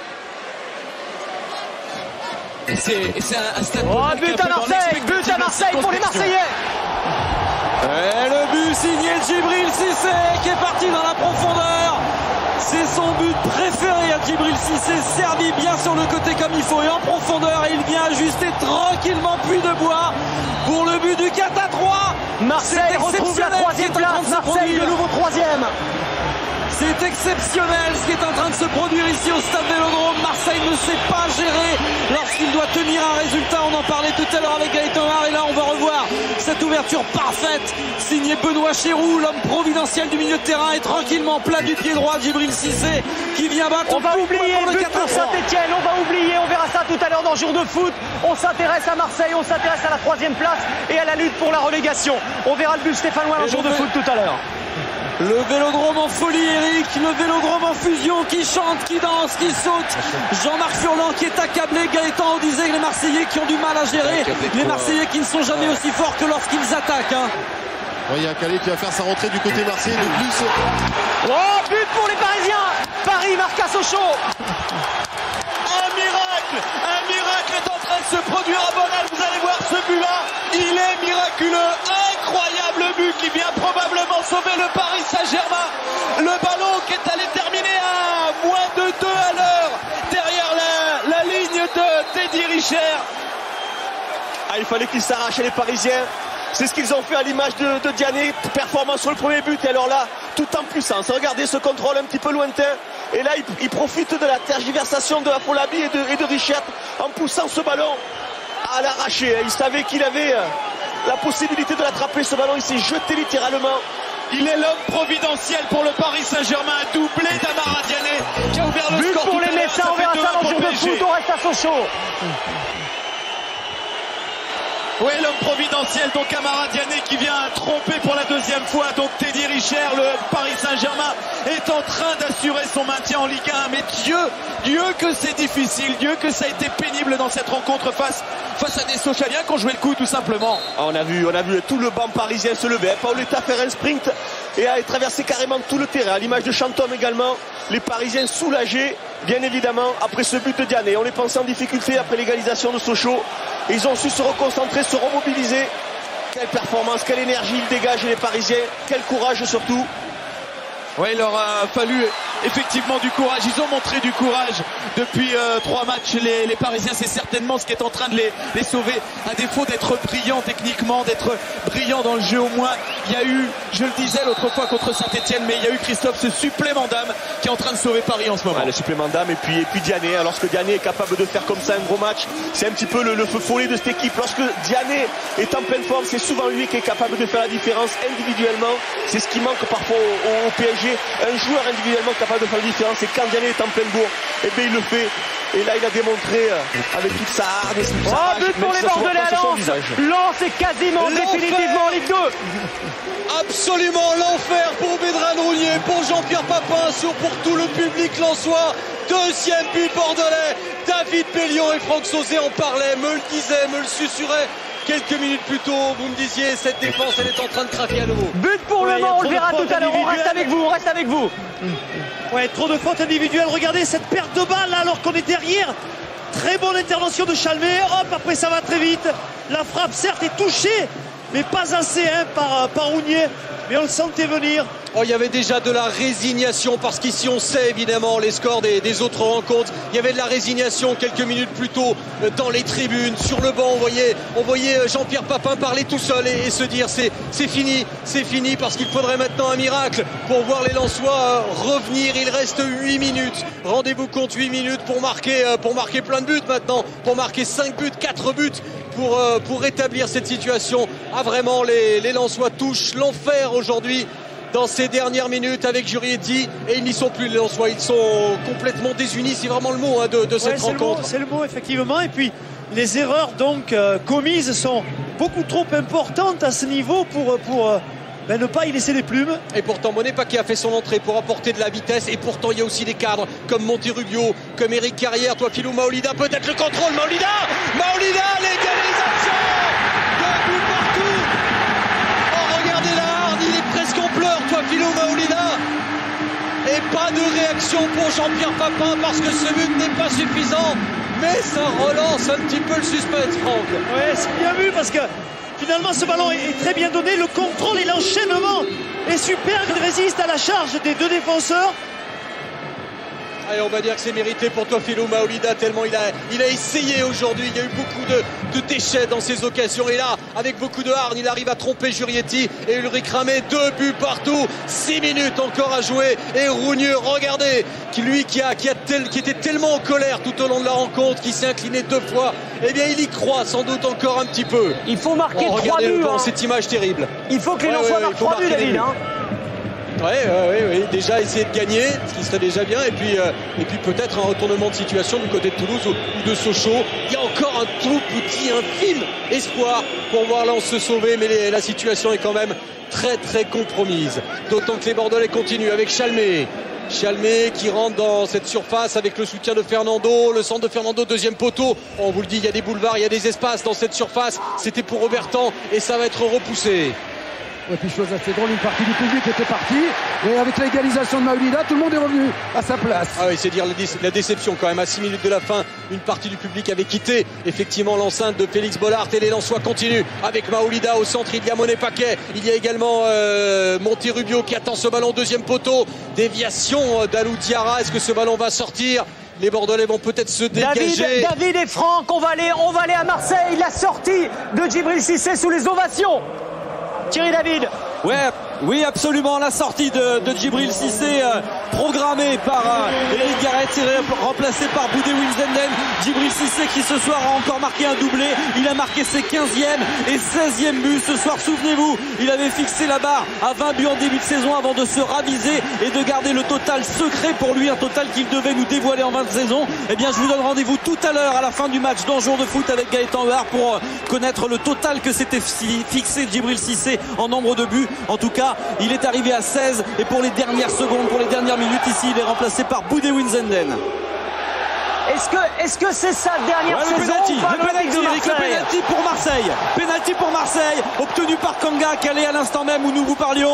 Et c'est un, un stade. Oh, but à Marseille, but à Marseille pour les Marseillais. Et le but signé Djibril Cissé qui est parti dans la profondeur. C'est son but préféré à Djibril Cissé, servi bien sur le côté comme il faut et en profondeur. Et il vient ajuster tranquillement Puy de Bois pour le but du quatre à trois. Marseille retrouve la troisième place. Marseille de nouveau troisième. C'est exceptionnel ce qui est en train de se produire ici au Stade Vélodrome. Marseille ne sait pas gérer lorsqu'il doit tenir un résultat. On en parlait tout à l'heure avec Gaëtan Mar et là on va revoir cette ouverture parfaite signée Benoît Chéroux, l'homme providentiel du milieu de terrain, et tranquillement plat du pied droit Djibril Cissé qui vient battre. On va oublier le but pour Saint-Etienne, on va oublier, on verra ça tout à l'heure dans Jour de foot. On s'intéresse à Marseille, on s'intéresse à la troisième place et à la lutte pour la relégation. On verra le but stéphanois dans Jour de foot tout à l'heure. Le Vélodrome en folie, Eric, le Vélodrome en fusion, qui chante, qui danse, qui saute. Jean-Marc Furlan qui est accablé. Gaëtan, on disait les Marseillais qui ont du mal à gérer, les Marseillais qui ne sont jamais aussi forts que lorsqu'ils attaquent. Hein. Oui, il y a Calais qui va faire sa rentrée du côté marseillais de plus. Oh, but pour les Parisiens. Paris marque à Sochaux. Un miracle, un miracle est en train de se produire à Bonal. Vous allez voir ce but-là, il est miraculeux, incroyable but qui vient probablement sauver le Paris Saint-Germain. Le ballon qui est allé terminer à moins de deux à l'heure derrière la, la ligne de Teddy Richer. Ah, il fallait qu'ils s'arrachent les Parisiens. C'est ce qu'ils ont fait à l'image de, de Diané, performance sur le premier but, et alors là, tout en puissance. Regardez ce contrôle un petit peu lointain, et là, il, il profite de la tergiversation de Afolabi et de, et de Richard en poussant ce ballon à l'arracher. Il savait qu'il avait la possibilité de l'attraper, ce ballon, il s'est jeté littéralement. Il est l'homme providentiel pour le Paris Saint-Germain, doublé d'Amara Diané, qui a ouvert le but score. Pour les médecins, on verra ça dans Jour de foot, on reste à Sochaux. Oui, l'homme providentiel, donc Amara Diané qui vient tromper pour la deuxième fois. Donc Teddy Richer, le Paris Saint-Germain, est en train d'assurer son maintien en Ligue un. Mais Dieu, Dieu que c'est difficile, Dieu que ça a été pénible dans cette rencontre face, face à des Sochaliens qui ont joué le coup tout simplement. Ah, on a vu, on a vu tout le banc parisien se lever. Paoletta faire un sprint et a traversé carrément tout le terrain. À l'image de Chantôme également, les Parisiens soulagés, bien évidemment, après ce but de Diané. On les pensait en difficulté après l'égalisation de Sochaux. Et ils ont su se reconcentrer, se remobiliser. Quelle performance, quelle énergie ils dégagent les Parisiens. Quel courage surtout. Oui, il leur a fallu effectivement du courage. Ils ont montré du courage depuis euh, trois matchs. Les, les Parisiens, c'est certainement ce qui est en train de les, les sauver. À défaut d'être brillants techniquement, d'être brillants dans le jeu au moins. Il y a eu, je le disais l'autre fois contre Saint-Etienne, mais il y a eu Christophe, ce supplément d'âme qui est en train de sauver Paris en ce moment. Ouais, le supplément d'âme et puis, et puis Diané. Alors lorsque Diané est capable de faire comme ça un gros match, c'est un petit peu le, le feu follet de cette équipe. Lorsque Diané est en pleine forme, c'est souvent lui qui est capable de faire la différence individuellement. C'est ce qui manque parfois au, au P S G. Un joueur individuellement capable de faire la différence, et quand Diané est en pleine bourre, et bien il le fait. Et là il a démontré euh, avec toute sa hardesse. Oh, but pour les Bordelais à Lens. Lens est quasiment définitivement en Ligue deux. Absolument l'enfer pour Bédran Roulier, pour Jean-Pierre Papin, sur pour tout le public lensois. Deuxième but bordelais. David Bellion et Franck Sauzet en parlaient, me le disaient, me le susurraient. Quelques minutes plus tôt, vous me disiez, cette défense, elle est en train de craquer à nouveau. But pour ouais, le Mans, on le verra tout à l'heure. On reste avec vous, on reste avec vous. Ouais, trop de fautes individuelles. Regardez cette perte de balle là, alors qu'on est derrière. Très bonne intervention de Chalmé. Hop, après ça va très vite. La frappe, certes, est touchée, mais pas assez hein, par, par Rounier. Mais on le sentait venir. Oh, il y avait déjà de la résignation parce qu'ici on sait évidemment les scores des, des autres rencontres. Il y avait de la résignation quelques minutes plus tôt dans les tribunes, sur le banc. On voyait, on voyait Jean-Pierre Papin parler tout seul et, et se dire c'est, c'est fini, c'est fini parce qu'il faudrait maintenant un miracle pour voir les Lensois revenir. Il reste huit minutes. Rendez-vous compte, huit minutes pour marquer, pour marquer plein de buts maintenant, pour marquer cinq buts, quatre buts. Pour, euh, pour rétablir cette situation. Ah, vraiment, les, les Lensois touchent l'enfer aujourd'hui dans ces dernières minutes avec Jurietti, et ils n'y sont plus les Lensois, ils sont complètement désunis, c'est vraiment le mot hein, de, de cette ouais, rencontre. C'est le, le mot effectivement, et puis les erreurs donc euh, commises sont beaucoup trop importantes à ce niveau pour, pour euh, ben, ne pas y laisser les plumes. Et pourtant Monet Paquet a fait son entrée pour apporter de la vitesse, et pourtant il y a aussi des cadres comme Monterrubio, comme Eric Carrière, toi Philou Maolida, peut-être le contrôle, Maolida Maolida, l'égalisation de but partout. Oh, regardez la harde, il est presque en pleurs, toi Philou Maolida. Et pas de réaction pour Jean-Pierre Papin parce que ce but n'est pas suffisant, mais ça relance un petit peu le suspense, Franck. Ouais, c'est bien vu parce que finalement ce ballon est très bien donné, le contrôle et l'enchaînement est super, il résiste à la charge des deux défenseurs. Allez, on va dire que c'est mérité pour Tofilou Maolida tellement il a, il a essayé aujourd'hui. Il y a eu beaucoup de, de déchets dans ces occasions. Et là, avec beaucoup de hargne, il arrive à tromper Jurietti et Ulrich Ramé. Deux buts partout. Six minutes encore à jouer. Et Rougneux, regardez, qui, lui qui, a, qui, a tel, qui était tellement en colère tout au long de la rencontre, qui s'est incliné deux fois, eh bien il y croit sans doute encore un petit peu. Il faut marquer oh, trois buts. Hein. Cette image terrible. Il faut que les Lensois ouais, ouais, marquent trois buts, David. Hein. Oui, ouais, ouais, ouais. Déjà essayer de gagner, ce qui serait déjà bien, et puis, euh, et puis peut-être un retournement de situation du côté de Toulouse ou, ou de Sochaux. Il y a encore un tout petit, infime espoir pour voir Lens se sauver, mais les, la situation est quand même très très compromise. D'autant que les Bordelais continuent avec Chalmé. Chalmé qui rentre dans cette surface avec le soutien de Fernando, le centre de Fernando, deuxième poteau. On vous le dit, il y a des boulevards, il y a des espaces dans cette surface. C'était pour Obertan et ça va être repoussé. Et puis chose assez drôle, une partie du public était partie et avec l'égalisation de Maolida, tout le monde est revenu à sa place. Ah oui, c'est dire la déception quand même. À six minutes de la fin, une partie du public avait quitté effectivement l'enceinte de Félix Bollard et les Lensois continuent avec Maolida au centre. Il y a Monet Paquet, il y a également euh, Monterrubio qui attend ce ballon, deuxième poteau, déviation d'Alou Diarra. Est-ce que ce ballon va sortir? Les Bordelais vont peut-être se dégager. David, David et Franck, on va aller, on va aller à Marseille. La sortie de Djibril Cissé sous les ovations. Thierry David. Ouais, oui, absolument. La sortie de, de Djibril Cissé, euh, programmée par euh, Eric Garrett, est remplacé par Boudé Winzenden. Djibril Cissé qui ce soir a encore marqué un doublé. Il a marqué ses quinzième et seizième buts ce soir. Souvenez-vous, il avait fixé la barre à vingt buts en début de saison avant de se raviser et de garder le total secret pour lui, un total qu'il devait nous dévoiler en fin de saison. Eh bien, je vous donne rendez-vous tout à l'heure à la fin du match dans Jour de foot avec Gaëtan Heuard pour euh, connaître le total que s'était fixé Djibril Cissé en nombre de buts. En tout cas, il est arrivé à seize et pour les dernières secondes, pour les dernières minutes ici, il est remplacé par Boudé Winzenden. Est-ce que est-ce que c'est sa dernière ouais, saison? Le penalty, le penalty, le penalty pour Marseille. Penalty pour Marseille, obtenu par Kanga, calé à l'instant même où nous vous parlions.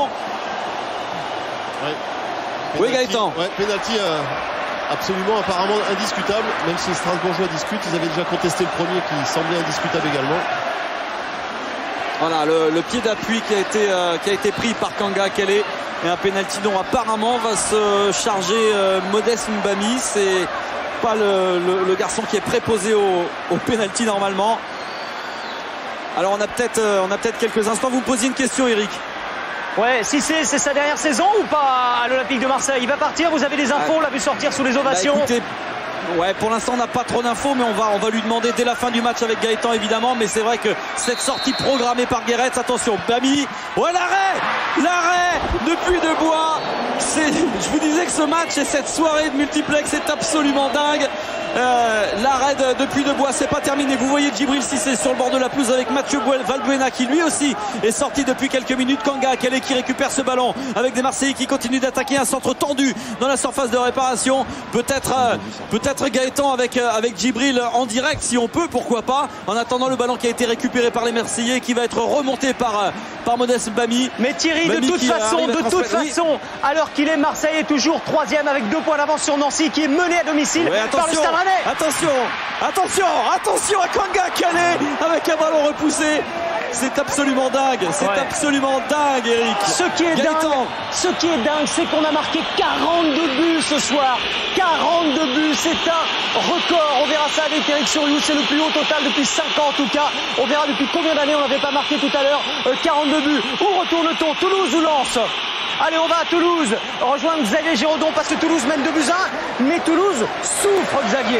Ouais. Oui, Gaëtan. Ouais, penalty euh, absolument, apparemment indiscutable. Même si les Strasbourgeois discutent, ils avaient déjà contesté le premier qui semblait indiscutable également. Voilà le, le pied d'appui qui a été euh, qui a été pris par Kanga Calais et un penalty dont apparemment va se charger euh, Modeste Mbami. C'est pas le, le, le garçon qui est préposé au, au penalty normalement. Alors on a peut-être euh, on a peut-être quelques instants. Vous me posiez une question, Eric. Ouais, si c'est sa dernière saison ou pas à l'Olympique de Marseille? Il va partir, vous avez des infos, on l'a vu sortir sous les ovations. Bah, écoutez, ouais, pour l'instant on n'a pas trop d'infos, mais on va, on va lui demander dès la fin du match avec Gaëtan évidemment. Mais c'est vrai que cette sortie programmée par Guéret, attention, Bami, ouais, l'arrêt, l'arrêt de Puy-de-Bois. Je vous disais que ce match et cette soirée de multiplex est absolument dingue. Euh, l'arrêt de, de Puy-de-Bois, c'est pas terminé. Vous voyez Djibril Cissé sur le bord de la pelouse avec Mathieu Valbuena qui lui aussi est sorti depuis quelques minutes. Kanga Akele qui récupère ce ballon avec des Marseillais qui continuent d'attaquer, un centre tendu dans la surface de réparation. Peut-être euh, peut-être Gaëtan avec, euh, avec Djibril en direct si on peut, pourquoi pas. En attendant le ballon qui a été récupéré par les Marseillais qui va être remonté par, euh, par Modeste Bami. Mais Thierry, Bami de toute façon, de toute façon, oui. Alors qu'il est Marseille est toujours troisième avec deux points d'avance sur Nancy qui est mené à domicile ouais, par le Stade Rennais. Attention, attention, attention à Kanga Calais avec un ballon repoussé. C'est absolument dingue, c'est ouais. absolument dingue, Eric. Ce qui est Gaëtan. dingue, ce qui est dingue, c'est qu'on a marqué quarante-deux buts ce soir. quarante-deux buts, c'est un record. On verra ça avec Eric Souriou, c'est le plus haut total depuis cinq ans en tout cas. On verra depuis combien d'années on n'avait pas marqué tout à l'heure euh, quarante-deux buts. Où retourne-t-on? Toulouse ou Lens? Allez, on va à Toulouse rejoindre Xavier Giraudon parce que Toulouse mène deux buts à un, mais Toulouse souffre, Xavier.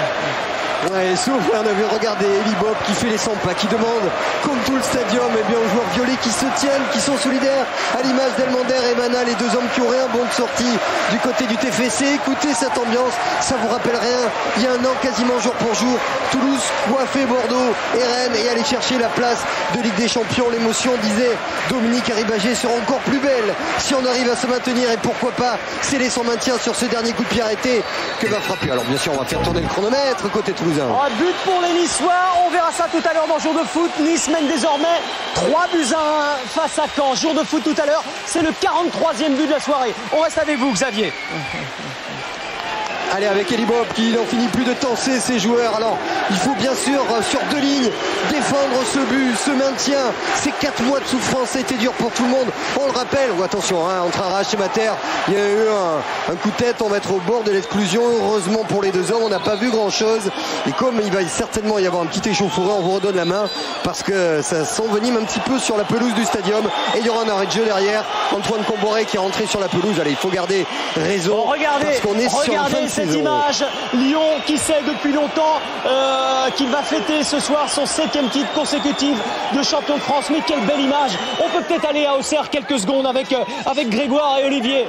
Ouais, souffle, on a vu regarder Eli Bob qui fait les cent pas, qui demande, comme tout le stadium, eh bien, aux joueurs violets qui se tiennent, qui sont solidaires, à l'image d'Elmander et Mana, les deux hommes qui ont rien bon de sortie du côté du T F C. Écoutez cette ambiance, ça vous rappelle rien. Il y a un an, quasiment jour pour jour, Toulouse coiffait Bordeaux et Rennes et allait chercher la place de Ligue des Champions. L'émotion, disait Dominique Arribagé, sera encore plus belle si on arrive à se maintenir et pourquoi pas sceller son maintien sur ce dernier coup de pied arrêté que va frapper. Alors bien sûr, on va faire tourner le chronomètre côté Toulouse. Oh, but pour les Niçois, on verra ça tout à l'heure dans Jour de foot. Nice mène désormais trois buts à un face à Caen. Jour de foot tout à l'heure, c'est le quarante-troisième but de la soirée. On reste avec vous, Xavier. Allez, avec Eli Bob qui n'en finit plus de tenser ses joueurs. Alors, il faut bien sûr, sur deux lignes, défendre ce but, ce maintien. Ces quatre mois de souffrance, ça a été dur pour tout le monde. On le rappelle, oh, attention, hein, entre Arrache et Mater, il y a eu un, un coup de tête. On va être au bord de l'exclusion. Heureusement pour les deux hommes, on n'a pas vu grand-chose. Et comme il va certainement y avoir un petit échauffourée, on vous redonne la main parce que ça s'envenime un petit peu sur la pelouse du stadium. Et il y aura un arrêt de jeu derrière. Antoine Comboré qui est rentré sur la pelouse. Allez, il faut garder raison. Bon, regardez, parce qu'on est regardez sur la fin de cette saison. image. Lyon qui sait depuis longtemps euh, qu'il va fêter ce soir son septième titre consécutif de champion de France. Mais quelle belle image. On peut peut-être aller à Auxerre quelques secondes avec, euh, avec Grégoire et Olivier.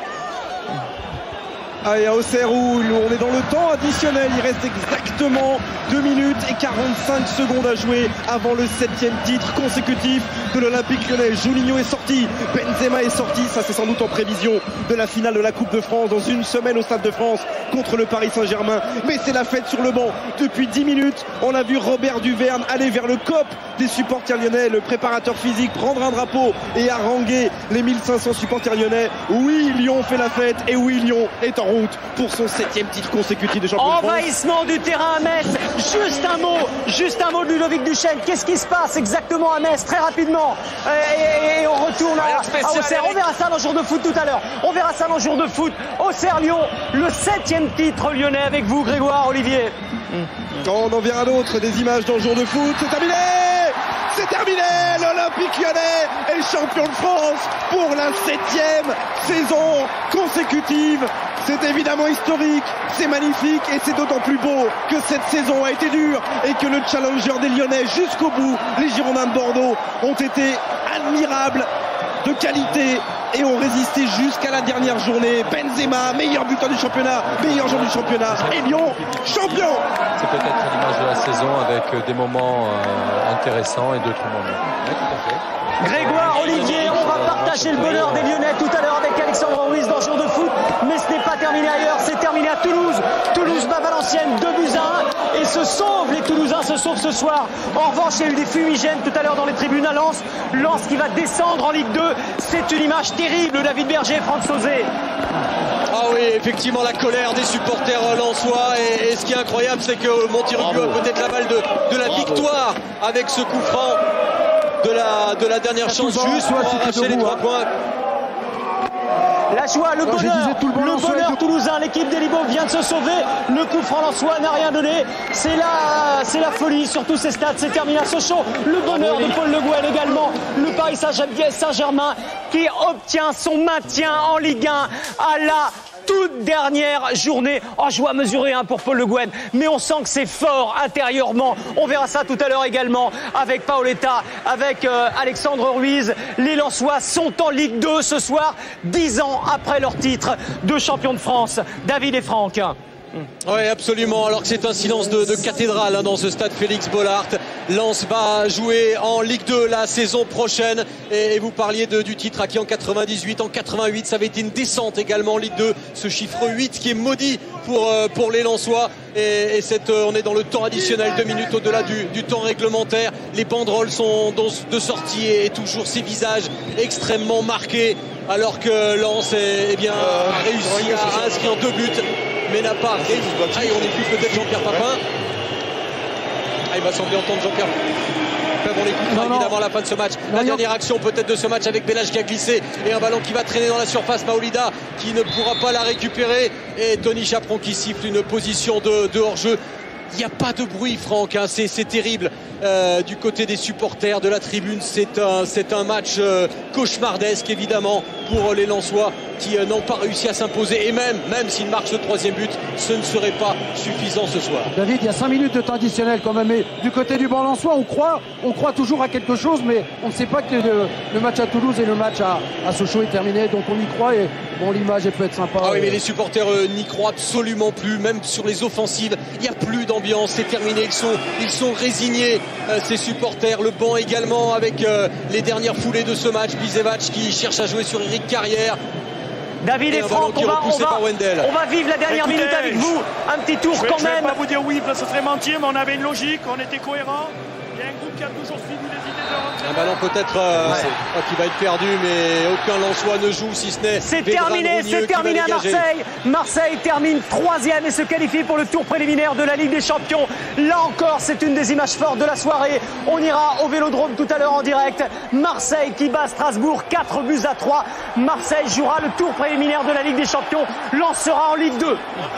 Allez, à Auxerre où on est dans le temps additionnel, il reste exactement deux minutes et quarante-cinq secondes à jouer avant le septième titre consécutif de l'Olympique Lyonnais. Juninho est sorti, Benzema est sorti, ça c'est sans doute en prévision de la finale de la Coupe de France dans une semaine au Stade de France contre le Paris Saint-Germain. Mais c'est la fête sur le banc. Depuis dix minutes, on a vu Robert Duverne aller vers le C O P des supporters lyonnais, le préparateur physique, prendre un drapeau et haranguer les mille cinq cents supporters lyonnais. Oui, Lyon fait la fête et oui, Lyon est en route pour son septième titre consécutif de champion de France. Envahissement du terrain à Metz. Juste un mot, juste un mot de Ludovic Duchesne. Qu'est-ce qui se passe exactement à Metz très rapidement et, et, et on retourne à, à Auxerre. On verra ça dans le jour de foot tout à l'heure. On verra ça dans le jour de foot. Auxerre-Lyon, le septième titre lyonnais avec vous, Grégoire, Olivier. On en verra d'autres, des images dans le jour de foot. C'est terminé. C'est terminé. L'Olympique Lyonnais est champion de France pour la septième saison consécutive. C'est évidemment historique, c'est magnifique et c'est d'autant plus beau que cette saison a été dure et que le challenger des Lyonnais jusqu'au bout, les Girondins de Bordeaux, ont été admirables, de qualité et ont résisté jusqu'à la dernière journée. Benzema, meilleur buteur du championnat, meilleur joueur du championnat et Lyon, champion. C'est peut-être l'image de la saison avec des moments euh, intéressants et d'autres moments. Oui, tout à fait. Grégoire, Olivier, on va partager le bonheur des Lyonnais tout à l'heure avec Alexandre Ruiz dans le jour de foot, mais ce n'est pas terminé ailleurs, c'est terminé à Toulouse. Toulouse bat Valenciennes deux buts à un et se sauvent, les Toulousains se sauvent ce soir. En revanche, il y a eu des fumigènes tout à l'heure dans les tribunes à Lens. Lens qui va descendre en Ligue deux, c'est une image terrible, David Berger et Franck Sauzet. Ah oui, effectivement, la colère des supporters lensois. Et, et ce qui est incroyable, c'est que Montirogiu a peut-être la balle de, de la victoire avec ce coup franc de la, de la dernière chance juste pour arracher les trois points. La joie, le bonheur, le, le bonheur toulousain, l'équipe d'Elibo vient de se sauver, le coup franc lensois n'a rien donné, c'est la, c'est la folie sur tous ces stades, c'est terminé à Sochaux, le bonheur de Paul Le Guen également, le Paris Saint-Germain qui obtient son maintien en Ligue un à la toute dernière journée. Oh, je vois mesurer hein, pour Paul Le Guen, mais on sent que c'est fort intérieurement. On verra ça tout à l'heure également avec Paoletta, avec euh, Alexandre Ruiz. Les Lensois sont en Ligue deux ce soir, dix ans après leur titre de champion de France. David et Franck. Oui, absolument. Alors que c'est un silence de, de cathédrale hein, dans ce stade Félix Bollaert. Lens va jouer en Ligue deux la saison prochaine. Et, et vous parliez de, du titre acquis en quatre-vingt-dix-huit. En quatre-vingt-huit, ça avait été une descente également en Ligue deux. Ce chiffre huit qui est maudit pour, euh, pour les Lensois. Et, et cette, euh, on est dans le temps additionnel, deux minutes au-delà du, du temps réglementaire. Les banderoles sont dans, de sortie et, et toujours ces visages extrêmement marqués. Alors que Lens est, eh bien, euh, réussi à, à inscrire deux buts. Mais n'a pas réussi. Ah, on écoute peut-être Jean-Pierre Papin. Ah, il va sembler entendre Jean-Pierre. Enfin, on l'écoutera évidemment à la fin de ce match. La non, dernière non. action peut-être de ce match avec Bellage qui a glissé et un ballon qui va traîner dans la surface. Maolida qui ne pourra pas la récupérer et Tony Chaperon qui siffle une position de, de hors-jeu. Il n'y a pas de bruit, Franck, hein. c'est, c'est terrible euh, du côté des supporters de la tribune. C'est un, c'est un match euh, cauchemardesque, évidemment, pour les Lensois qui euh, n'ont pas réussi à s'imposer. Et même, même s'ils marquent ce troisième but, ce ne serait pas suffisant ce soir. David, il y a cinq minutes de temps additionnel quand même. Mais du côté du banc lensois, on croit, on croit toujours à quelque chose, mais on ne sait pas que le, le match à Toulouse et le match à, à Sochaux est terminé. Donc on y croit et bon, l'image elle peut être sympa. Ah oui, et... mais les supporters euh, n'y croient absolument plus. Même sur les offensives, il n'y a plus d'ambiance. C'est terminé. Ils sont, ils sont résignés, euh, ces supporters. Le banc également avec euh, les dernières foulées de ce match. Bisevac qui cherche à jouer sur Eric Carrière. David et, et Franck, on va, on, va, on va vivre la dernière Écoutez, minute avec vous. Un petit tour je, quand je même. Je ne vais pas vous dire oui, ce serait mentir, mais on avait une logique, on était cohérents. Il y a un groupe qui a toujours suivi les idées de Un ballon peut-être euh, ouais. qui va être perdu, mais aucun Lensois ne joue si ce n'est. C'est terminé, c'est terminé à Marseille. Marseille termine troisième et se qualifie pour le tour préliminaire de la Ligue des Champions. Là encore, c'est une des images fortes de la soirée. On ira au Vélodrome tout à l'heure en direct. Marseille qui bat Strasbourg quatre buts à trois. Marseille jouera le tour préliminaire de la Ligue des Champions. Lens sera en Ligue deux.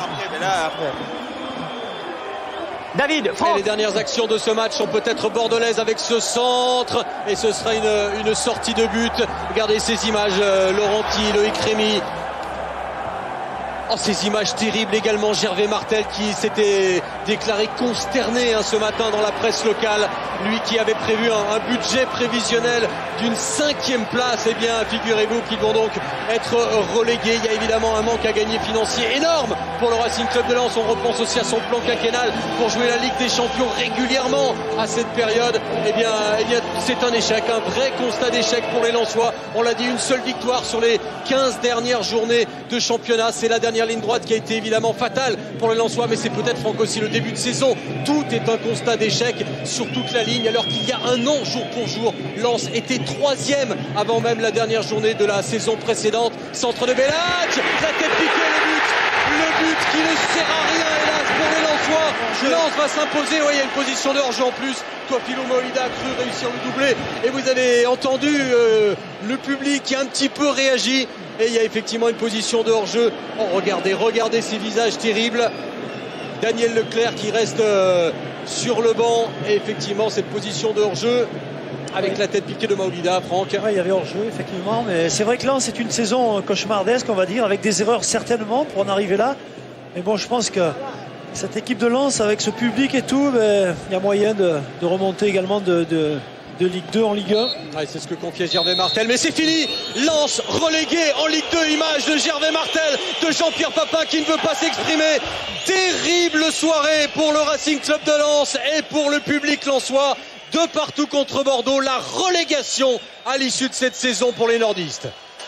David, Franck. Et les dernières actions de ce match sont peut-être bordelaises avec ce centre et ce sera une, une sortie de but. Regardez ces images, euh, Laurenti, Loïc Rémy. Oh, ces images terribles également, Gervais Martel qui s'était déclaré consterné hein, ce matin dans la presse locale. Lui qui avait prévu un, un budget prévisionnel d'une cinquième place, eh bien figurez-vous qu'ils vont donc être relégués. Il y a évidemment un manque à gagner financier énorme pour le Racing Club de Lens. On repense aussi à son plan quinquennal pour jouer la Ligue des Champions régulièrement à cette période. Eh bien, eh bien c'est un échec, un vrai constat d'échec pour les Lensois. On l'a dit, une seule victoire sur les quinze dernières journées de championnat. C'est la dernière ligne droite qui a été évidemment fatale pour les Lensois, mais c'est peut-être Franck aussi le début de saison. Tout est un constat d'échec sur toute la ligne, alors qu'il y a un an, jour pour jour, Lens était troisième avant même la dernière journée de la saison précédente. Centre de Bellac, la tête piquée, le but, le but qui ne sert à rien hélas pour les Lensois. Lens va s'imposer, oui, il y a une position de hors-jeu en plus. Kofilo Moïda a cru réussir le doublé et vous avez entendu euh, le public qui a un petit peu réagi. Et il y a effectivement une position de hors-jeu. Oh, regardez, regardez ces visages terribles. Daniel Leclerc qui reste euh, sur le banc. Et effectivement, cette position de hors-jeu avec la tête piquée de Maolida, Franck. Ouais, il y avait hors-jeu, effectivement. Mais c'est vrai que là, c'est une saison cauchemardesque, on va dire, avec des erreurs certainement pour en arriver là. Mais bon, je pense que cette équipe de Lens, avec ce public et tout, ben, il y a moyen de, de remonter également de... de de Ligue deux en Ligue un. Ouais, c'est ce que confiait Gervais Martel, mais c'est fini. Lens relégué en Ligue deux. Image de Gervais Martel, de Jean-Pierre Papin qui ne veut pas s'exprimer. Terrible soirée pour le Racing Club de Lens et pour le public lensois. De partout contre Bordeaux, la relégation à l'issue de cette saison pour les nordistes.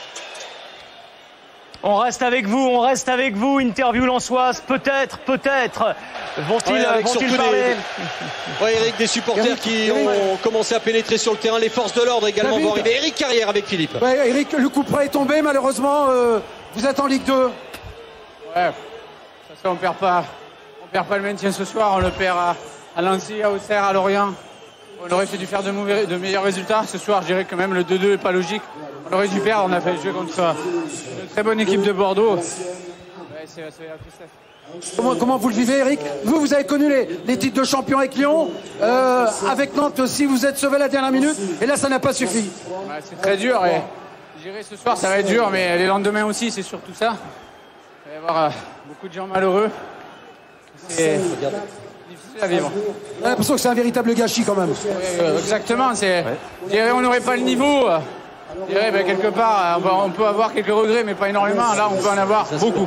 On reste avec vous, on reste avec vous. Interview lensoise, peut-être, peut-être. Vont-ils ouais, vont-ils parler des... ouais, Eric, des supporters Eric, qui Eric, ont ouais. commencé à pénétrer sur le terrain. Les forces de l'ordre également David. vont arriver. Eric Carrière avec Philippe. Ouais, Eric, le coup près est tombé, malheureusement. Euh, vous êtes en Ligue deux. Ouais, ça, on perd pas. On perd pas le maintien ce soir. On le perd à, à Nancy, à Auxerre, à Lorient. On aurait dû faire de, mauvais, de meilleurs résultats ce soir. Je dirais que même le deux deux n'est pas logique. On aurait dû perdre. On a fait le jeu contre une très bonne équipe de Bordeaux. Ouais, c'est la tristesse. Comment, comment vous le vivez, Eric? Vous, vous avez connu les, les titres de champion avec Lyon, euh, avec Nantes aussi, vous êtes sauvé à la dernière minute, et là, ça n'a pas suffi. Ouais, c'est très dur, et je dirais ce soir, ça va être dur, mais les lendemains aussi, c'est surtout ça. Il va y avoir euh, beaucoup de gens malheureux. C'est difficile à vivre. J'ai l'impression que c'est un véritable gâchis, quand même. Ouais, exactement, c'est. Ouais. Je dirais, on n'aurait pas le niveau. Je dirais, ben, quelque part, on, va, on peut avoir quelques regrets, mais pas énormément. Là, on peut en avoir beaucoup.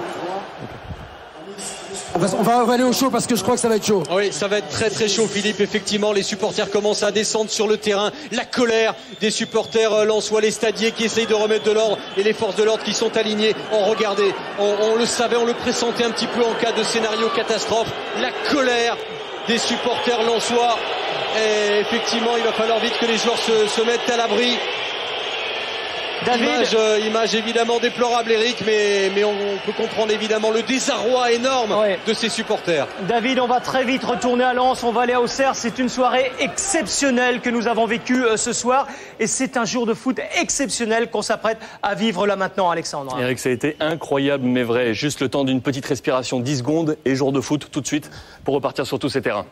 On va, on va aller au chaud parce que je crois que ça va être chaud. Oui, ça va être très très chaud, Philippe. Effectivement, les supporters commencent à descendre sur le terrain. La colère des supporters lensois, les stadiers qui essayent de remettre de l'ordre et les forces de l'ordre qui sont alignées. Oh, regardez, on, on le savait, on le pressentait un petit peu en cas de scénario catastrophe. La colère des supporters lensois. Et effectivement, il va falloir vite que les joueurs se, se mettent à l'abri. David. Image, euh, image évidemment déplorable, Eric, mais, mais on peut comprendre évidemment le désarroi énorme ouais. de ses supporters. David, on va très vite retourner à Lens, on va aller à Auxerre. C'est une soirée exceptionnelle que nous avons vécue euh, ce soir. Et c'est un jour de foot exceptionnel qu'on s'apprête à vivre là maintenant, Alexandre. Eric, ça a été incroyable mais vrai. Juste le temps d'une petite respiration, dix secondes et jour de foot tout de suite pour repartir sur tous ces terrains.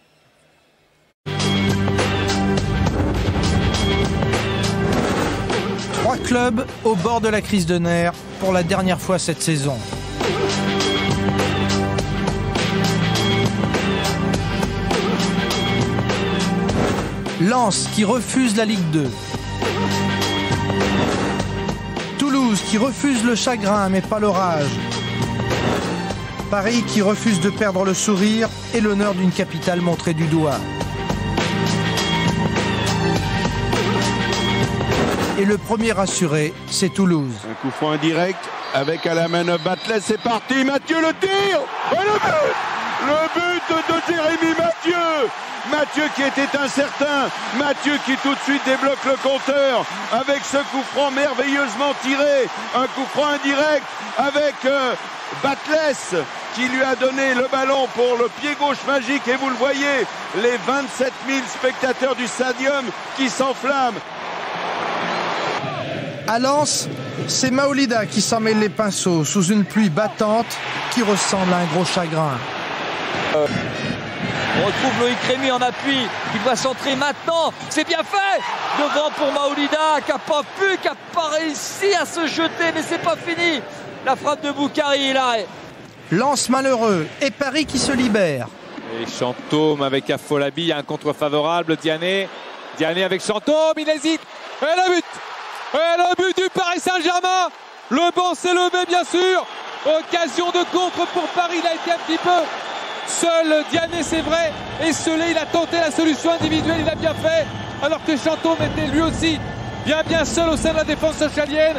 Trois clubs au bord de la crise de nerfs pour la dernière fois cette saison. Lens qui refuse la Ligue deux. Toulouse qui refuse le chagrin mais pas l'orage. Paris qui refuse de perdre le sourire et l'honneur d'une capitale montrée du doigt. Et le premier rassuré, c'est Toulouse. Un coup franc indirect avec à la main Batles, c'est parti, Mathieu le tir et le but. Le but de Jérémy Mathieu. Mathieu qui était incertain. Mathieu qui tout de suite débloque le compteur avec ce coup franc merveilleusement tiré. Un coup franc indirect avec euh, Batless qui lui a donné le ballon pour le pied gauche magique. Et vous le voyez, les vingt-sept mille spectateurs du stadium qui s'enflamment. À Lens, c'est Maolida qui s'en mêle les pinceaux sous une pluie battante qui ressemble à un gros chagrin. Euh, on retrouve Loïc Rémy en appui, il doit centrer maintenant, c'est bien fait. Devant pour Maolida qui n'a pas pu, qui n'a pas réussi à se jeter, mais c'est pas fini. La frappe de Boukari, là. Lens malheureux et Paris qui se libère. Et Chantôme avec Afolabi, il y a un contre favorable, Diané. Diané avec Chantôme, il hésite. Et le but. Et le but du Paris Saint-Germain. Le banc s'est levé bien sûr. Occasion de contre pour Paris, il a été un petit peu seul. Diané, c'est vrai, esselé, il a tenté la solution individuelle, il a bien fait. Alors que Chantôme était lui aussi bien bien seul au sein de la défense socialienne.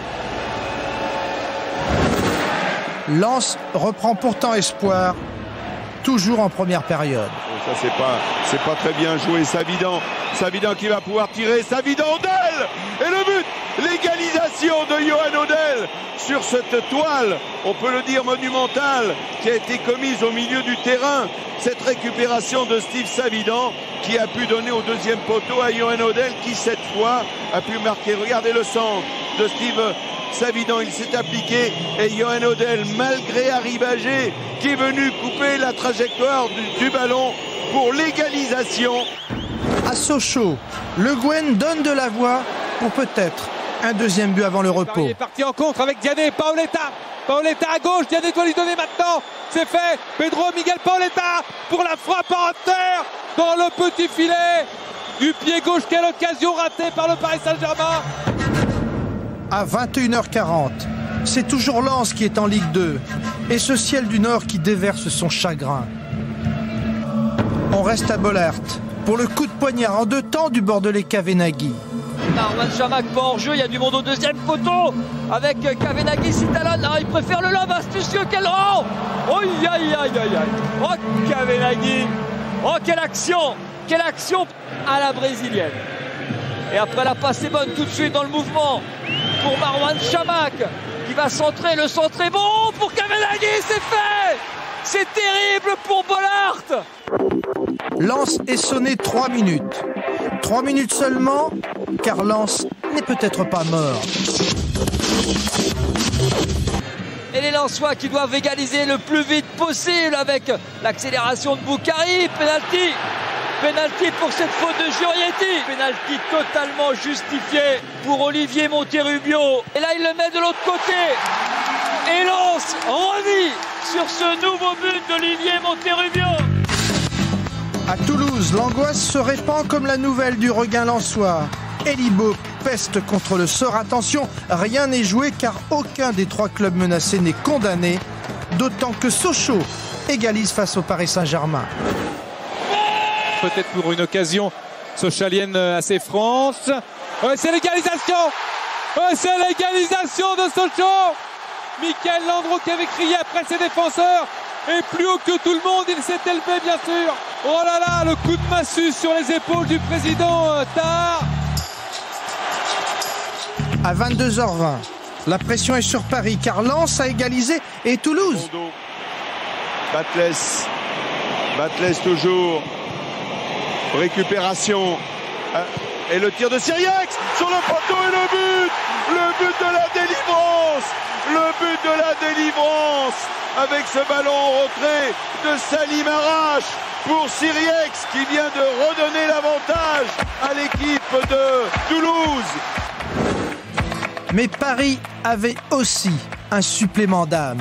Lens reprend pourtant espoir, toujours en première période. Ça c'est pas, c'est pas très bien joué. Savidan, Savidan qui va pouvoir tirer. Savidan, Odell et le but, l'égalisation de Johan Odell sur cette toile, on peut le dire monumentale, qui a été commise au milieu du terrain. Cette récupération de Steve Savidan qui a pu donner au deuxième poteau à Johan Odell qui cette fois a pu marquer. Regardez le centre de Steve Savidan, il s'est appliqué et Johan Odell, malgré Arribagé, qui est venu couper la trajectoire du, du ballon pour l'égalisation. À Sochaux, Le Guen donne de la voix pour peut-être un deuxième but avant le repos. Il est parti en contre avec Diané, Paoletta. Paoletta à gauche, Diané doit lui donner maintenant. C'est fait. Pedro Miguel Paoletta pour la frappe en terre dans le petit filet du pied gauche. Quelle occasion ratée par le Paris Saint-Germain. À vingt et une heures quarante, c'est toujours Lens qui est en Ligue deux et ce ciel du Nord qui déverse son chagrin. On reste à Bollaert pour le coup de poignard en deux temps du Bordelais Kavenaghi. Marwan Chamakh pas hors jeu, il y a du monde au deuxième poteau avec Kavenaghi, Citalon, ah, il préfère le lob astucieux, quel rang. Oh aïe aïe aïe aïe. Oh Kavenaghi, oh quelle action, quelle action à la brésilienne. Et après la passe est bonne tout de suite dans le mouvement pour Marwan Chamakh qui va centrer, le centre est bon pour Kavenaghi, c'est fait. C'est terrible pour Bollaert. Lens est sonné trois minutes. Trois minutes seulement, car Lens n'est peut-être pas mort. Et les Lensois qui doivent égaliser le plus vite possible avec l'accélération de Boukari. Penalty. Penalty pour cette faute de Giorietti. Penalty totalement justifié pour Olivier Monterrubio. Et là, il le met de l'autre côté. Et Lens revit sur ce nouveau but d'Olivier Monterubio. À Toulouse, l'angoisse se répand comme la nouvelle du regain lensois. Elibo peste contre le sort. Attention, rien n'est joué car aucun des trois clubs menacés n'est condamné. D'autant que Sochaux égalise face au Paris Saint-Germain. Peut-être pour une occasion sochalienne assez France. Ouais, c'est l'égalisation. Ouais, c'est l'égalisation de Sochaux. Mickaël Landreau qui avait crié après ses défenseurs. Et plus haut que tout le monde, il s'est élevé bien sûr. Oh là là, le coup de massue sur les épaules du président euh, Tahar. À vingt-deux heures vingt, la pression est sur Paris car Lens a égalisé et Toulouse. Batless, Batless toujours. Récupération. Et le tir de Siriex sur le poteau et le but. Le but de la délivrance. Le but de la délivrance. Avec ce ballon en retrait de Salim Arrache pour Siriex qui vient de redonner l'avantage à l'équipe de Toulouse. Mais Paris avait aussi un supplément d'âme.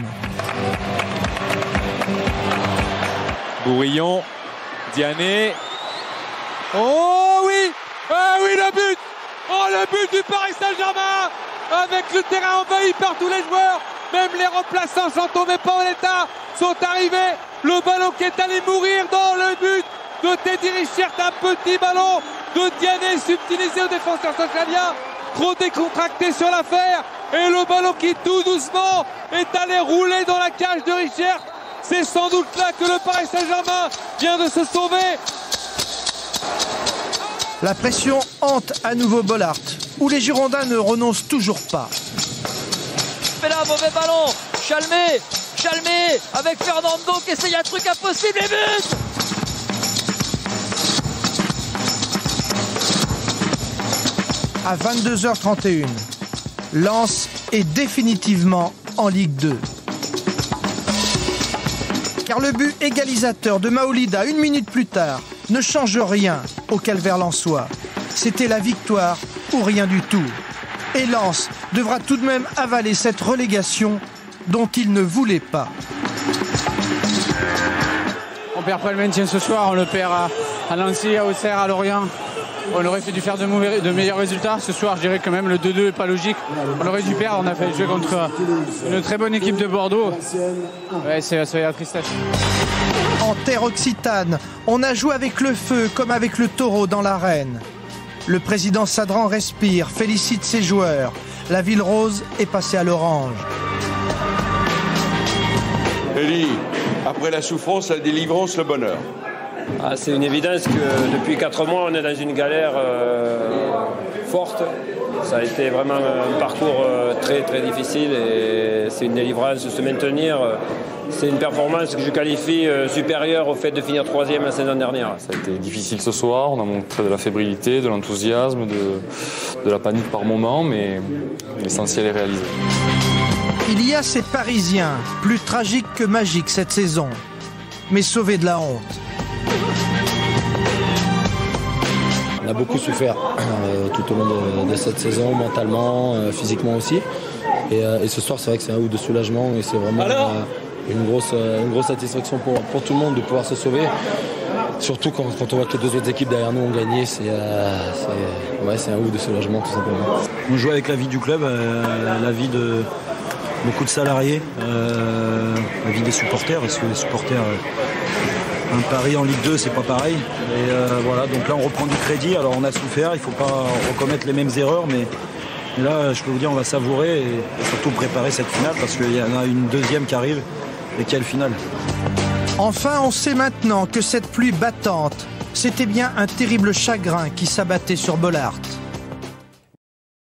Bourillon, Diané. Oh oui, ah oui le but. Oh le but du Paris Saint-Germain avec le terrain envahi par tous les joueurs. Même les remplaçants Chantôme et Paoletta sont arrivés. Le ballon qui est allé mourir dans le but de Teddy Richert. Un petit ballon de Diané subtilisé au défenseur socialien. Trop décontracté sur l'affaire. Et le ballon qui tout doucement est allé rouler dans la cage de Richert. C'est sans doute là que le Paris Saint-Germain vient de se sauver. La pression hante à nouveau Bollaert, où les Girondins ne renoncent toujours pas. Mais là, mauvais ballon. Chalmé, Chalmé avec Fernando qui essaye un truc impossible et but. À vingt-deux heures trente et une, Lens est définitivement en Ligue deux. Car le but égalisateur de Maolida une minute plus tard ne change rien au calvaire lensois. C'était la victoire ou rien du tout. Et Lens devra tout de même avaler cette relégation dont il ne voulait pas. On perd pas le maintien ce soir, on le perd à, à Nancy, à Auxerre, à Lorient. On aurait dû faire de, mauvais, de meilleurs résultats. Ce soir, je dirais que même le deux deux n'est pas logique. On aurait dû perdre, on a fait jouer contre une très bonne équipe de Bordeaux. Ouais, c'est la tristesse. En terre occitane, on a joué avec le feu comme avec le taureau dans l'arène. Le président Sadran respire, félicite ses joueurs. La ville rose est passée à l'orange. Elie, après la souffrance, la délivrance, le bonheur. Ah, c'est une évidence que depuis quatre mois, on est dans une galère euh, forte. Ça a été vraiment un parcours euh, très très difficile et c'est une délivrance de se maintenir. C'est une performance que je qualifie euh, supérieure au fait de finir troisième la saison dernière. Ça a été difficile ce soir, on a montré de la fébrilité, de l'enthousiasme, de, de la panique par moments, mais l'essentiel est réalisé. Il y a ces Parisiens, plus tragiques que magiques cette saison, mais sauvés de la honte. On a beaucoup souffert euh, tout au long de, de cette saison, mentalement, euh, physiquement aussi. Et, euh, et ce soir, c'est vrai que c'est un ou de soulagement et c'est vraiment euh, une, grosse, euh, une grosse satisfaction pour, pour tout le monde de pouvoir se sauver. Surtout quand, quand on voit que les deux autres équipes derrière nous ont gagné, c'est euh, ouais, un ou de soulagement tout simplement. On joue avec la vie du club, euh, la vie de beaucoup de salariés, euh, la vie des supporters, parce que les supporters... Euh, Un pari en Ligue deux, c'est pas pareil. Et euh, voilà, donc là on reprend du crédit. Alors on a souffert, il faut pas recommettre les mêmes erreurs, mais, mais là je peux vous dire on va savourer et, et surtout préparer cette finale parce qu'il y en a une deuxième qui arrive et quelle finale. Enfin, on sait maintenant que cette pluie battante, c'était bien un terrible chagrin qui s'abattait sur Bollaert.